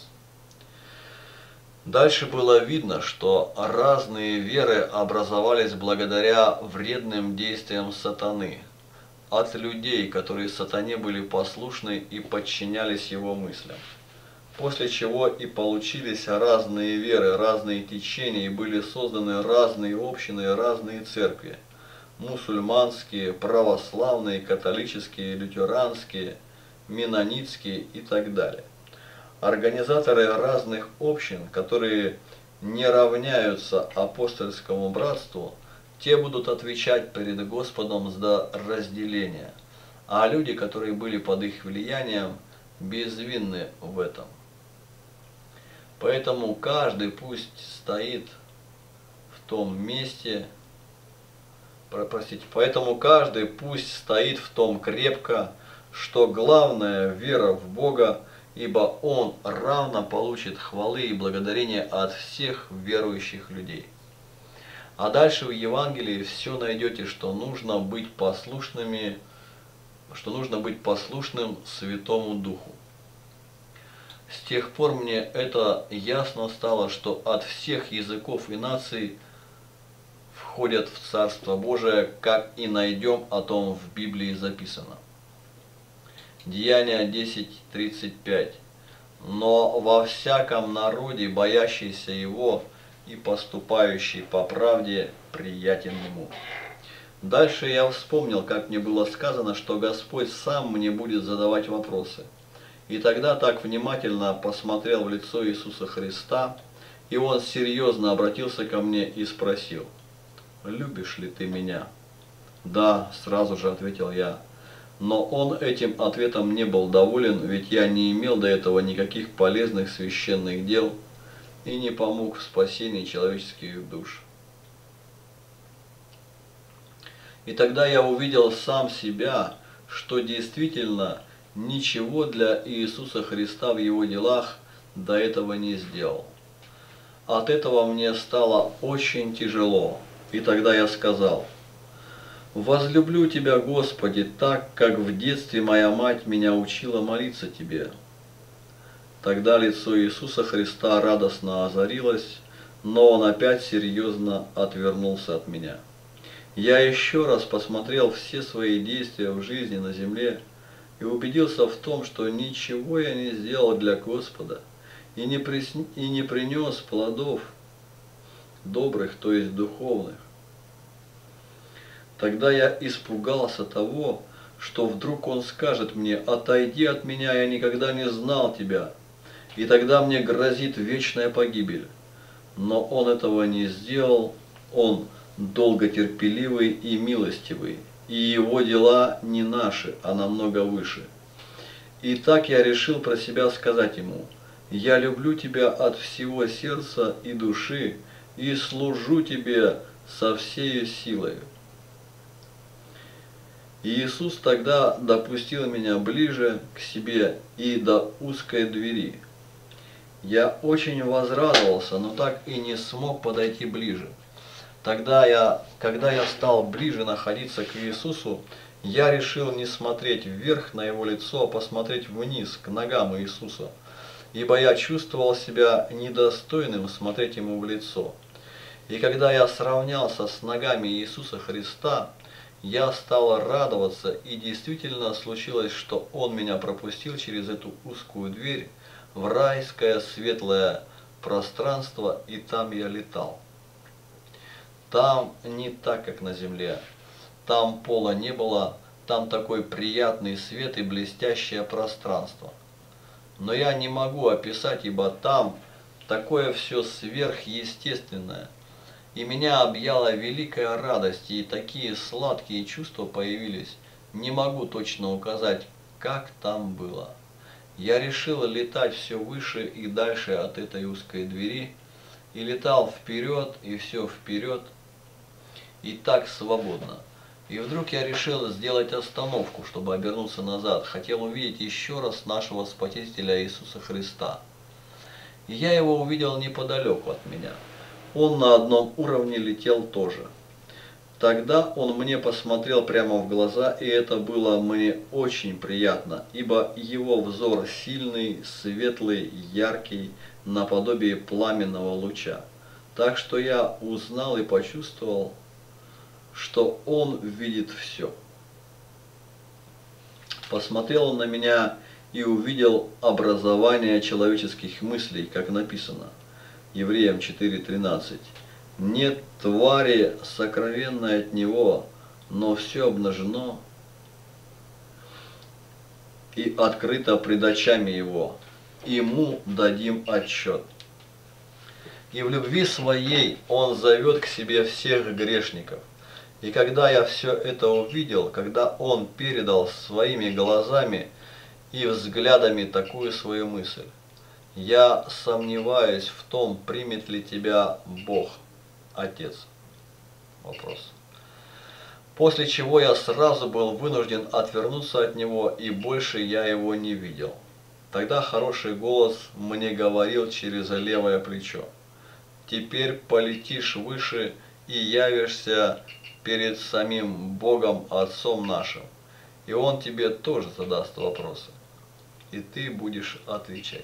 Дальше было видно, что разные веры образовались благодаря вредным действиям сатаны, от людей, которые сатане были послушны и подчинялись его мыслям. после чего и получились разные веры, разные течения, и были созданы разные общины, разные церкви. Мусульманские, православные, католические, лютеранские, менонитские и так далее. Организаторы разных общин, которые не равняются апостольскому братству, те будут отвечать перед Господом за разделение, а люди, которые были под их влиянием, безвинны в этом. Поэтому каждый пусть стоит в том месте, простите, поэтому каждый пусть стоит в том крепко, что главное вера в Бога, ибо Он равно получит хвалы и благодарения от всех верующих людей. А дальше в Евангелии все найдете, что нужно быть послушными, что нужно быть послушным Святому Духу. С тех пор мне это ясно стало, что от всех языков и наций входят в Царство Божие, как и найдем о том в Библии записано. Деяния десять тридцать пять. Но во всяком народе, боящийся Его и поступающий по правде, приятен Ему. Дальше я вспомнил, как мне было сказано, что Господь сам мне будет задавать вопросы. И тогда так внимательно посмотрел в лицо Иисуса Христа, и Он серьезно обратился ко мне и спросил: «Любишь ли ты меня?» «Да», сразу же ответил я. Но Он этим ответом не был доволен, ведь я не имел до этого никаких полезных священных дел и не помог в спасении человеческих душ. И тогда я увидел сам себя, что действительно ничего для Иисуса Христа в Его делах до этого не сделал. От этого мне стало очень тяжело, и тогда я сказал: «Возлюблю Тебя, Господи, так, как в детстве моя мать меня учила молиться Тебе». Тогда лицо Иисуса Христа радостно озарилось, но Он опять серьезно отвернулся от меня. Я еще раз посмотрел все свои действия в жизни на земле и убедился в том, что ничего я не сделал для Господа и не, прис... и не принес плодов добрых, то есть духовных. Тогда я испугался того, что вдруг Он скажет мне: «Отойди от меня, я никогда не знал тебя», и тогда мне грозит вечная погибель. Но Он этого не сделал, Он долготерпеливый и милостивый, и Его дела не наши, а намного выше. И так я решил про себя сказать Ему: «Я люблю Тебя от всего сердца и души, и служу Тебе со всею силою». И Иисус тогда допустил меня ближе к себе и до узкой двери. Я очень возрадовался, но так и не смог подойти ближе. Тогда я, когда я стал ближе находиться к Иисусу, я решил не смотреть вверх на Его лицо, а посмотреть вниз, к ногам Иисуса, ибо я чувствовал себя недостойным смотреть Ему в лицо. И когда я сравнялся с ногами Иисуса Христа, я стал радоваться, и действительно случилось, что Он меня пропустил через эту узкую дверь в райское светлое пространство, и там я летал. Там не так, как на земле. Там пола не было, там такой приятный свет и блестящее пространство. Но я не могу описать, ибо там такое все сверхъестественное. И меня объяла великая радость, и такие сладкие чувства появились. Не могу точно указать, как там было. Я решил летать все выше и дальше от этой узкой двери, и летал вперед, и все вперед, и так свободно. И вдруг я решил сделать остановку, чтобы обернуться назад. Хотел увидеть еще раз нашего Спасителя Иисуса Христа. И я Его увидел неподалеку от меня. Он на одном уровне летел тоже. Тогда Он мне посмотрел прямо в глаза, и это было мне очень приятно, ибо Его взор сильный, светлый, яркий, наподобие пламенного луча. Так что я узнал и почувствовал, что Он видит все. Посмотрел Он на меня, и увидел образование человеческих мыслей, как написано. Евреям четыре тринадцать. Нет твари сокровенной от него, но все обнажено и открыто пред очами его. Ему дадим отчет. И в любви своей он зовет к себе всех грешников. И когда я все это увидел, когда он передал своими глазами и взглядами такую свою мысль, я сомневаюсь в том, примет ли тебя Бог, Отец. Вопрос. После чего я сразу был вынужден отвернуться от него, и больше я его не видел. Тогда хороший голос мне говорил через левое плечо: теперь полетишь выше и явишься перед самим Богом Отцом нашим, и Он тебе тоже задаст вопросы, и ты будешь отвечать.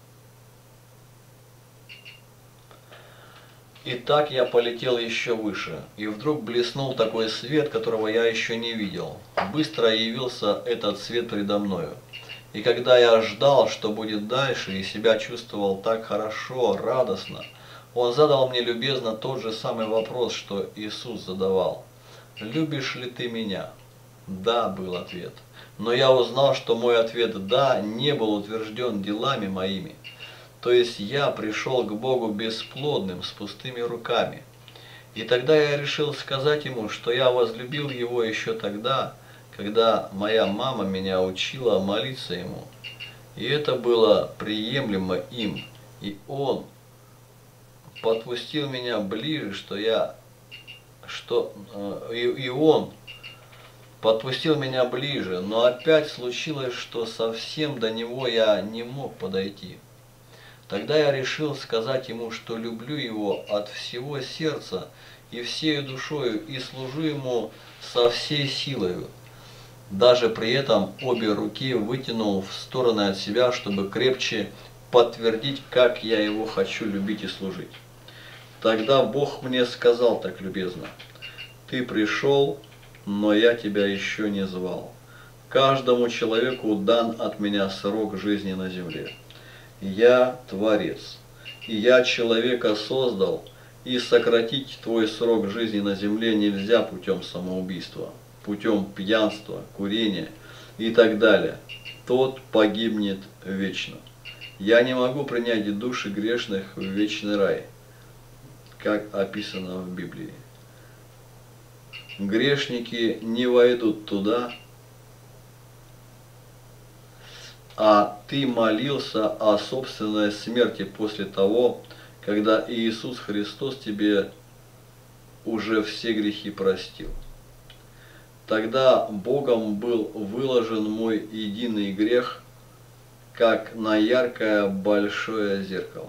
И так я полетел еще выше, и вдруг блеснул такой свет, которого я еще не видел. Быстро явился этот свет предо мною. И когда я ждал, что будет дальше, и себя чувствовал так хорошо, радостно, он задал мне любезно тот же самый вопрос, что Иисус задавал. «Любишь ли ты меня?» «Да», был ответ. Но я узнал, что мой ответ «да» не был утвержден делами моими. То есть я пришел к Богу бесплодным, с пустыми руками. И тогда я решил сказать ему, что я возлюбил его еще тогда, когда моя мама меня учила молиться ему. И это было приемлемо им. И он подпустил меня ближе, что я, что, и, и он подпустил меня ближе, но опять случилось, что совсем до него я не мог подойти. Тогда я решил сказать ему, что люблю его от всего сердца и всей душою, и служу ему со всей силою. Даже при этом обе руки вытянул в стороны от себя, чтобы крепче подтвердить, как я его хочу любить и служить. Тогда Бог мне сказал так любезно: «Ты пришел, но я тебя еще не звал. Каждому человеку дан от меня срок жизни на земле. Я Творец, и я человека создал, и сократить твой срок жизни на земле нельзя путем самоубийства, путем пьянства, курения и так далее. Тот погибнет вечно. Я не могу принять души грешных в вечный рай, как описано в Библии. Грешники не войдут туда, а ты молился о собственной смерти после того, когда Иисус Христос тебе уже все грехи простил. Тогда Богом был выложен мой единый грех, как на яркое большое зеркало.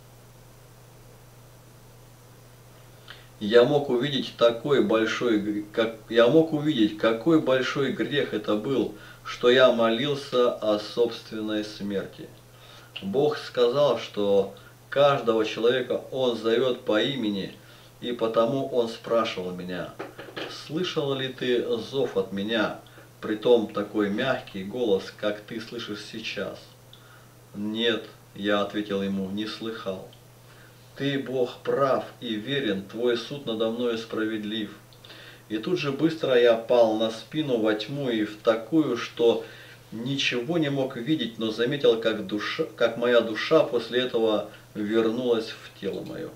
Я мог увидеть такой большой, как я мог увидеть, какой большой грех это был, что я молился о собственной смерти. Бог сказал, что каждого человека Он зовет по имени, и потому Он спрашивал меня: слышал ли ты зов от меня, притом такой мягкий голос, как ты слышишь сейчас? Нет, я ответил ему, не слыхал. Ты, Бог, прав и верен, твой суд надо мною справедлив. И тут же быстро я пал на спину во тьму и в такую, что ничего не мог видеть, но заметил, как, душа, как моя душа после этого вернулась в тело мое.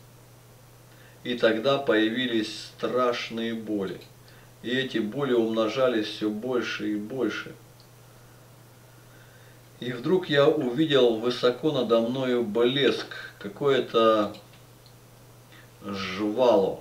И тогда появились страшные боли, и эти боли умножались все больше и больше. И вдруг я увидел высоко надо мною блеск, какое-то жвало.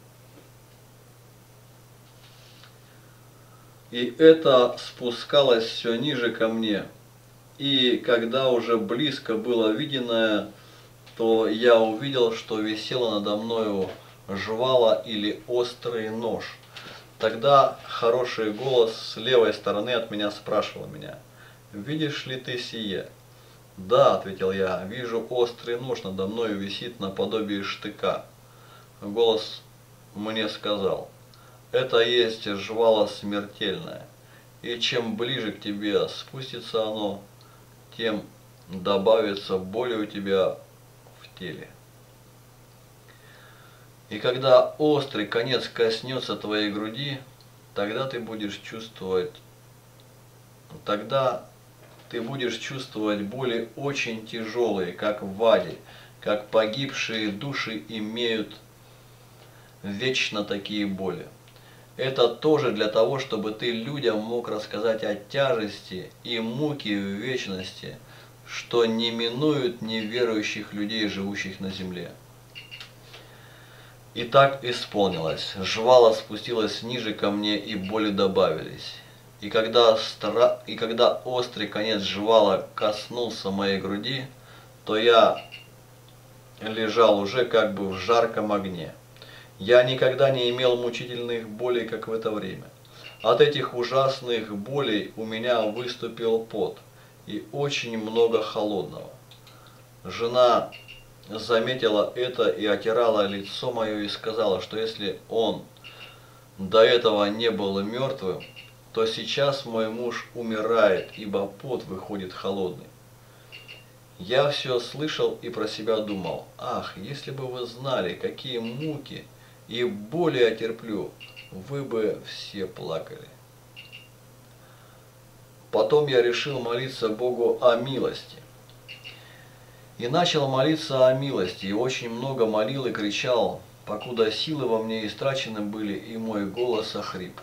И это спускалось все ниже ко мне. И когда уже близко было виденное, то я увидел, что висело надо мною жвало или острый нож. Тогда хороший голос с левой стороны от меня спрашивал меня: «Видишь ли ты сие?» «Да», — ответил я, — «вижу, острый нож надо мною висит наподобие штыка». Голос мне сказал: «Это есть жвало смертельное. и чем ближе к тебе спустится оно, тем добавится боли у тебя в теле. И когда острый конец коснется твоей груди, тогда ты будешь чувствовать, тогда ты будешь чувствовать боли очень тяжелые, как в аде, как погибшие души имеют вечно такие боли. Это тоже для того, чтобы ты людям мог рассказать о тяжести и муке в вечности, что не минуют неверующих людей, живущих на земле. И так исполнилось. Жвала спустилась ниже ко мне, и боли добавились. И когда, стра... и когда острый конец жвала коснулся моей груди, то я лежал уже как бы в жарком огне. Я никогда не имел мучительных болей, как в это время. От этих ужасных болей у меня выступил пот и очень много холодного. Жена заметила это и отирала лицо мое и сказала, что если он до этого не был мертвым, то сейчас мой муж умирает, ибо пот выходит холодный. Я все слышал и про себя думал: ах, если бы вы знали, какие муки и боли я терплю, вы бы все плакали. Потом я решил молиться Богу о милости. И начал молиться о милости, и очень много молил и кричал, покуда силы во мне истрачены были, и мой голос охрип.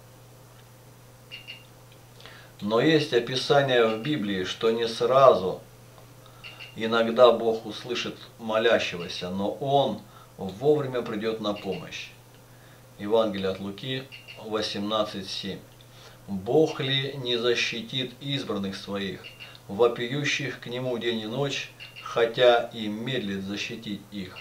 Но есть описание в Библии, что не сразу иногда Бог услышит молящегося, но Он вовремя придет на помощь. Евангелие от Луки восемнадцать семь. Бог ли не защитит избранных своих, вопиющих к Нему день и ночь, хотя и медлит защитить их?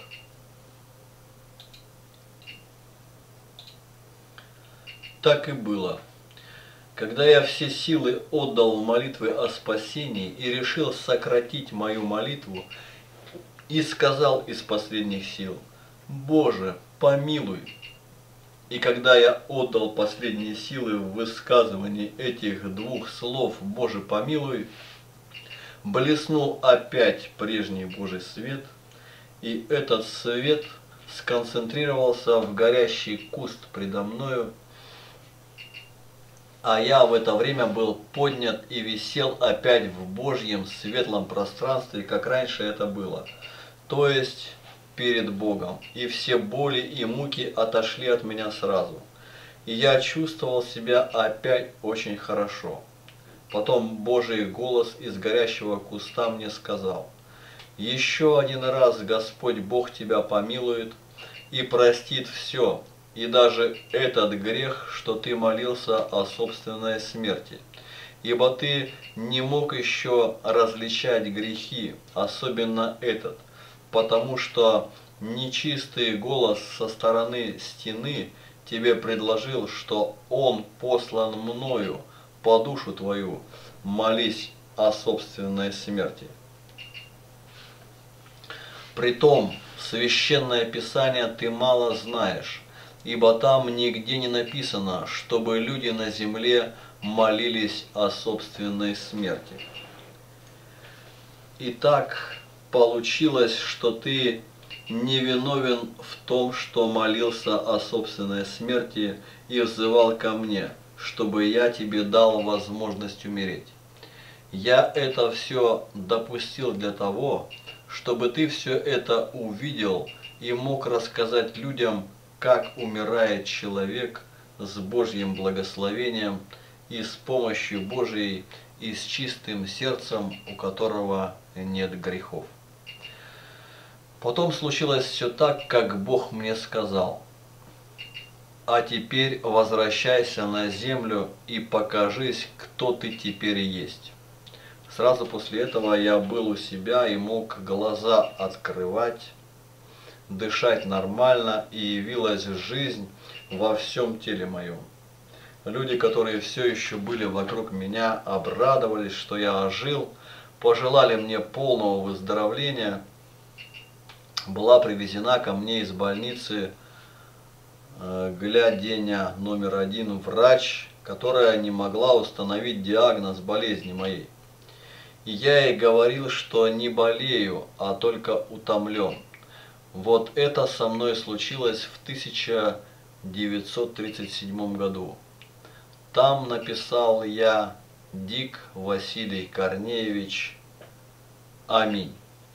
Так и было. Когда я все силы отдал в молитвы о спасении и решил сократить мою молитву, и сказал из последних сил: Боже, помилуй. И когда я отдал последние силы в высказывании этих двух слов «Боже, помилуй», блеснул опять прежний Божий свет, и этот свет сконцентрировался в горящий куст предо мною, а я в это время был поднят и висел опять в Божьем светлом пространстве, как раньше это было, то есть перед Богом, и все боли и муки отошли от меня сразу, и я чувствовал себя опять очень хорошо. Потом Божий голос из горящего куста мне сказал: еще один раз Господь Бог тебя помилует и простит все, и даже этот грех, что ты молился о собственной смерти, ибо ты не мог еще различать грехи, особенно этот, потому что нечистый голос со стороны стены тебе предложил, что он послан мною по душу твою, молись о собственной смерти. Притом, священное писание ты мало знаешь, ибо там нигде не написано, чтобы люди на земле молились о собственной смерти. Итак, получилось, что ты невиновен в том, что молился о собственной смерти и взывал ко мне, чтобы я тебе дал возможность умереть. Я это все допустил для того, чтобы ты все это увидел и мог рассказать людям, как умирает человек с Божьим благословением и с помощью Божией и с чистым сердцем, у которого нет грехов. Потом случилось все так, как Бог мне сказал. А теперь возвращайся на землю и покажись, кто ты теперь есть. Сразу после этого я был у себя и мог глаза открывать, дышать нормально, и явилась жизнь во всем теле моем. Люди, которые все еще были вокруг меня, обрадовались, что я ожил, пожелали мне полного выздоровления. Была привезена ко мне из больницы глядения номер один, врач, которая не могла установить диагноз болезни моей. И я ей говорил, что не болею, а только утомлен. Вот это со мной случилось в тысяча девятьсот тридцать седьмом году. Там написал я: Дик Василий Корнеевич. Аминь.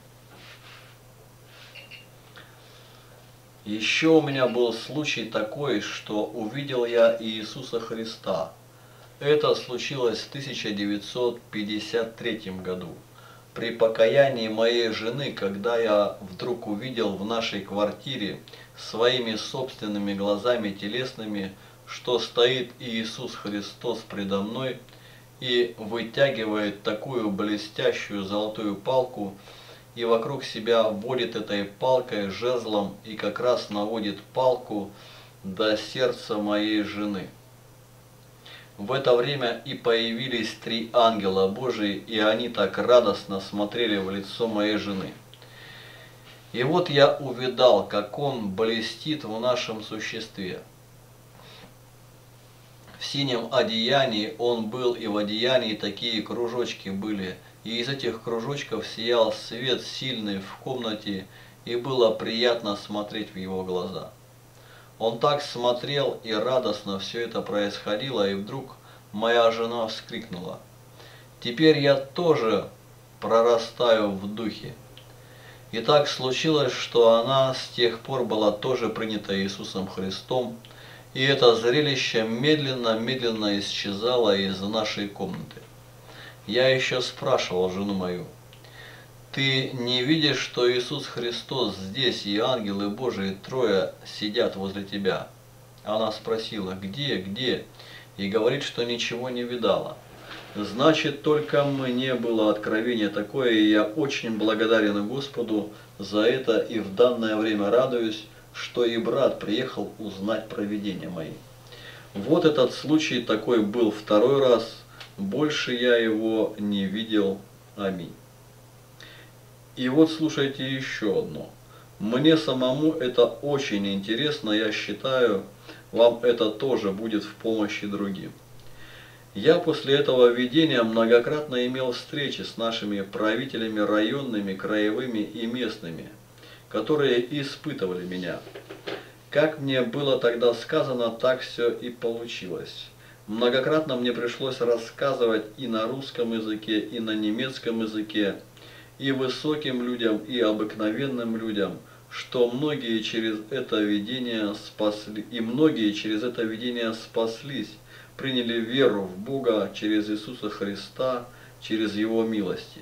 Еще у меня был случай такой, что увидел я Иисуса Христа. Это случилось в тысяча девятьсот пятьдесят третьем году. При покаянии моей жены, когда я вдруг увидел в нашей квартире своими собственными глазами телесными, что стоит Иисус Христос предо мной и вытягивает такую блестящую золотую палку, и вокруг себя водит этой палкой жезлом и как раз наводит палку до сердца моей жены. В это время и появились три ангела Божии, и они так радостно смотрели в лицо моей жены. И вот я увидал, как он блестит в нашем существе. В синем одеянии он был, и в одеянии такие кружочки были, и из этих кружочков сиял свет сильный в комнате, и было приятно смотреть в его глаза. Он так смотрел, и радостно все это происходило, и вдруг моя жена вскрикнула: «Теперь я тоже прорастаю в духе». И так случилось, что она с тех пор была тоже принята Иисусом Христом, и это зрелище медленно-медленно исчезало из нашей комнаты. Я еще спрашивал жену мою: «Ты не видишь, что Иисус Христос здесь, и ангелы Божии трое сидят возле тебя?» Она спросила: «Где, где?» И говорит, что ничего не видала. Значит, только мне было откровение такое, и я очень благодарен Господу за это, и в данное время радуюсь, что и брат приехал узнать про видения мои. Вот этот случай такой был второй раз, больше я его не видел. Аминь. И вот слушайте еще одно. Мне самому это очень интересно, я считаю, вам это тоже будет в помощи другим. Я после этого видения многократно имел встречи с нашими правителями районными, краевыми и местными, которые испытывали меня. Как мне было тогда сказано, так все и получилось. Многократно мне пришлось рассказывать и на русском языке, и на немецком языке, и высоким людям, и обыкновенным людям, что многие через это видение спасли, и многие через это видение спаслись, приняли веру в Бога через Иисуса Христа, через Его милости.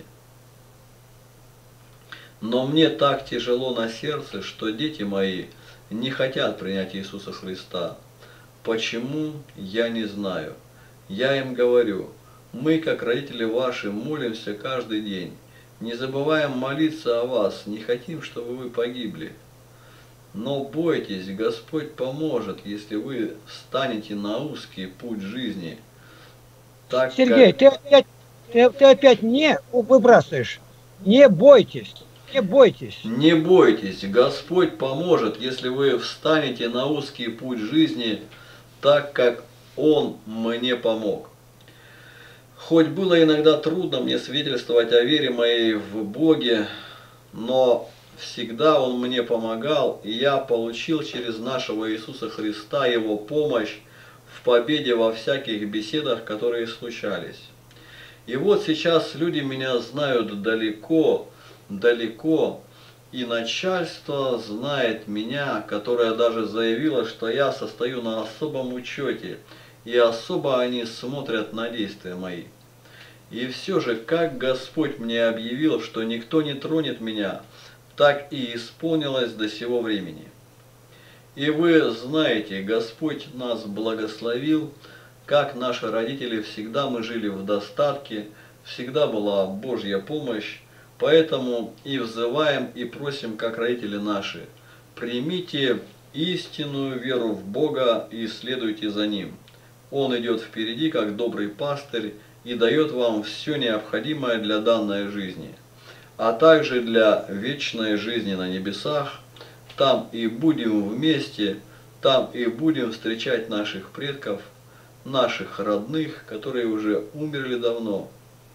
Но мне так тяжело на сердце, что дети мои не хотят принять Иисуса Христа. Почему, я не знаю. Я им говорю: мы, как родители ваши, молимся каждый день. Не забываем молиться о вас, не хотим, чтобы вы погибли. Но бойтесь, Господь поможет, если вы встанете на узкий путь жизни. Так
Сергей,
как...
ты, опять, ты, ты опять не выбрасываешь. Не бойтесь, не бойтесь.
Не бойтесь, Господь поможет, если вы встанете на узкий путь жизни, так как Он мне помог. Хоть было иногда трудно мне свидетельствовать о вере моей в Боге, но всегда Он мне помогал, и я получил через нашего Иисуса Христа Его помощь в победе во всяких беседах, которые случались. И вот сейчас люди меня знают далеко, далеко, и начальство знает меня, которое даже заявило, что я состою на особом учете, и особо они смотрят на действия мои. И все же, как Господь мне объявил, что никто не тронет меня, так и исполнилось до сего времени. И вы знаете, Господь нас благословил, как наши родители, всегда мы жили в достатке, всегда была Божья помощь, поэтому и взываем и просим, как родители наши: примите истинную веру в Бога и следуйте за Ним. Он идет впереди, как добрый пастырь, и дает вам все необходимое для данной жизни, а также для вечной жизни на небесах. Там и будем вместе, Там и будем встречать наших предков, наших родных, которые уже умерли давно.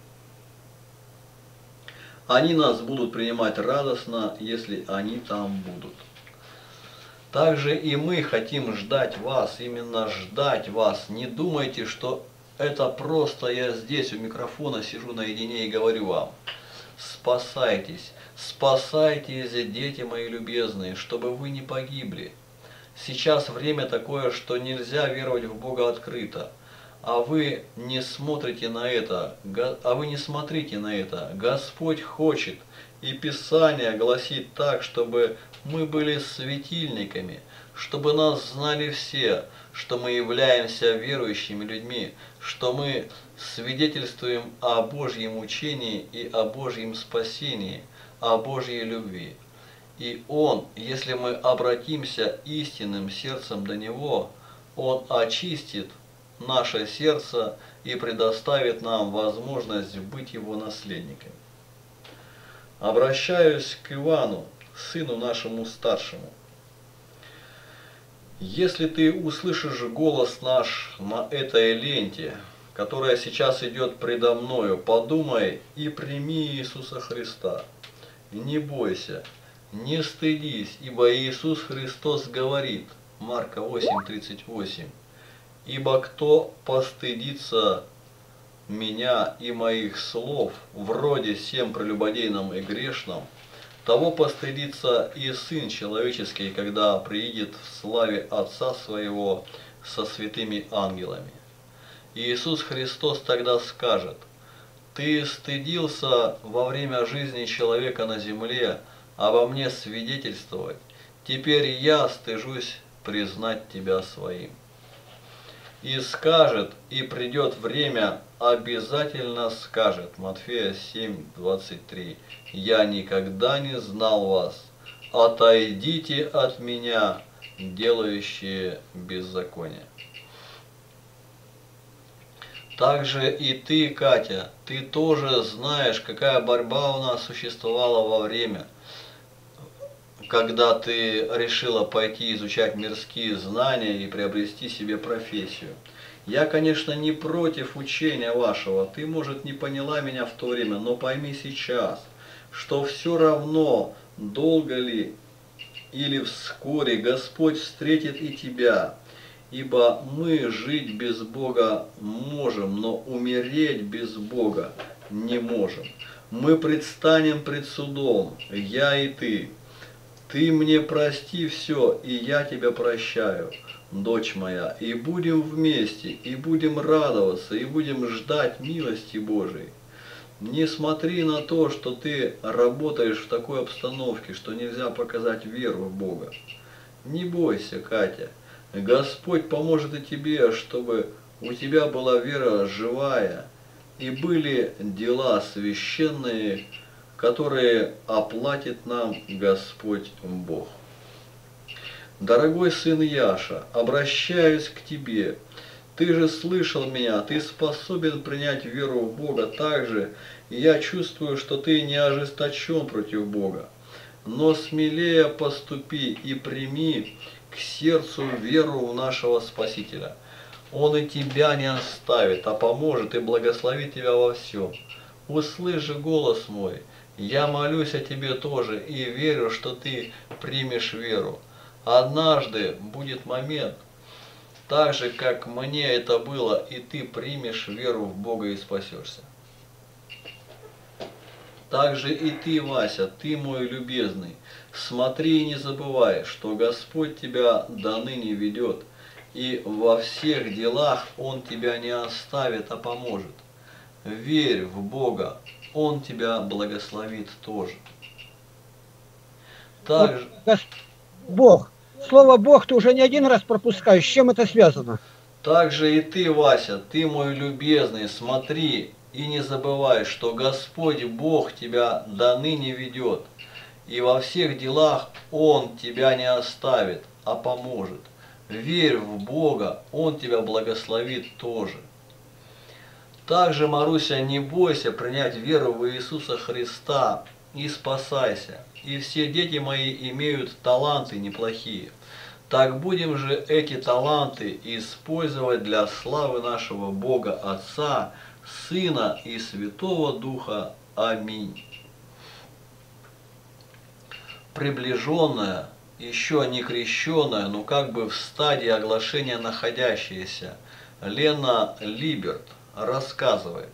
Они нас будут принимать радостно, если они там будут. Также и мы хотим ждать вас, именно ждать вас. Не думайте, что это просто я здесь у микрофона сижу наедине и говорю вам. Спасайтесь, спасайтесь, дети мои любезные, чтобы вы не погибли. Сейчас время такое, что нельзя веровать в Бога открыто. А вы не смотрите на это, а вы не смотрите на это. Господь хочет, и Писание гласит так, чтобы мы были светильниками, чтобы нас знали все, что мы являемся верующими людьми, что мы свидетельствуем о Божьем учении и о Божьем спасении, о Божьей любви. И Он, если мы обратимся истинным сердцем до Него, Он очистит наше сердце и предоставит нам возможность быть Его наследниками. Обращаюсь к Ивану, сыну нашему старшему. Если ты услышишь голос наш на этой ленте, которая сейчас идет предо мною, подумай и прими Иисуса Христа. Не бойся, не стыдись, ибо Иисус Христос говорит, Марка восемь тридцать восемь, «Ибо кто постыдится меня и моих слов, вроде всем прелюбодейным и грешным, того постыдится и Сын Человеческий, когда приидет в славе Отца Своего со святыми ангелами». Иисус Христос тогда скажет: «Ты стыдился во время жизни человека на земле обо мне свидетельствовать, теперь я стыжусь признать тебя своим». И скажет, и придет время, обязательно скажет, Матфея семь двадцать три, «Я никогда не знал вас, отойдите от меня, делающие беззаконие». Также и ты, Катя, ты тоже знаешь, какая борьба у нас существовала во время, когда ты решила пойти изучать мирские знания и приобрести себе профессию. Я, конечно, не против учения вашего, ты, может, не поняла меня в то время, но пойми сейчас, что все равно, долго ли или вскоре Господь встретит и тебя, ибо мы жить без Бога можем, но умереть без Бога не можем. Мы предстанем пред судом, я и ты. Ты мне прости все, и я тебя прощаю, дочь моя, и будем вместе, и будем радоваться, и будем ждать милости Божией. Не смотри на то, что ты работаешь в такой обстановке, что нельзя показать веру в Бога. Не бойся, Катя, Господь поможет и тебе, чтобы у тебя была вера живая, и были дела священные, которые оплатит нам Господь Бог. Дорогой сын Яша, обращаюсь к тебе. Ты же слышал меня, ты способен принять веру в Бога так же, и я чувствую, что ты не ожесточен против Бога. Но смелее поступи и прими к сердцу веру в нашего Спасителя. Он и тебя не оставит, а поможет и благословит тебя во всем. Услышь же голос мой. Я молюсь о тебе тоже и верю, что ты примешь веру. Однажды будет момент, так же, как мне это было, и ты примешь веру в Бога и спасешься. Также и ты, Вася, ты мой любезный, смотри и не забывай, что Господь тебя до ныне ведет, и во всех делах Он тебя не оставит, а поможет. Верь в Бога, Он тебя благословит тоже. Также...
Вот, Бог. Слово Бог ты уже не один раз пропускаешь. С чем это связано?
Также и ты, Вася, ты мой любезный, смотри и не забывай, что Господь Бог тебя до ныне ведет, и во всех делах Он тебя не оставит, а поможет. Верь в Бога, Он тебя благословит тоже. Также, Маруся, не бойся принять веру в Иисуса Христа и спасайся. И все дети мои имеют таланты неплохие. Так будем же эти таланты использовать для славы нашего Бога Отца, Сына и Святого Духа. Аминь. Приближенная, еще не крещенная, но как бы в стадии оглашения находящаяся, Лена Либерт рассказывает.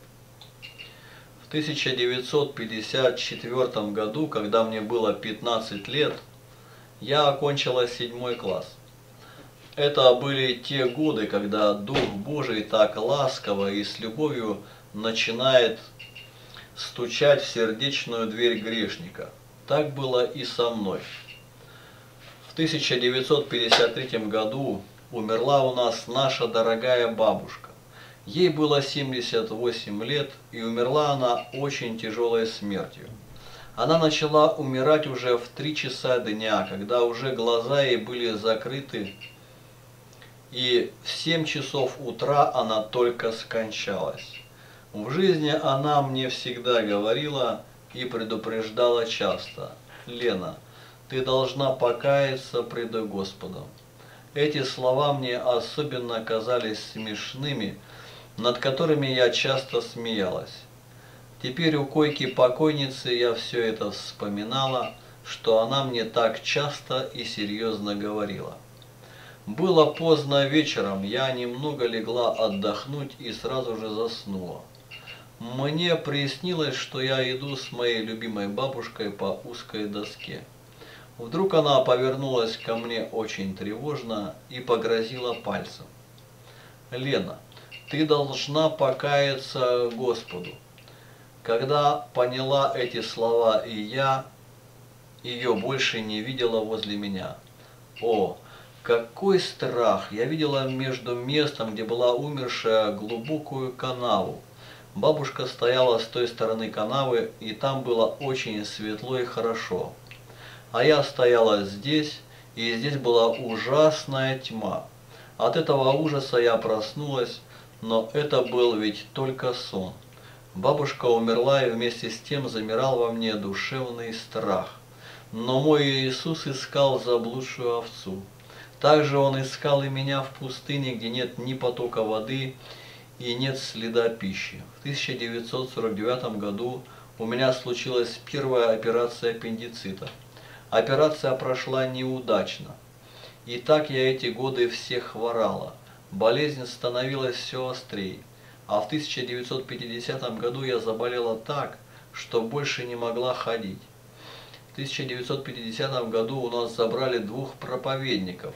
В тысяча девятьсот пятьдесят четвёртом году, когда мне было пятнадцать лет, я окончила седьмой класс. Это были те годы, когда Дух Божий так ласково и с любовью начинает стучать в сердечную дверь грешника. Так было и со мной. В тысяча девятьсот пятьдесят третьем году умерла у нас наша дорогая бабушка. Ей было семьдесят восемь лет, и умерла она очень тяжелой смертью. Она начала умирать уже в три часа дня, когда уже глаза ей были закрыты, и в семь часов утра она только скончалась. В жизни она мне всегда говорила и предупреждала часто: «Лена, ты должна покаяться пред Господом». Эти слова мне особенно казались смешными, над которыми я часто смеялась. Теперь у койки покойницы я все это вспоминала, что она мне так часто и серьезно говорила. Было поздно вечером, я немного легла отдохнуть и сразу же заснула. Мне приснилось, что я иду с моей любимой бабушкой по узкой доске. Вдруг она повернулась ко мне очень тревожно и погрозила пальцем. «Лена, ты должна покаяться Господу». Когда поняла эти слова и я, ее больше не видела возле меня. О, какой страх! Я видела между местом, где была умершая, глубокую канаву. Бабушка стояла с той стороны канавы, и там было очень светло и хорошо. А я стояла здесь, и здесь была ужасная тьма. От этого ужаса я проснулась, но это был ведь только сон. Бабушка умерла, и вместе с тем замирал во мне душевный страх. Но мой Иисус искал заблудшую овцу. Также Он искал и меня в пустыне, где нет ни потока воды и нет следа пищи. В тысяча девятьсот сорок девятом году у меня случилась первая операция аппендицита. Операция прошла неудачно. И так я эти годы всех хворала. Болезнь становилась все острее. А в тысяча девятьсот пятидесятом году я заболела так, что больше не могла ходить. В тысяча девятьсот пятидесятом году у нас забрали двух проповедников.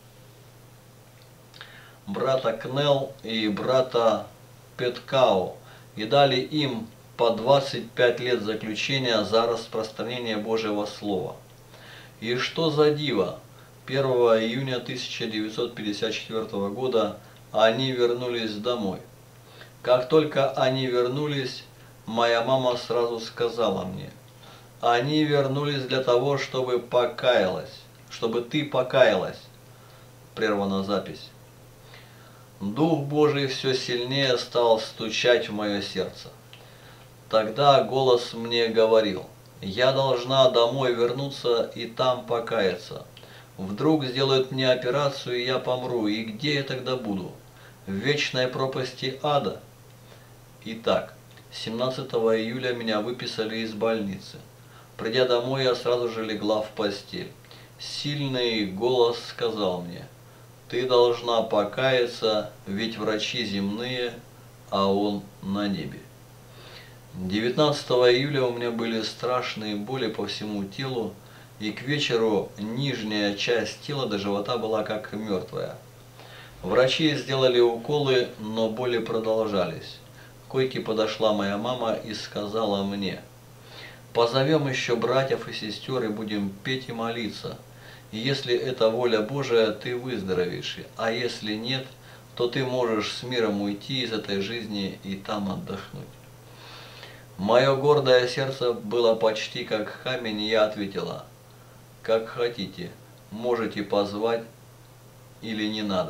Брата Кнелл и брата Петкау. И дали им по двадцать пять лет заключения за распространение Божьего Слова. И что за диво? первого июня тысяча девятьсот пятьдесят четвёртого года они вернулись домой. Как только они вернулись, моя мама сразу сказала мне: они вернулись для того, чтобы покаялась, чтобы ты покаялась. Прервана запись. Дух Божий все сильнее стал стучать в мое сердце. Тогда голос мне говорил: я должна домой вернуться и там покаяться. Вдруг сделают мне операцию, и я помру, и где я тогда буду? В вечной пропасти ада? Итак, семнадцатого июля меня выписали из больницы. Придя домой, я сразу же легла в постель. Сильный голос сказал мне: ты должна покаяться, ведь врачи земные, а он на небе. девятнадцатого июля у меня были страшные боли по всему телу, и к вечеру нижняя часть тела до живота была как мертвая. Врачи сделали уколы, но боли продолжались. К койке подошла моя мама и сказала мне: позовем еще братьев и сестер и будем петь и молиться. И если это воля Божия, ты выздоровеешь, а если нет, то ты можешь с миром уйти из этой жизни и там отдохнуть. Мое гордое сердце было почти как камень, и я ответила: как хотите, можете позвать или не надо.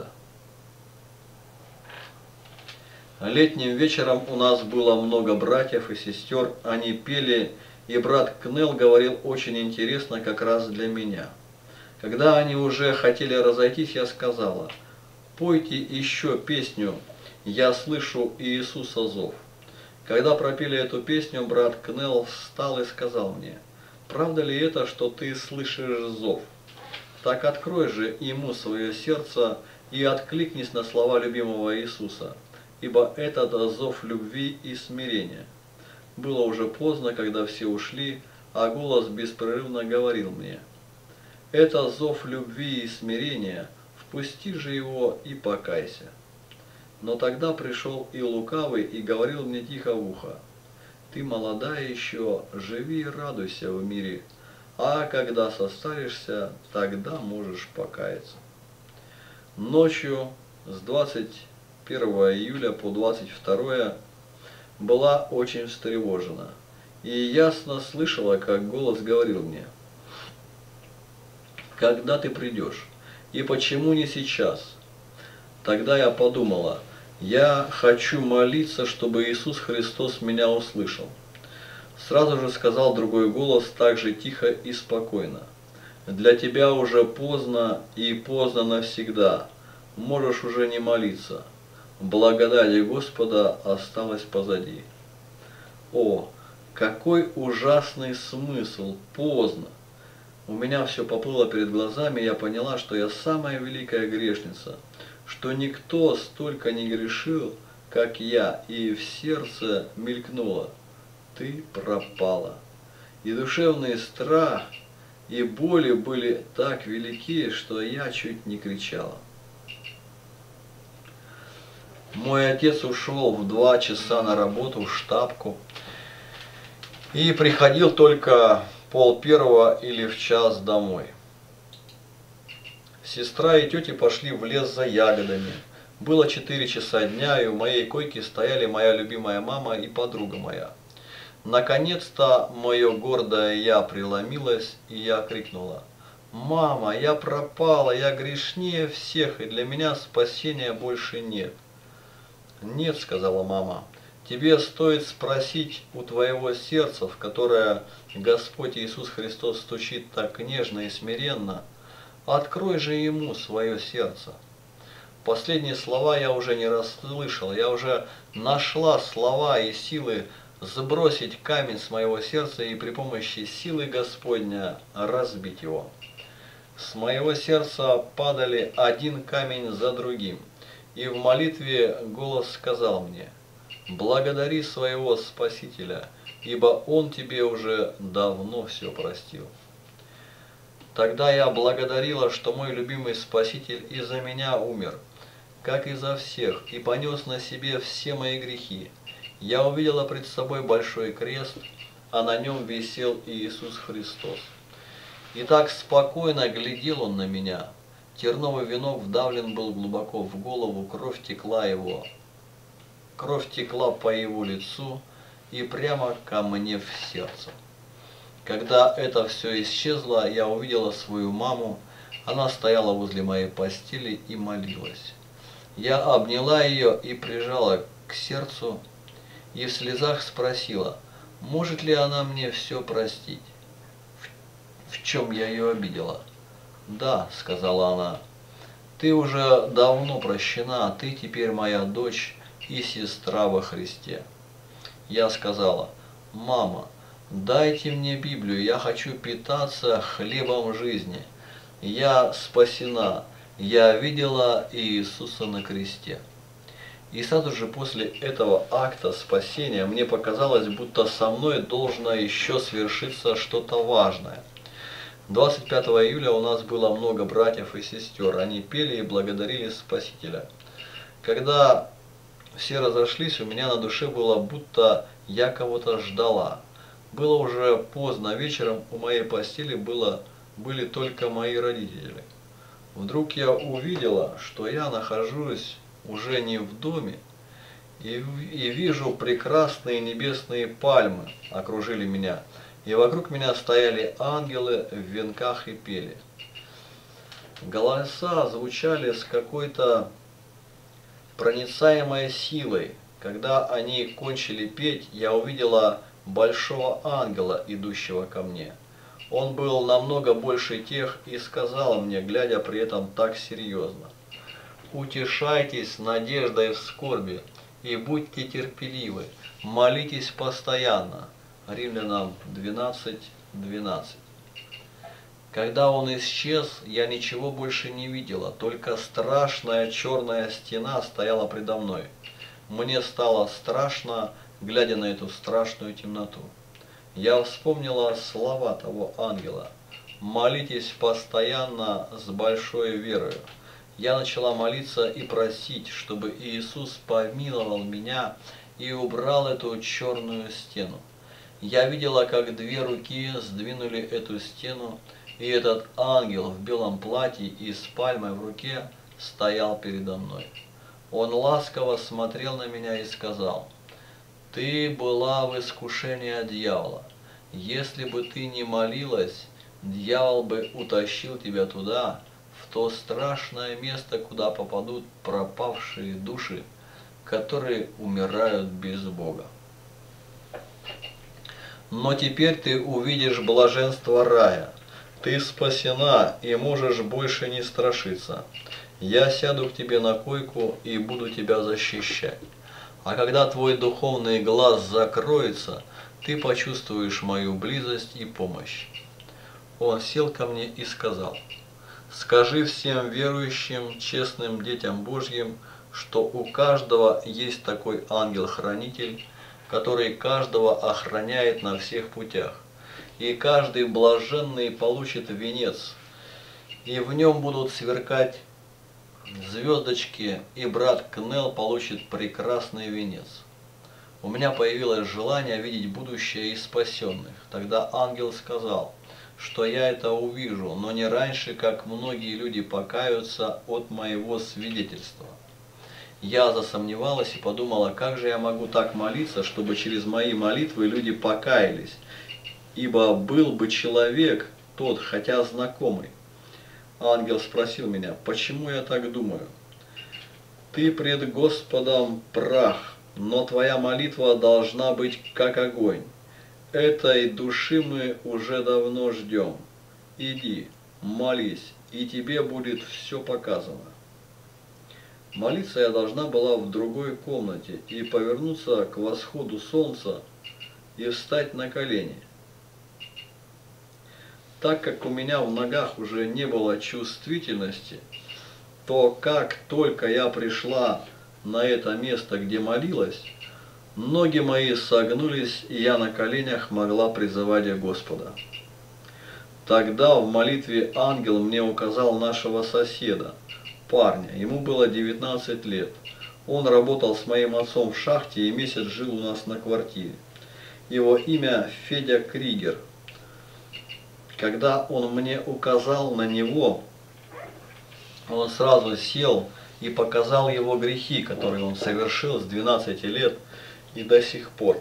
Летним вечером у нас было много братьев и сестер, они пели, и брат Кнелл говорил очень интересно как раз для меня. Когда они уже хотели разойтись, я сказала: «Пойте еще песню «Я слышу Иисуса зов». Когда пропели эту песню, брат Кнелл встал и сказал мне: «Правда ли это, что ты слышишь зов? Так открой же ему свое сердце и откликнись на слова любимого Иисуса, ибо этот зов любви и смирения». Было уже поздно, когда все ушли, а голос беспрерывно говорил мне: «Это зов любви и смирения, впусти же его и покайся». Но тогда пришел и лукавый и говорил мне тихо в ухо: «Ты молода еще, живи и радуйся в мире, а когда состаришься, тогда можешь покаяться». Ночью с двадцать первого июля по двадцать второе была очень встревожена и ясно слышала, как голос говорил мне: «Когда ты придешь? И почему не сейчас?» Тогда я подумала: я хочу молиться, чтобы Иисус Христос меня услышал. Сразу же сказал другой голос, так же тихо и спокойно: «Для тебя уже поздно и поздно навсегда. Можешь уже не молиться. Благодать Господа осталась позади». О, какой ужасный смысл! Поздно! У меня все поплыло перед глазами, и я поняла, что я самая великая грешница, что никто столько не грешил, как я, и в сердце мелькнуло: ты пропала. И душевный страх, и боли были так велики, что я чуть не кричала. Мой отец ушел в два часа на работу в штабку и приходил только пол первого или в час домой. Сестра и тети пошли в лес за ягодами. Было четыре часа дня, и у моей койки стояли моя любимая мама и подруга моя. Наконец-то мое гордое «я» преломилось, и я крикнула: «Мама, я пропала, я грешнее всех, и для меня спасения больше нет». «Нет», — сказала мама, — «тебе стоит спросить у твоего сердца, в которое Господь Иисус Христос стучит так нежно и смиренно. Открой же ему свое сердце». Последние слова я уже не расслышал, я уже нашла слова и силы сбросить камень с моего сердца и при помощи силы Господня разбить его. С моего сердца падали один камень за другим, и в молитве голос сказал мне: «Благодари своего Спасителя, ибо Он тебе уже давно все простил». Тогда я благодарила, что мой любимый Спаситель из-за меня умер, как и за всех, и понес на себе все мои грехи. Я увидела пред собой большой крест, а на нем висел Иисус Христос. И так спокойно глядел Он на меня. Терновый венок вдавлен был глубоко в голову, кровь текла его. Кровь текла по его лицу и прямо ко мне в сердце. Когда это все исчезло, я увидела свою маму. Она стояла возле моей постели и молилась. Я обняла ее и прижала к сердцу, и в слезах спросила, может ли она мне все простить, в, в чем я ее обидела. «Да», — сказала она, — «ты уже давно прощена, ты теперь моя дочь и сестра во Христе». Я сказала: «Мама, дайте мне Библию, я хочу питаться хлебом жизни. Я спасена, я видела Иисуса на кресте». И сразу же после этого акта спасения мне показалось, будто со мной должно еще свершиться что-то важное. двадцать пятого июля у нас было много братьев и сестер, они пели и благодарили Спасителя. Когда все разошлись, у меня на душе было, будто я кого-то ждала. Было уже поздно вечером, у моей постели было, были только мои родители. Вдруг я увидела, что я нахожусь уже не в доме, и, и вижу прекрасные небесные пальмы окружили меня, и вокруг меня стояли ангелы в венках и пели. Голоса звучали с какой-то проницаемой силой. Когда они кончили петь, я увидела большого ангела, идущего ко мне. Он был намного больше тех и сказал мне, глядя при этом так серьезно: «Утешайтесь надеждой в скорби и будьте терпеливы, молитесь постоянно». Римлянам двенадцать двенадцать. Когда он исчез, я ничего больше не видела, только страшная черная стена стояла предо мной. Мне стало страшно, глядя на эту страшную темноту. Я вспомнила слова того ангела: «Молитесь постоянно с большой верою». Я начала молиться и просить, чтобы Иисус помиловал меня и убрал эту черную стену. Я видела, как две руки сдвинули эту стену, и этот ангел в белом платье и с пальмой в руке стоял передо мной. Он ласково смотрел на меня и сказал: «Ты была в искушении от дьявола. Если бы ты не молилась, дьявол бы утащил тебя туда, в то страшное место, куда попадут пропавшие души, которые умирают без Бога. Но теперь ты увидишь блаженство рая. Ты спасена и можешь больше не страшиться. Я сяду к тебе на койку и буду тебя защищать. А когда твой духовный глаз закроется, ты почувствуешь мою близость и помощь». Он сел ко мне и сказал: «Скажи всем верующим, честным детям Божьим, что у каждого есть такой ангел-хранитель, который каждого охраняет на всех путях. И каждый блаженный получит венец, и в нем будут сверкать звездочки, и брат Кнел получит прекрасный венец». У меня появилось желание видеть будущее и спасенных. Тогда ангел сказал, что я это увижу, но не раньше, как многие люди покаются от моего свидетельства. Я засомневалась и подумала, как же я могу так молиться, чтобы через мои молитвы люди покаялись, ибо был бы человек тот, хотя знакомый. Ангел спросил меня: «Почему я так думаю?» «Ты пред Господом прах, но твоя молитва должна быть как огонь. Этой души мы уже давно ждем. Иди, молись, и тебе будет все показано». Молиться я должна была в другой комнате и повернуться к восходу солнца и встать на колени. Так как у меня в ногах уже не было чувствительности, то как только я пришла на это место, где молилась, ноги мои согнулись, и я на коленях могла призывать Господа. Тогда в молитве ангел мне указал нашего соседа, парня. Ему было девятнадцать лет. Он работал с моим отцом в шахте и месяц жил у нас на квартире. Его имя Федя Кригер. Когда он мне указал на него, он сразу сел и показал его грехи, которые он совершил с двенадцати лет и до сих пор.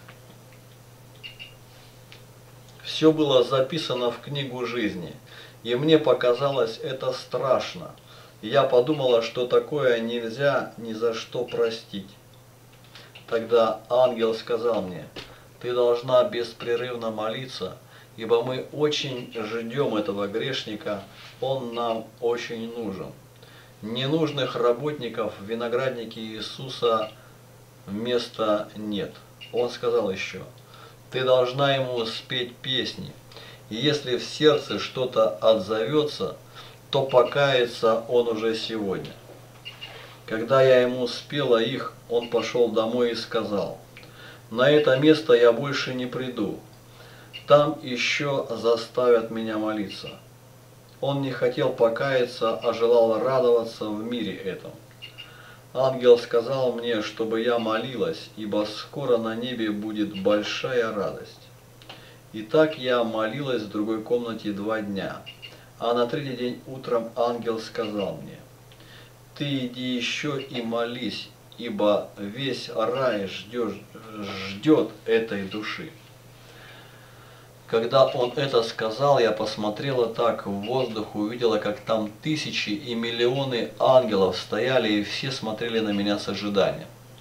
Все было записано в книгу жизни, и мне показалось это страшно. Я подумала, что такое нельзя ни за что простить. Тогда ангел сказал мне: «Ты должна беспрерывно молиться, ибо мы очень ждем этого грешника, он нам очень нужен. Ненужных работников в винограднике Иисуса места нет». Он сказал еще: «Ты должна ему спеть песни, и если в сердце что-то отзовется, то покается он уже сегодня». Когда я ему спела их, он пошел домой и сказал: «На это место я больше не приду. Там еще заставят меня молиться». Он не хотел покаяться, а желал радоваться в мире этом. Ангел сказал мне, чтобы я молилась, ибо скоро на небе будет большая радость. Итак, я молилась в другой комнате два дня. А на третий день утром ангел сказал мне: «Ты иди еще и молись, ибо весь рай ждет, ждет этой души». Когда он это сказал, я посмотрела так в воздух, увидела, как там тысячи и миллионы ангелов стояли, и все смотрели на меня с ожиданием.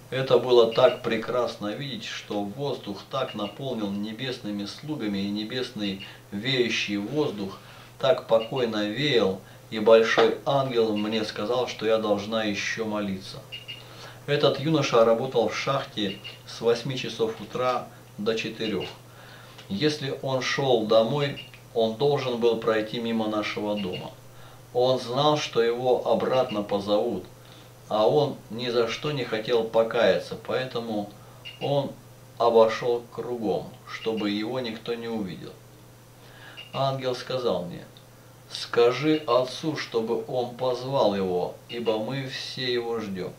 Это было так прекрасно видеть, что воздух так наполнил небесными слугами, и небесный веющий воздух так покойно веял, и большой ангел мне сказал, что я должна еще молиться. Этот юноша работал в шахте с восьми часов утра до четырёх. Если он шел домой, он должен был пройти мимо нашего дома. Он знал, что его обратно позовут, а он ни за что не хотел покаяться, поэтому он обошел кругом, чтобы его никто не увидел. Ангел сказал мне: «Скажи отцу, чтобы он позвал его, ибо мы все его ждем».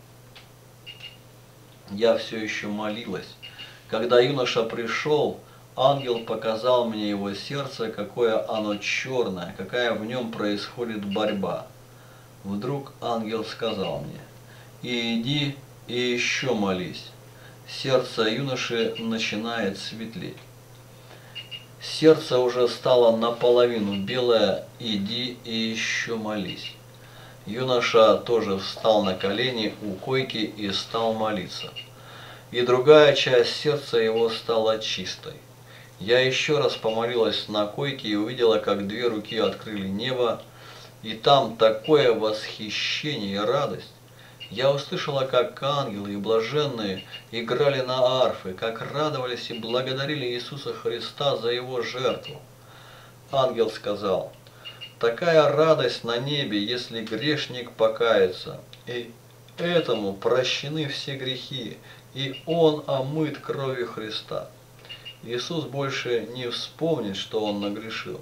Я все еще молилась. Когда юноша пришел, ангел показал мне его сердце, какое оно черное, какая в нем происходит борьба. Вдруг ангел сказал мне: «Иди и еще молись». Сердце юноши начинает светлеть. Сердце уже стало наполовину белое, иди и еще молись. Юноша тоже встал на колени у койки и стал молиться. И другая часть сердца его стала чистой. Я еще раз помолилась на койке и увидела, как две руки открыли небо, и там такое восхищение и радость. Я услышала, как ангелы и блаженные играли на арфы, как радовались и благодарили Иисуса Христа за Его жертву. Ангел сказал: «Такая радость на небе, если грешник покается, и этому прощены все грехи, и он омыт кровью Христа». Иисус больше не вспомнит, что он нагрешил.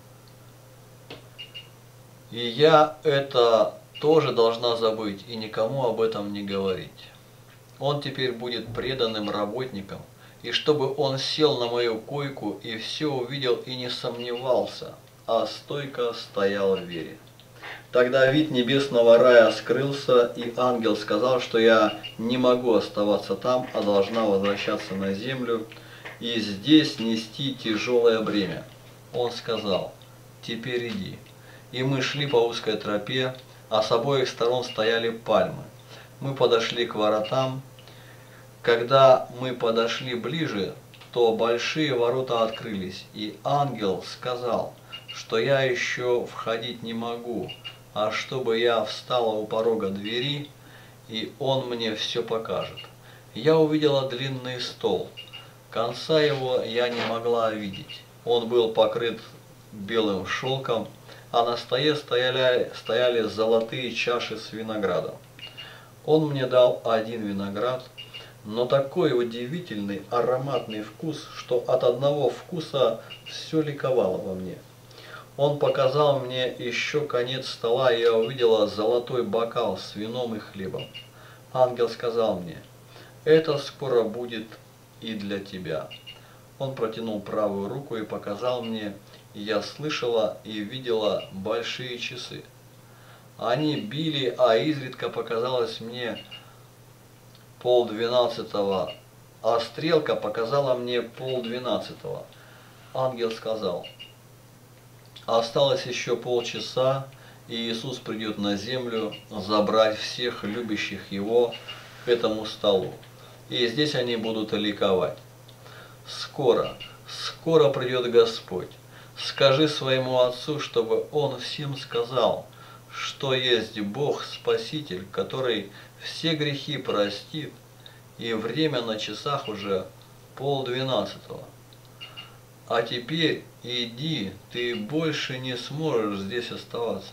И я это тоже должна забыть и никому об этом не говорить. Он теперь будет преданным работником, и чтобы он сел на мою койку и все увидел и не сомневался, а стойко стоял в вере. Тогда вид небесного рая скрылся, и ангел сказал, что я не могу оставаться там, а должна возвращаться на землю и здесь нести тяжелое бремя. Он сказал: «Теперь иди». И мы шли по узкой тропе, а с обоих сторон стояли пальмы. Мы подошли к воротам. Когда мы подошли ближе, то большие ворота открылись, и ангел сказал, что я еще входить не могу, а чтобы я встала у порога двери, и он мне все покажет. Я увидела длинный стол. Конца его я не могла видеть. Он был покрыт белым шелком, а на столе стояли, стояли золотые чаши с виноградом. Он мне дал один виноград, но такой удивительный ароматный вкус, что от одного вкуса все ликовало во мне. Он показал мне еще конец стола, и я увидела золотой бокал с вином и хлебом. Ангел сказал мне: «Это скоро будет и для тебя». Он протянул правую руку и показал мне, и я слышала и видела большие часы. Они били, а изредка показалось мне полдвенадцатого, а стрелка показала мне полдвенадцатого. Ангел сказал: «Осталось еще полчаса, и Иисус придет на землю забрать всех любящих Его к этому столу, и здесь они будут ликовать. Скоро, скоро придет Господь. Скажи своему отцу, чтобы он всем сказал, что есть Бог Спаситель, который все грехи простит, и время на часах уже полдвенадцатого. А теперь иди, ты больше не сможешь здесь оставаться».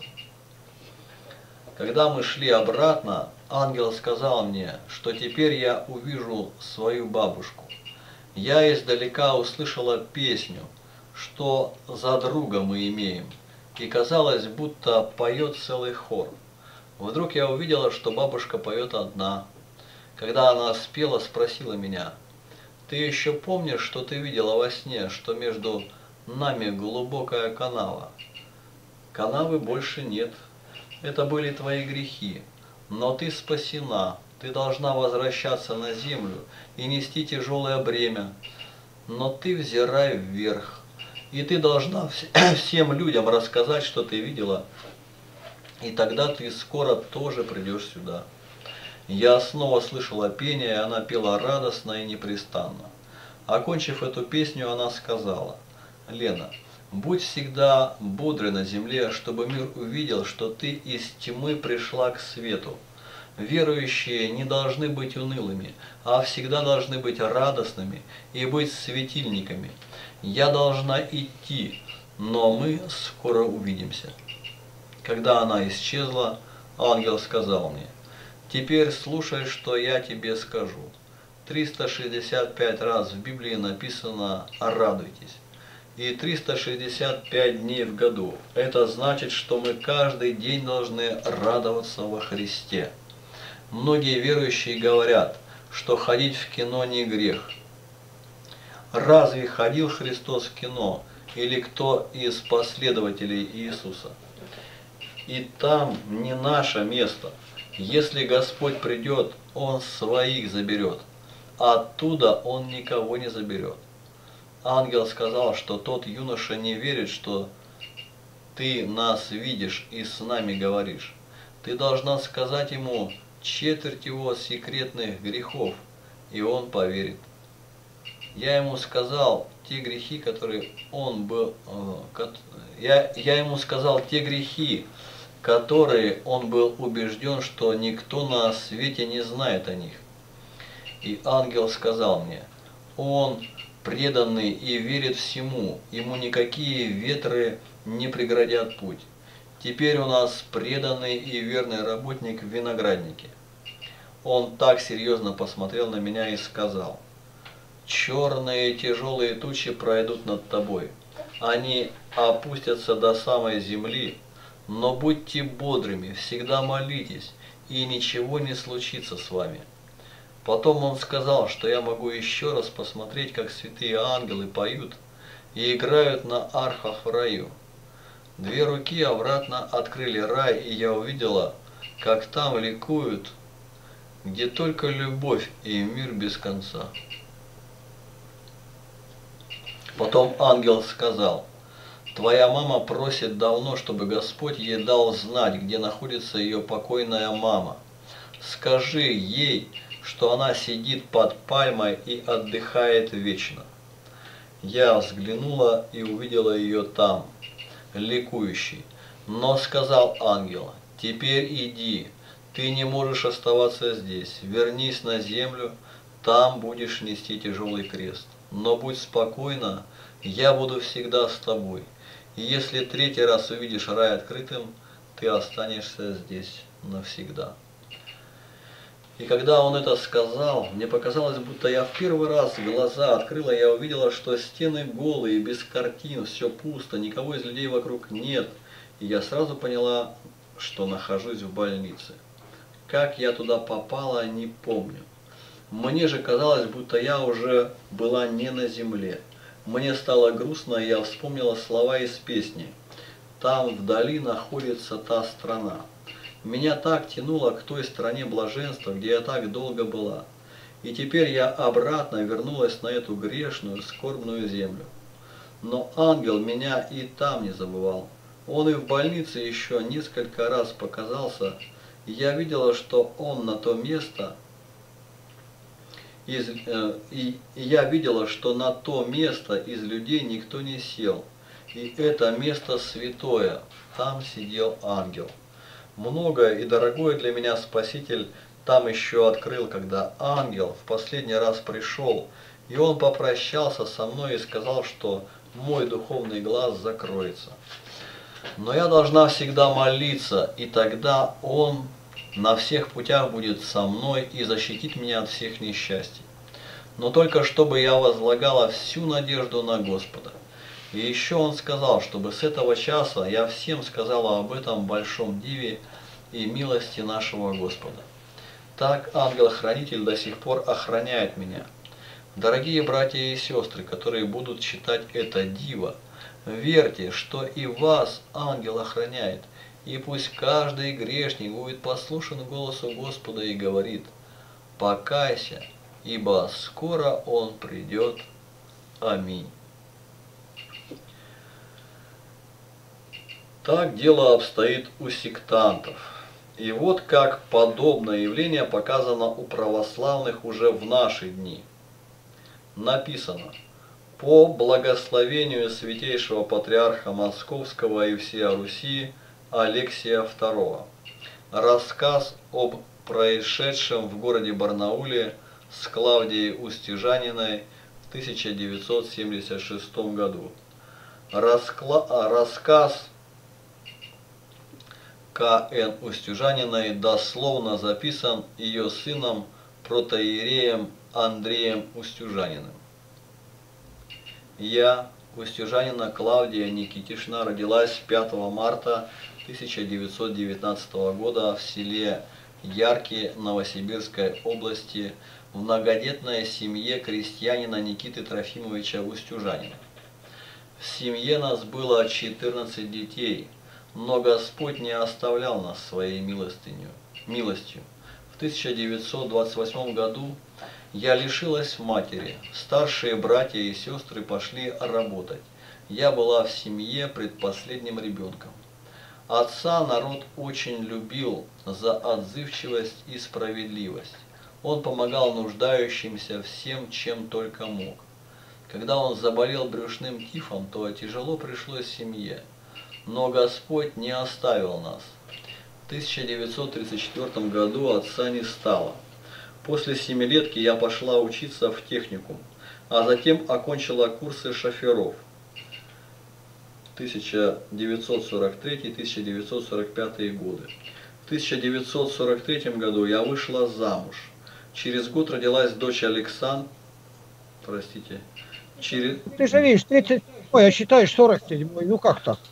Когда мы шли обратно, ангел сказал мне, что теперь я увижу свою бабушку. Я издалека услышала песню, что за друга мы имеем, и казалось, будто поет целый хор. Вдруг я увидела, что бабушка поет одна. Когда она спела, спросила меня: «Ты еще помнишь, что ты видела во сне, что между нами глубокая канава?» «Канавы больше нет. Это были твои грехи. Но ты спасена. Ты должна возвращаться на землю и нести тяжелое бремя. Но ты взирай вверх. И ты должна всем людям рассказать, что ты видела. И тогда ты скоро тоже придешь сюда». Я снова слышала пение, и она пела радостно и непрестанно. Окончив эту песню, она сказала: «Лена, будь всегда бодрой на земле, чтобы мир увидел, что ты из тьмы пришла к свету. Верующие не должны быть унылыми, а всегда должны быть радостными и быть светильниками. Я должна идти, но мы скоро увидимся». Когда она исчезла, ангел сказал мне: «Теперь слушай, что я тебе скажу. триста шестьдесят пять раз в Библии написано «радуйтесь». И триста шестьдесят пять дней в году. Это значит, что мы каждый день должны радоваться во Христе. Многие верующие говорят, что ходить в кино не грех. Разве ходил Христос в кино или кто из последователей Иисуса? И там не наше место. Если Господь придет, Он своих заберет. Оттуда Он никого не заберет. Ангел сказал, что тот юноша не верит, что ты нас видишь и с нами говоришь. Ты должна сказать ему четверть его секретных грехов, и он поверит. Я ему сказал те грехи, которые он был, я, я ему сказал те грехи, которые он был убежден, что никто на свете не знает о них. И ангел сказал мне: он преданный и верит всему, ему никакие ветры не преградят путь. Теперь у нас преданный и верный работник в винограднике. Он так серьезно посмотрел на меня и сказал: черные тяжелые тучи пройдут над тобой. Они опустятся до самой земли, но будьте бодрыми, всегда молитесь, и ничего не случится с вами. Потом он сказал, что я могу еще раз посмотреть, как святые ангелы поют и играют на арфах в раю. Две руки обратно открыли рай, и я увидела, как там ликуют, где только любовь и мир без конца. Потом ангел сказал: твоя мама просит давно, чтобы Господь ей дал знать, где находится ее покойная мама. Скажи ей, что она сидит под пальмой и отдыхает вечно. Я взглянула и увидела ее там, ликующей. Но сказал ангел: теперь иди, ты не можешь оставаться здесь, вернись на землю, там будешь нести тяжелый крест. Но будь спокойна, я буду всегда с тобой. И если третий раз увидишь рай открытым, ты останешься здесь навсегда. И когда он это сказал, мне показалось, будто я в первый раз глаза открыла, я увидела, что стены голые, без картин, все пусто, никого из людей вокруг нет. И я сразу поняла, что нахожусь в больнице. Как я туда попала, не помню. Мне же казалось, будто я уже была не на земле. Мне стало грустно, и я вспомнила слова из песни: «Там вдали находится та страна». Меня так тянуло к той стране блаженства, где я так долго была. И теперь я обратно вернулась на эту грешную, скорбную землю. Но ангел меня и там не забывал. Он и в больнице еще несколько раз показался, и я видела, что он на то место, из, э, и, и я видела, что на то место из людей никто не сел. И это место святое, там сидел ангел. Многое и дорогое для меня Спаситель там еще открыл, когда ангел в последний раз пришел, и он попрощался со мной и сказал, что мой духовный глаз закроется. Но я должна всегда молиться, и тогда он на всех путях будет со мной и защитит меня от всех несчастий. Но только чтобы я возлагала всю надежду на Господа. И еще он сказал, чтобы с этого часа я всем сказала об этом большом диве и милости нашего Господа. Так ангел-хранитель до сих пор охраняет меня. Дорогие братья и сестры, которые будут читать это диво, верьте, что и вас ангел охраняет, и пусть каждый грешник будет послушен голосу Господа и говорит: покайся, ибо скоро Он придет. Аминь. Так дело обстоит у сектантов. И вот как подобное явление показано у православных уже в наши дни. Написано: по благословению святейшего патриарха Московского и всея Руси Алексия второго. Рассказ об происшедшем в городе Барнауле с Клавдией Устюжаниной в тысяча девятьсот семьдесят шестом году. Раскла... Рассказ К Н Устюжаниной дословно записан ее сыном протоиереем Андреем Устюжаниным. Я, Устюжанина Клавдия Никитишна, родилась пятого марта тысяча девятьсот девятнадцатого года в селе Ярки Новосибирской области в многодетной семье крестьянина Никиты Трофимовича Устюжанина. В семье нас было четырнадцать детей, но Господь не оставлял нас своей милостынью, милостью. В тысяча девятьсот двадцать восьмом году я лишилась матери, старшие братья и сестры пошли работать. Я была в семье предпоследним ребенком. Отца народ очень любил за отзывчивость и справедливость. Он помогал нуждающимся всем, чем только мог. Когда он заболел брюшным тифом, то тяжело пришлось семье. Но Господь не оставил нас. В тысяча девятьсот тридцать четвёртом году отца не стало. После семилетки я пошла учиться в техникум, а затем окончила курсы шоферов. тысяча девятьсот сорок третий — тысяча девятьсот сорок пятый годы. В тысяча девятьсот сорок третьем году я вышла замуж. Через год родилась дочь Александра. Простите. Через...
Ты же видишь, тридцать, ой, я считаю сорок седьмой, ну как так?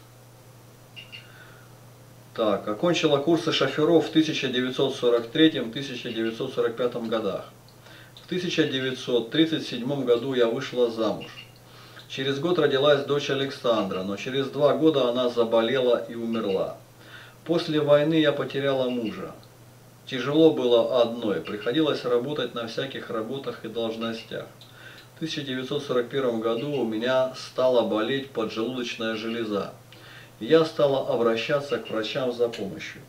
Так, окончила курсы шоферов в тысяча девятьсот сорок третьем — тысяча девятьсот сорок пятом годах. В тысяча девятьсот тридцать седьмом году я вышла замуж. Через год родилась дочь Александра, но через два года она заболела и умерла. После войны я потеряла мужа. Тяжело было одной, приходилось работать на всяких работах и должностях. В тысяча девятьсот сорок первом году у меня стала болеть поджелудочная железа. Я стала обращаться к врачам за помощью.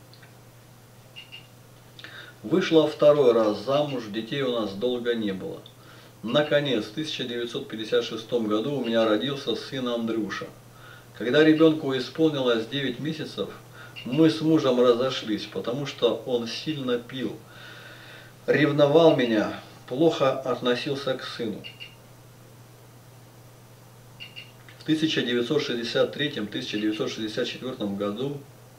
Вышла второй раз замуж, детей у нас долго не было. Наконец, в тысяча девятьсот пятьдесят шестом году у меня родился сын Андрюша. Когда ребенку исполнилось девять месяцев, мы с мужем разошлись, потому что он сильно пил, ревновал меня, плохо относился к сыну. В тысяча девятьсот шестьдесят третьем — тысяча девятьсот шестьдесят четвёртом году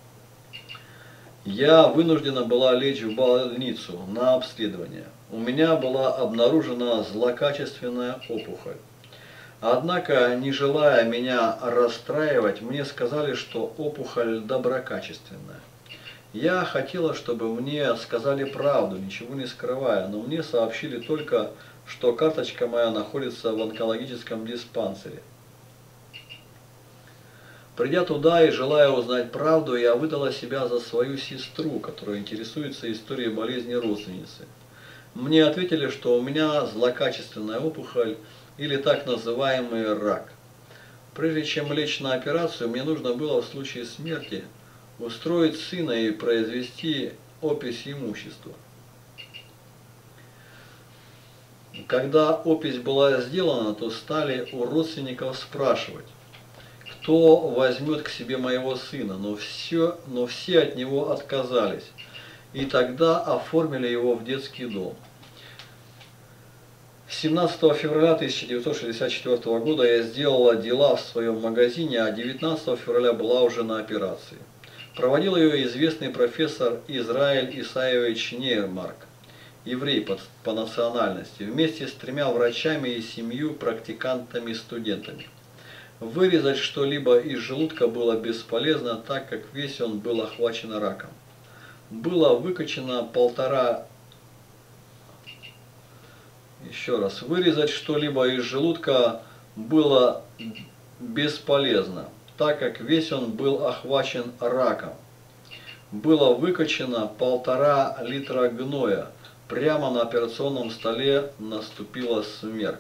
я вынуждена была лечь в больницу на обследование. У меня была обнаружена злокачественная опухоль. Однако, не желая меня расстраивать, мне сказали, что опухоль доброкачественная. Я хотела, чтобы мне сказали правду, ничего не скрывая, но мне сообщили только, что карточка моя находится в онкологическом диспансере. Придя туда и желая узнать правду, я выдала себя за свою сестру, которая интересуется историей болезни родственницы. Мне ответили, что у меня злокачественная опухоль или так называемый рак. Прежде чем лечь на операцию, мне нужно было в случае смерти устроить сына и произвести опись имущества. Когда опись была сделана, то стали у родственников спрашивать, кто возьмет к себе моего сына, но, все, но все от него отказались. И тогда оформили его в детский дом. семнадцатого февраля тысяча девятьсот шестьдесят четвёртого года я сделала дела в своем магазине, а девятнадцатого февраля была уже на операции. Проводил ее известный профессор Израиль Исаевич Нейермарк, еврей по, по национальности, вместе с тремя врачами и семью практикантами-студентами. Вырезать что-либо из желудка было бесполезно, так как весь он был охвачен раком. Было выкачано полтора... Еще раз. Вырезать что-либо из желудка было бесполезно, так как весь он был охвачен раком. Было выкачано полтора литра гноя. Прямо на операционном столе наступила смерть.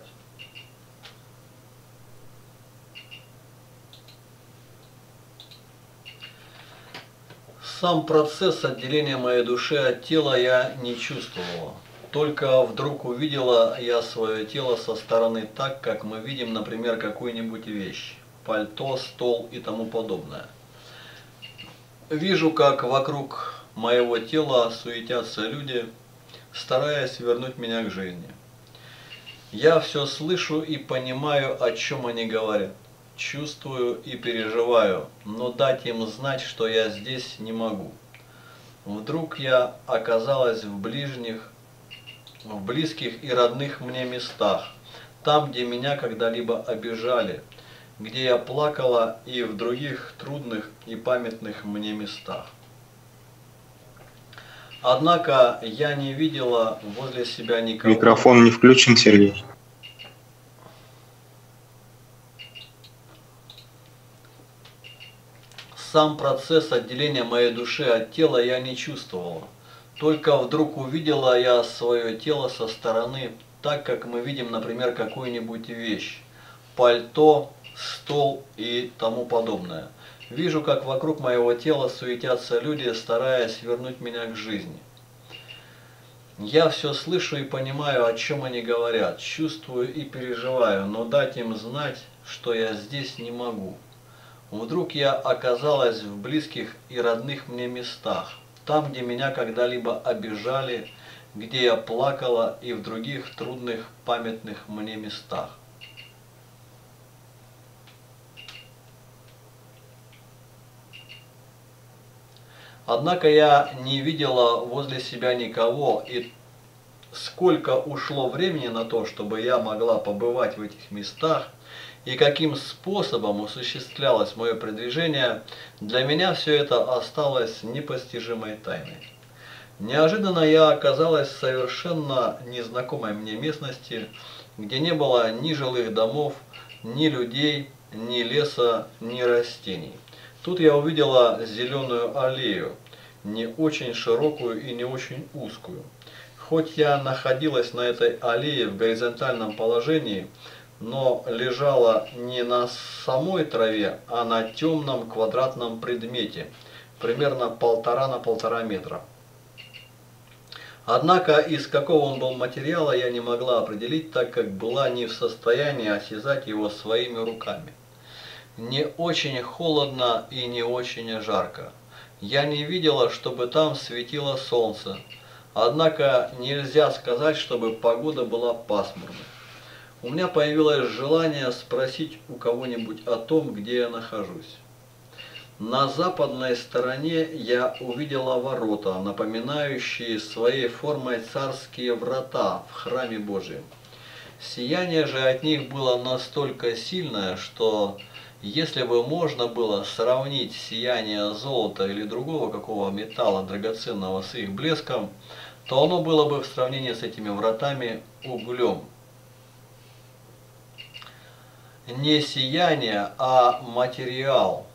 Сам процесс отделения моей души от тела я не чувствовала. Только вдруг увидела я свое тело со стороны так, как мы видим, например, какую-нибудь вещь. Пальто, стол и тому подобное. Вижу, как вокруг моего тела суетятся люди, стараясь вернуть меня к жизни. Я все слышу и понимаю, о чем они говорят. Чувствую и переживаю, но дать им знать, что я здесь, не могу. Вдруг я оказалась в ближних, в близких и родных мне местах, там, где меня когда-либо обижали, где я плакала, и в других трудных и памятных мне местах. Однако я не видела возле себя никого.
Микрофон не включен, Сергей.
Сам процесс отделения моей души от тела я не чувствовала. Только вдруг увидела я свое тело со стороны, так как мы видим, например, какую-нибудь вещь. Пальто, стол и тому подобное. Вижу, как вокруг моего тела суетятся люди, стараясь вернуть меня к жизни. Я все слышу и понимаю, о чем они говорят, чувствую и переживаю, но дать им знать, что я здесь, не могу. Вдруг я оказалась в близких и родных мне местах, там, где меня когда-либо обижали, где я плакала, и в других трудных памятных мне местах. Однако я не видела возле себя никого, и сколько ушло времени на то, чтобы я могла побывать в этих местах, и каким способом осуществлялось мое продвижение, для меня все это осталось непостижимой тайной. Неожиданно я оказалась в совершенно незнакомой мне местности, где не было ни жилых домов, ни людей, ни леса, ни растений. Тут я увидела зеленую аллею, не очень широкую и не очень узкую. Хоть я находилась на этой аллее в горизонтальном положении, но лежала не на самой траве, а на темном квадратном предмете, примерно полтора на полтора метра. Однако из какого он был материала, я не могла определить, так как была не в состоянии осязать его своими руками. Не очень холодно и не очень жарко. Я не видела, чтобы там светило солнце, однако нельзя сказать, чтобы погода была пасмурной. У меня появилось желание спросить у кого-нибудь о том, где я нахожусь. На западной стороне я увидела ворота, напоминающие своей формой царские врата в храме Божьем. Сияние же от них было настолько сильное, что если бы можно было сравнить сияние золота или другого какого металла драгоценного с их блеском, то оно было бы в сравнении с этими вратами углем. Не сияние, а материал.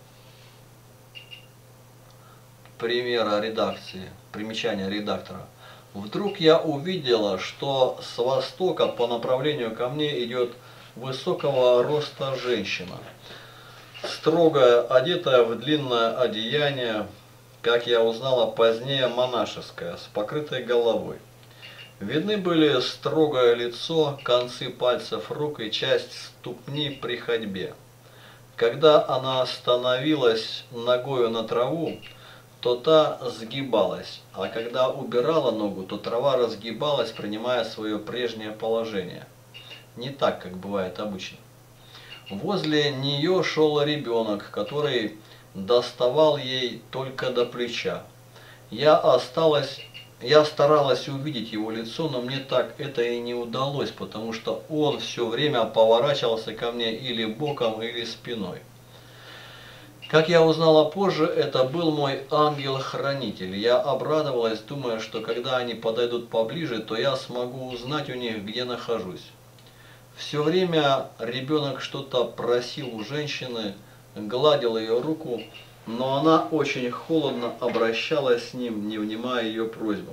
Примера редакции, примечания редактора. Вдруг я увидела, что с востока по направлению ко мне идет высокого роста женщина, строго одетая в длинное одеяние, как я узнала позднее, монашеское, с покрытой головой. Видны были строгое лицо, концы пальцев рук и часть ступни при ходьбе. Когда она становилась ногою на траву, то та сгибалась, а когда убирала ногу, то трава разгибалась, принимая свое прежнее положение. Не так, как бывает обычно. Возле нее шел ребенок, который доставал ей только до плеча. Я осталась... Я старалась увидеть его лицо, но мне так это и не удалось, потому что он все время поворачивался ко мне или боком, или спиной. Как я узнала позже, это был мой ангел-хранитель. Я обрадовалась, думая, что когда они подойдут поближе, то я смогу узнать у них, где нахожусь. Все время ребенок что-то просил у женщины, гладил ее руку, но она очень холодно обращалась с ним, не внимая ее просьбам.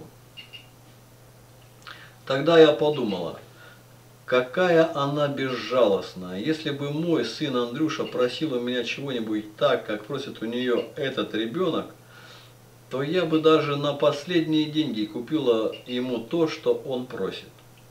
Тогда я подумала, какая она безжалостная. Если бы мой сын Андрюша просил у меня чего-нибудь так, как просит у нее этот ребенок, то я бы даже на последние деньги купила ему то, что он просит.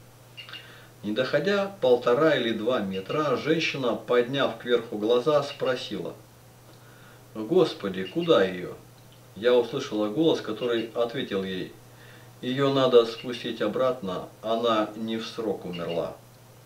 Не доходя полтора или два метра, женщина, подняв кверху глаза, спросила: «Господи, куда ее?» Я услышала голос, который ответил ей: «Ее надо спустить обратно, она не в срок умерла».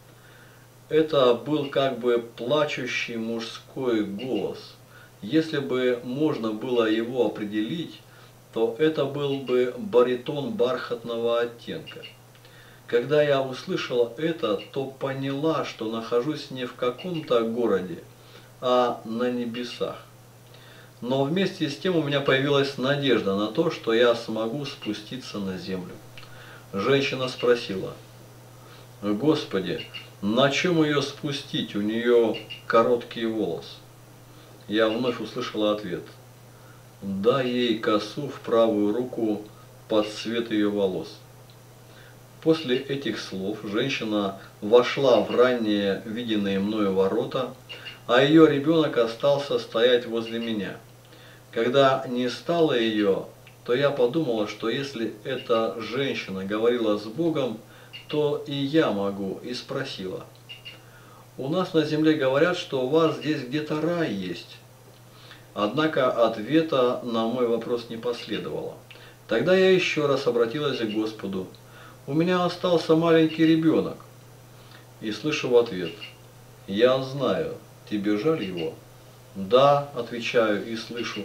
Это был как бы плачущий мужской голос. Если бы можно было его определить, то это был бы баритон бархатного оттенка. Когда я услышала это, то поняла, что нахожусь не в каком-то городе, а на небесах. Но вместе с тем у меня появилась надежда на то, что я смогу спуститься на землю. Женщина спросила: «Господи, на чем ее спустить? У нее короткий волос». Я вновь услышала ответ: «Дай ей косу в правую руку под цвет ее волос». После этих слов женщина вошла в ранее виденные мною ворота, а ее ребенок остался стоять возле меня. Когда не стало ее, то я подумала, что если эта женщина говорила с Богом, то и я могу, и спросила: «У нас на земле говорят, что у вас здесь где-то рай есть». Однако ответа на мой вопрос не последовало. Тогда я еще раз обратилась к Господу: «У меня остался маленький ребенок». И слышу в ответ: «Я знаю, тебе жаль его?» «Да», отвечаю и слышу: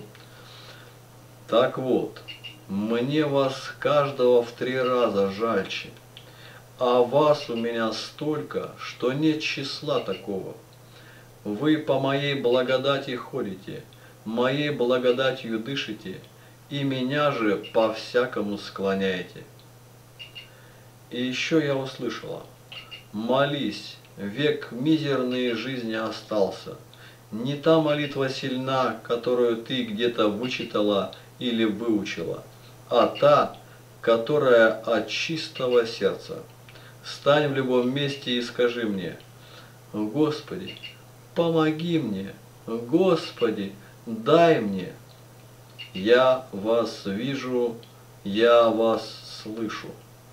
«Так вот, мне вас каждого в три раза жальче, а вас у меня столько, что нет числа такого. Вы по моей благодати ходите, моей благодатью дышите, и меня же по-всякому склоняете». И еще я услышала: «Молись, век мизерной жизни остался. Не та молитва сильна, которую ты где-то вычитала или выучила, а та, которая от чистого сердца. Стань в любом месте и скажи мне: Господи, помоги мне, Господи, дай мне. Я вас вижу, я вас слышу».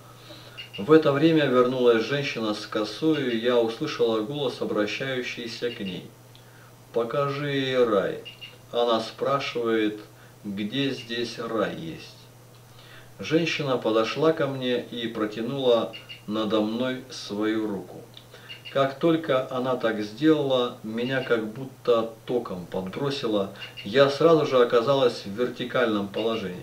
В это время вернулась женщина с косою, и я услышала голос, обращающийся к ней: «Покажи ей рай». Она спрашивает, где здесь рай есть. Женщина подошла ко мне и протянула надо мной свою руку. Как только она так сделала, меня как будто током подбросило, я сразу же оказалась в вертикальном положении.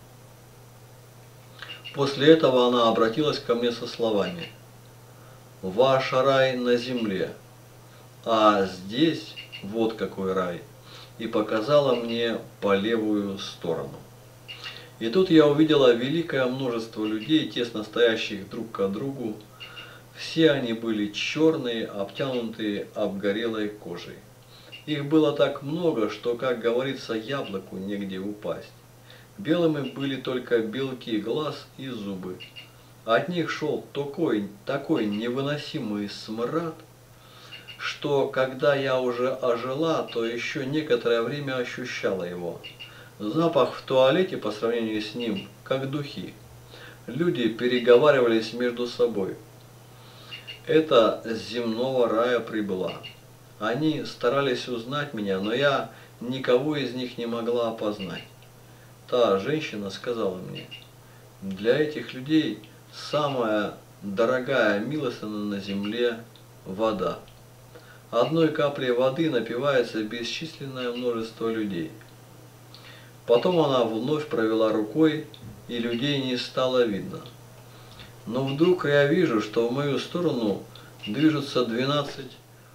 После этого она обратилась ко мне со словами: «Ваш рай на земле, а здесь вот какой рай», и показала мне по левую сторону. И тут я увидела великое множество людей, тесно стоящих друг к другу. Все они были черные, обтянутые обгорелой кожей. Их было так много, что, как говорится, яблоку негде упасть. Белыми были только белки глаз и зубы. От них шел такой, такой невыносимый смрад, что, когда я уже ожила, то еще некоторое время ощущала его. Запах в туалете по сравнению с ним, как духи. Люди переговаривались между собой. Это с земного рая прибыла. Они старались узнать меня, но я никого из них не могла опознать. Та женщина сказала мне: «Для этих людей самая дорогая милостыня на земле – вода. Одной каплей воды напивается бесчисленное множество людей». Потом она вновь провела рукой, и людей не стало видно. Но вдруг я вижу, что в мою сторону движутся двенадцать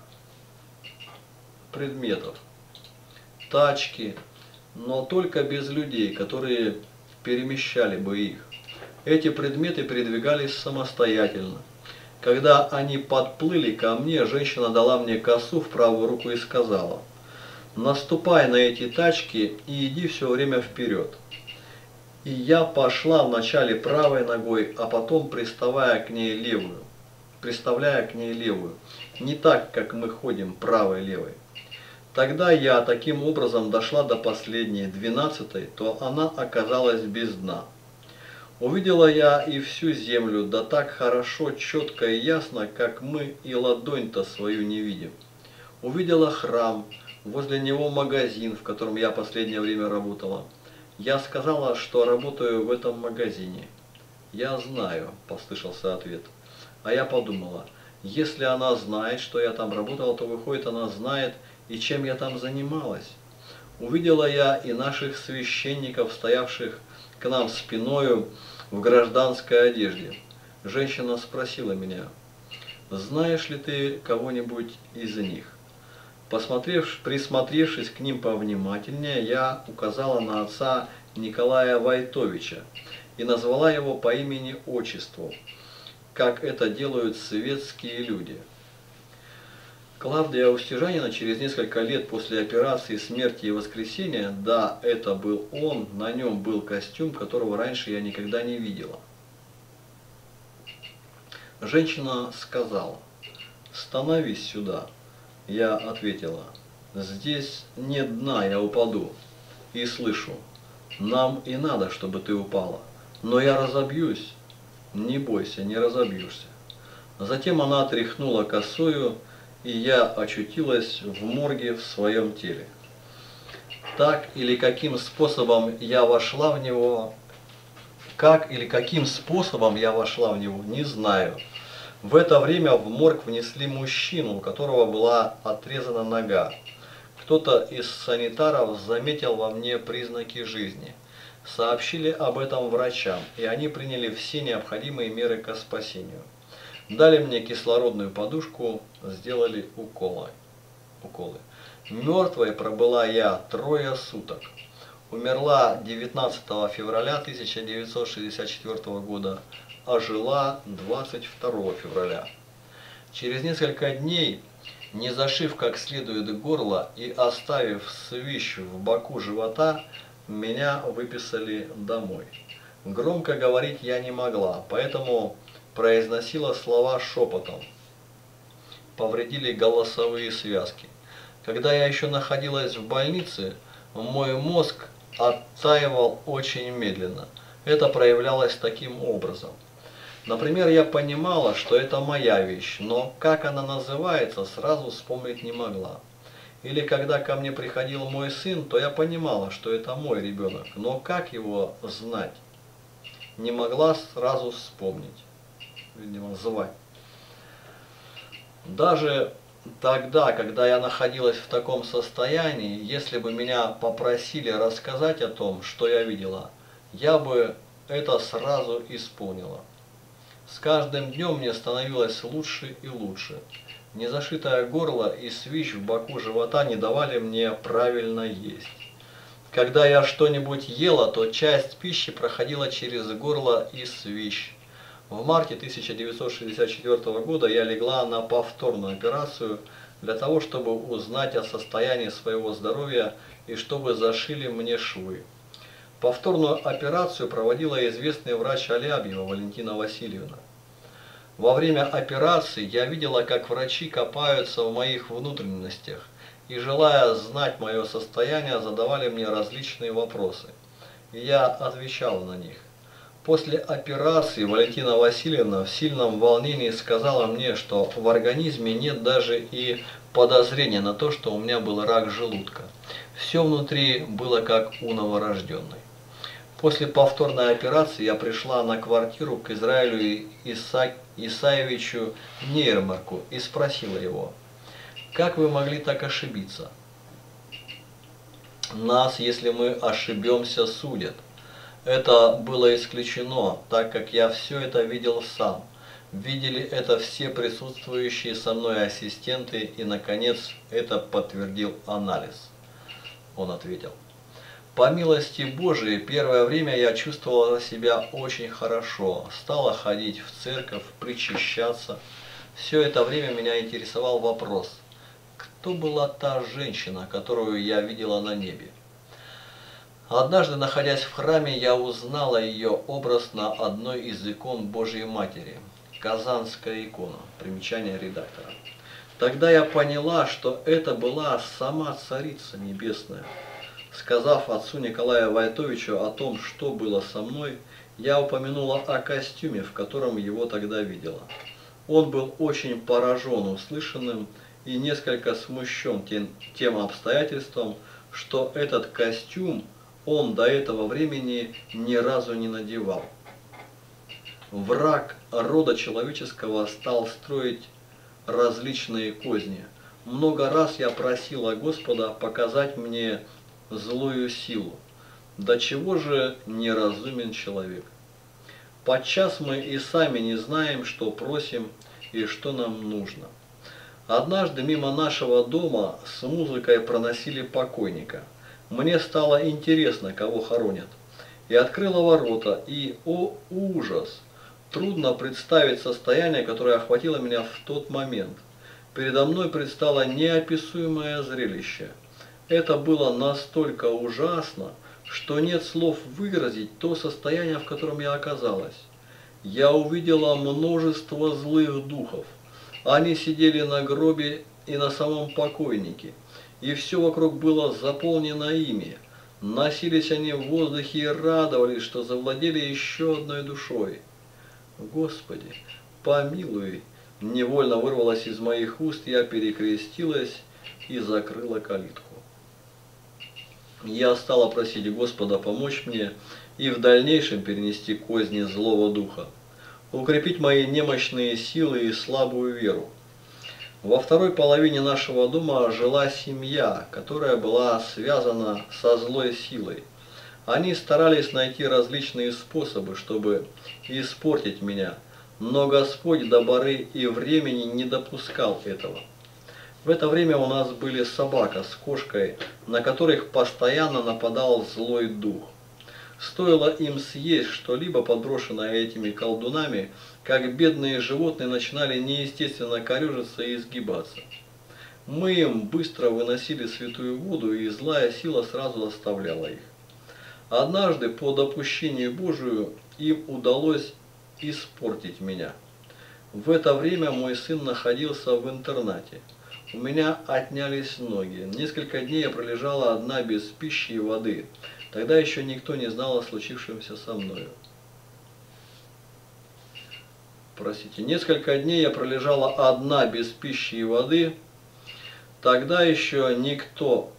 предметов. Тачки, но только без людей, которые перемещали бы их. Эти предметы передвигались самостоятельно. Когда они подплыли ко мне, женщина дала мне косу в правую руку и сказала: «Наступай на эти тачки и иди все время вперед». И я пошла вначале правой ногой, а потом приставая к ней левую, приставляя к ней левую, не так, как мы ходим правой-левой. Тогда я таким образом дошла до последней, двенадцатой, то она оказалась без дна. Увидела я и всю землю, да так хорошо, четко и ясно, как мы и ладонь-то свою не видим. Увидела храм, возле него магазин, в котором я последнее время работала. Я сказала, что работаю в этом магазине. «Я знаю», – послышался ответ. А я подумала, если она знает, что я там работала, то выходит, она знает, и чем я там занималась. Увидела я и наших священников, стоявших к нам спиною в гражданской одежде. Женщина спросила меня, знаешь ли ты кого-нибудь из них? Посмотрев, присмотревшись к ним повнимательнее, я указала на отца Николая Войтовича и назвала его по имени-отчеству, как это делают светские люди. Клавдия Устюжанина через несколько лет после операции «Смерти и воскресения», да, это был он, на нем был костюм, которого раньше я никогда не видела. Женщина сказала, «Становись сюда». Я ответила, «Здесь нет дна, я упаду». И слышу, «Нам и надо, чтобы ты упала, но я разобьюсь». «Не бойся, не разобьешься». Затем она тряхнула косою, и я очутилась в морге в своем теле. Так или каким способом я вошла в него, как или каким способом я вошла в него, не знаю. В это время в морг внесли мужчину, у которого была отрезана нога. Кто-то из санитаров заметил во мне признаки жизни. Сообщили об этом врачам, и они приняли все необходимые меры к спасению. Дали мне кислородную подушку, сделали уколы. уколы. Мертвой пробыла я трое суток. Умерла девятнадцатого февраля тысяча девятьсот шестьдесят четвёртого года, а жила двадцать второго февраля. Через несколько дней, не зашив как следует горло и оставив свищ в боку живота, меня выписали домой. Громко говорить я не могла, поэтому произносила слова шепотом. Повредили голосовые связки. Когда я еще находилась в больнице, мой мозг оттаивал очень медленно. Это проявлялось таким образом. Например, я понимала, что это моя вещь, но как она называется, сразу вспомнить не могла. Или когда ко мне приходил мой сын, то я понимала, что это мой ребенок, но как его знать? Не могла сразу вспомнить. Видимо, звать. Даже тогда, когда я находилась в таком состоянии, если бы меня попросили рассказать о том, что я видела, я бы это сразу исполнила. С каждым днем мне становилось лучше и лучше. Незашитое горло и свищ в боку живота не давали мне правильно есть. Когда я что-нибудь ела, то часть пищи проходила через горло и свищ. В марте тысяча девятьсот шестьдесят четвёртого года я легла на повторную операцию для того, чтобы узнать о состоянии своего здоровья и чтобы зашили мне швы. Повторную операцию проводила известный врач Алябьева Валентина Васильевна. Во время операции я видела, как врачи копаются в моих внутренностях и, желая знать мое состояние, задавали мне различные вопросы. И я отвечала на них. После операции Валентина Васильевна в сильном волнении сказала мне, что в организме нет даже и подозрения на то, что у меня был рак желудка. Все внутри было как у новорожденной. После повторной операции я пришла на квартиру к Израилю Иса... Исаевичу Нейермарку и спросила его, как вы могли так ошибиться? Нас, если мы ошибемся, судят. Это было исключено, так как я все это видел сам. Видели это все присутствующие со мной ассистенты, и, наконец, это подтвердил анализ. Он ответил. По милости Божией, первое время я чувствовала себя очень хорошо, стала ходить в церковь, причащаться. Все это время меня интересовал вопрос, кто была та женщина, которую я видела на небе? Однажды, находясь в храме, я узнала ее образ на одной из икон Божьей Матери. Казанская икона. Примечание редактора. Тогда я поняла, что это была сама Царица Небесная. Сказав отцу Николаю Войтовичу о том, что было со мной, я упомянула о костюме, в котором его тогда видела. Он был очень поражен услышанным и несколько смущен тем, тем обстоятельством, что этот костюм он до этого времени ни разу не надевал. Враг рода человеческого стал строить различные козни. Много раз я просила Господа показать мне злую силу. До чего же неразумен человек? Подчас мы и сами не знаем, что просим и что нам нужно. Однажды мимо нашего дома с музыкой проносили покойника. Мне стало интересно, кого хоронят. Я открыла ворота, и, о ужас! Трудно представить состояние, которое охватило меня в тот момент. Передо мной предстало неописуемое зрелище. Это было настолько ужасно, что нет слов выразить то состояние, в котором я оказалась. Я увидела множество злых духов. Они сидели на гробе и на самом покойнике, и все вокруг было заполнено ими. Носились они в воздухе и радовались, что завладели еще одной душой. Господи, помилуй! Невольно вырвалось из моих уст, я перекрестилась и закрыла калитку. Я стала просить Господа помочь мне и в дальнейшем перенести козни злого духа, укрепить мои немощные силы и слабую веру. Во второй половине нашего дома жила семья, которая была связана со злой силой. Они старались найти различные способы, чтобы испортить меня, но Господь до поры и времени не допускал этого. В это время у нас были собака с кошкой, на которых постоянно нападал злой дух. Стоило им съесть что-либо, подброшенное этими колдунами, как бедные животные начинали неестественно корежиться и изгибаться. Мы им быстро выносили святую воду, и злая сила сразу оставляла их. Однажды, по допущению Божию, им удалось испортить меня. В это время мой сын находился в интернате. У меня отнялись ноги. Несколько дней я пролежала одна без пищи и воды. Тогда еще никто не знал о случившемся со мною. Простите, несколько дней я пролежала одна без пищи и воды. Тогда еще никто...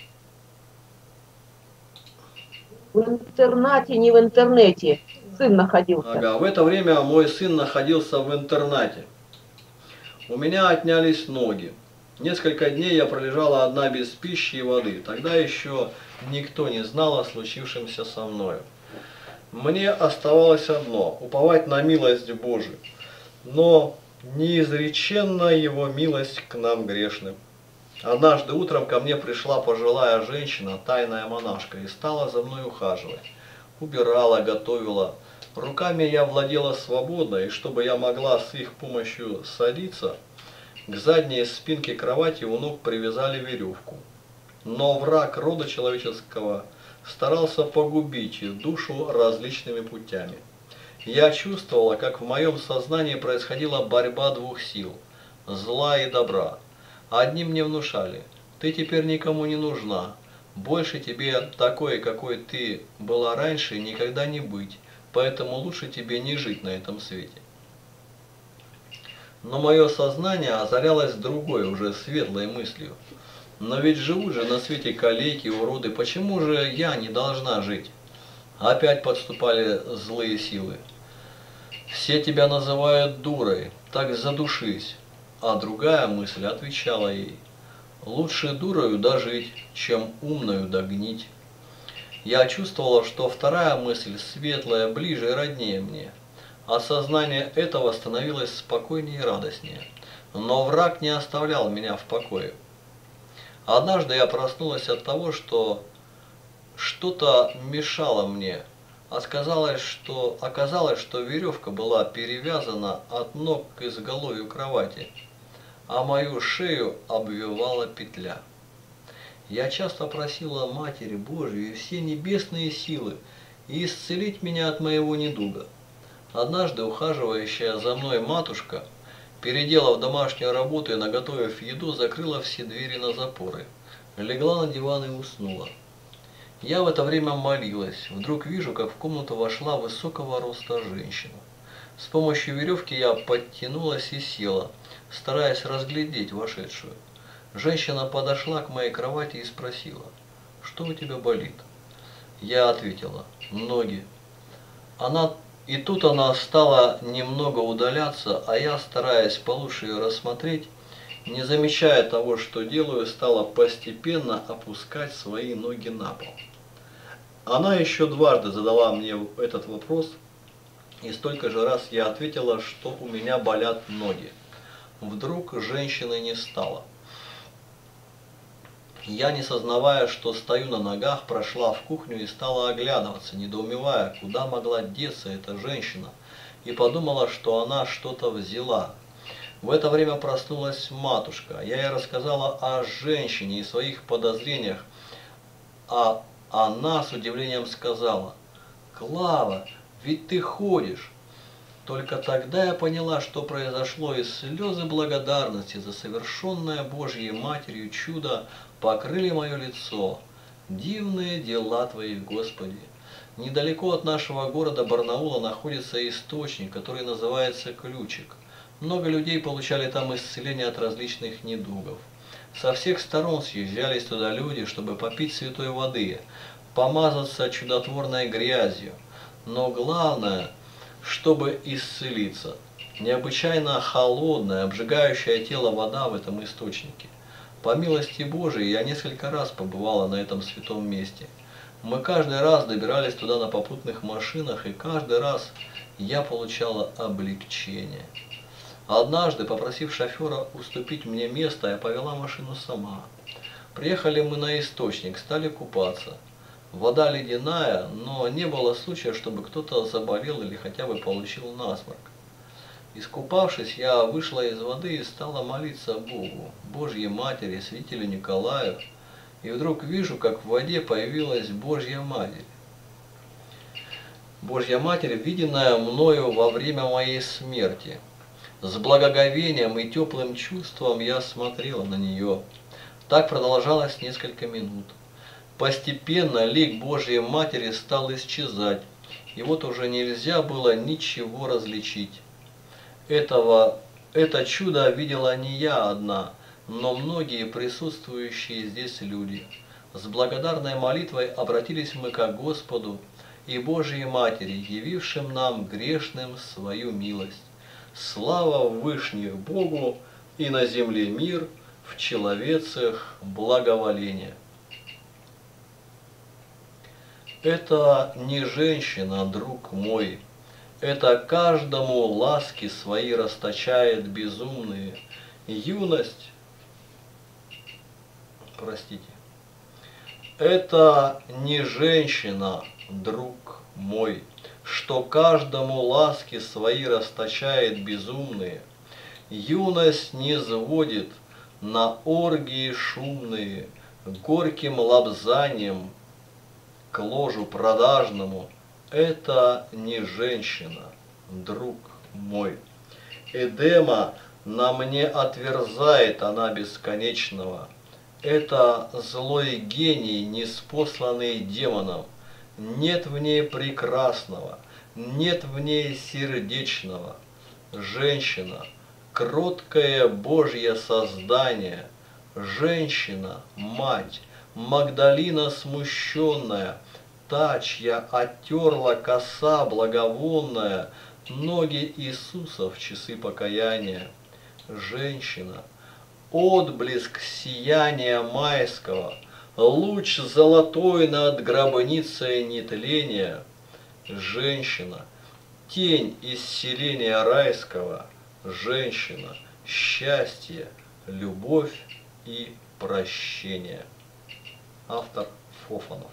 В интернате, не в интернете. Сын находился.
Ага, в это время мой сын находился в интернате. У меня отнялись ноги. Несколько дней я пролежала одна без пищи и воды. Тогда еще никто не знал о случившемся со мною. Мне оставалось одно – уповать на милость Божию. Но неизреченна Его милость к нам грешным. Однажды утром ко мне пришла пожилая женщина, тайная монашка, и стала за мной ухаживать. Убирала, готовила. Руками я владела свободно, и чтобы я могла с их помощью садиться, к задней спинке кровати у ног привязали веревку. Но враг рода человеческого старался погубить их душу различными путями. Я чувствовала, как в моем сознании происходила борьба двух сил – зла и добра. Одни мне внушали: ты теперь никому не нужна, больше тебе такой, какой ты была раньше, никогда не быть, поэтому лучше тебе не жить на этом свете. Но мое сознание озарялось другой, уже светлой мыслью. Но ведь живут же на свете калеки, уроды, почему же я не должна жить? Опять подступали злые силы. Все тебя называют дурой, так задушись. А другая мысль отвечала ей: лучше дурою дожить, чем умною догнить. Я чувствовала, что вторая мысль светлая, ближе и роднее мне. Осознание этого становилось спокойнее и радостнее. Но враг не оставлял меня в покое. Однажды я проснулась от того, что что-то мешало мне. Оказалось, что, оказалось, что веревка была перевязана от ног к изголовью кровати, а мою шею обвивала петля. Я часто просила Матери Божию и все небесные силы исцелить меня от моего недуга. Однажды ухаживающая за мной матушка Переделав домашнюю работу и наготовив еду, закрыла все двери на запоры. Легла на диван и уснула. Я в это время молилась. Вдруг вижу, как в комнату вошла высокого роста женщина. С помощью веревки я подтянулась и села, стараясь разглядеть вошедшую. Женщина подошла к моей кровати и спросила: «Что у тебя болит?» Я ответила: «Ноги». Она И тут она стала немного удаляться, а я, стараясь получше ее рассмотреть, не замечая того, что делаю, стала постепенно опускать свои ноги на пол. Она еще дважды задала мне этот вопрос, и столько же раз я ответила, что у меня болят ноги. Вдруг женщины не стало. Я, не сознавая, что стою на ногах, прошла в кухню и стала оглядываться, недоумевая, куда могла деться эта женщина, и подумала, что она что-то взяла. В это время проснулась матушка. Я ей рассказала о женщине и своих подозрениях, а она с удивлением сказала: «Клава, ведь ты ходишь». Только тогда я поняла, что произошло, и слезы благодарности за совершенное Божьей Матерью чудо покрыли мое лицо. Дивные дела Твои, Господи! Недалеко от нашего города Барнаула находится источник, который называется Ключик. Много людей получали там исцеление от различных недугов. Со всех сторон съезжались туда люди, чтобы попить святой воды, помазаться чудотворной грязью. Но главное, чтобы исцелиться, необычайно холодная, обжигающая тело вода в этом источнике. По милости Божией я несколько раз побывала на этом святом месте. Мы каждый раз добирались туда на попутных машинах, и каждый раз я получала облегчение. Однажды, попросив шофера уступить мне место, я повела машину сама. Приехали мы на источник, стали купаться. Вода ледяная, но не было случая, чтобы кто-то заболел или хотя бы получил насморк. Искупавшись, я вышла из воды и стала молиться Богу, Божьей Матери, святителю Николаю, и вдруг вижу, как в воде появилась Божья Матерь. Божья Матерь, виденная мною во время моей смерти. С благоговением и теплым чувством я смотрела на нее. Так продолжалось несколько минут. Постепенно лик Божьей Матери стал исчезать, и вот уже нельзя было ничего различить. Этого, это чудо видела не я одна, но многие присутствующие здесь люди. С благодарной молитвой обратились мы к Господу и Божьей Матери, явившим нам грешным свою милость. Слава Вышних Богу, и на земле мир, в человецах благоволение. Это не женщина, друг мой, это каждому ласки свои расточает безумные. Юность, простите, это не женщина, друг мой, что каждому ласки свои расточает безумные. Юность не сводит на оргии шумные, горьким лобзанием к ложу продажному. Это не женщина, друг мой. Эдема на мне отверзает она бесконечного. Это злой гений, ниспосланный демоном. Нет в ней прекрасного, нет в ней сердечного. Женщина, кроткое Божье создание. Женщина, мать, Магдалина смущенная, та, чья оттерла коса благовонная, ноги Иисуса в часы покаяния. Женщина, отблеск сияния майского, луч золотой над гробницей нетления. Женщина, тень исцеления райского. Женщина, счастье, любовь и прощение. Автор Фофанов.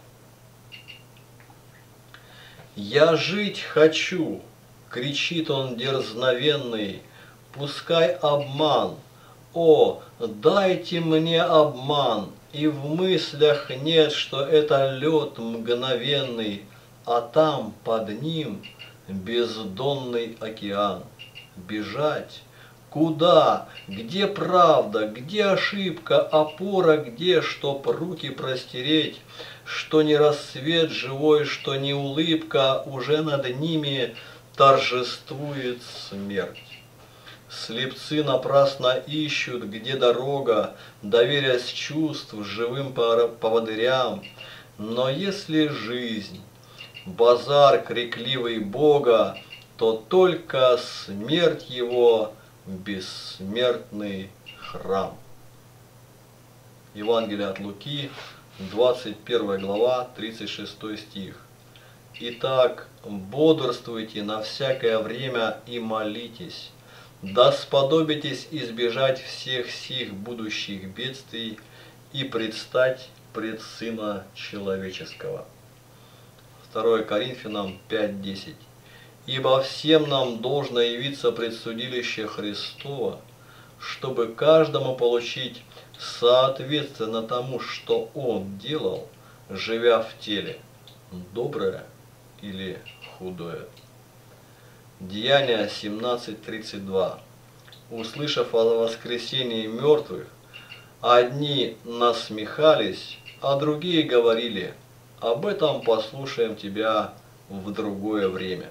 «Я жить хочу!» — кричит он дерзновенный. «Пускай обман! О, дайте мне обман! И в мыслях нет, что это лед мгновенный, а там под ним бездонный океан. Бежать, Куда? Где правда? Где ошибка? Опора где? Чтоб руки простереть? Что не рассвет живой, что не улыбка, уже над ними торжествует смерть. Слепцы напрасно ищут, где дорога, доверясь чувств живым поводырям. Но если жизнь — базар крикливый Бога, то только смерть его — бессмертный храм. Евангелие от Луки, двадцать первая глава, тридцать шестой стих. Итак, бодрствуйте на всякое время и молитесь, да сподобитесь избежать всех сих будущих бедствий и предстать пред Сына Человеческого. второе Коринфянам пять десять. Ибо всем нам должно явиться пред судилище Христово, чтобы каждому получить соответственно тому, что он делал, живя в теле, доброе или худое. Деяния семнадцать тридцать два. Услышав о воскресении мертвых, одни насмехались, а другие говорили: об этом послушаем тебя в другое время.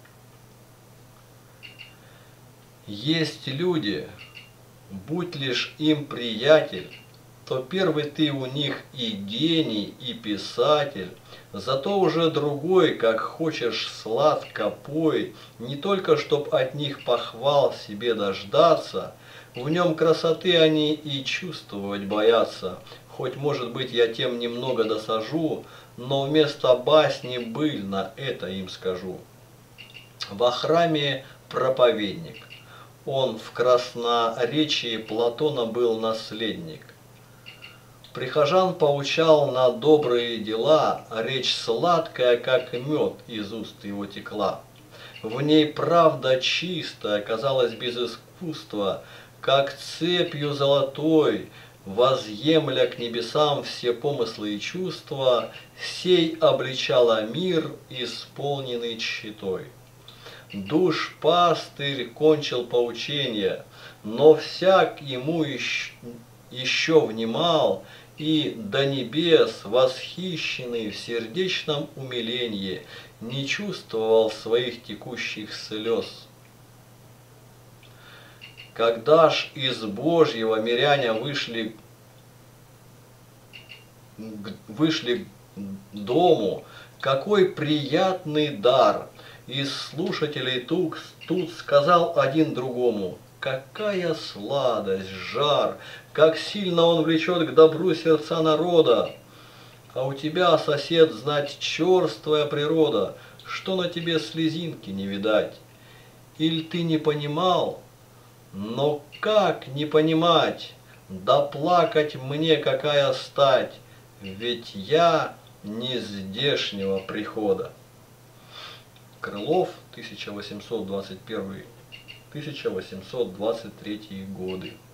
Есть люди, будь лишь им приятель, то первый ты у них и гений, и писатель, зато уже другой, как хочешь, сладко пой, не только чтоб от них похвал себе дождаться, в нем красоты они и чувствовать боятся, хоть, может быть, я тем немного досажу, но вместо басни быль на это им скажу. Во храме проповедник, он в красноречии Платона был наследник. Прихожан поучал на добрые дела, речь сладкая, как мед, из уст его текла. В ней правда чистая, казалось без искусства, как цепью золотой, возъемля к небесам все помыслы и чувства, сей обличала мир, исполненный тщетой. Душ пастырь кончил поучение, но всяк ему еще, еще внимал, и до небес, восхищенный в сердечном умилении, не чувствовал своих текущих слез. Когда ж из Божьего миряне вышли, вышли к дому, какой приятный дар! Из слушателей тут, тут сказал один другому: какая сладость, жар, как сильно он влечет к добру сердца народа. А у тебя, сосед, знать, черствая природа, что на тебе слезинки не видать. Иль ты не понимал? Но как не понимать? Да плакать мне какая стать, ведь я не здешнего прихода. Крылов, тысяча восемьсот двадцать первый — тысяча восемьсот двадцать третий годы.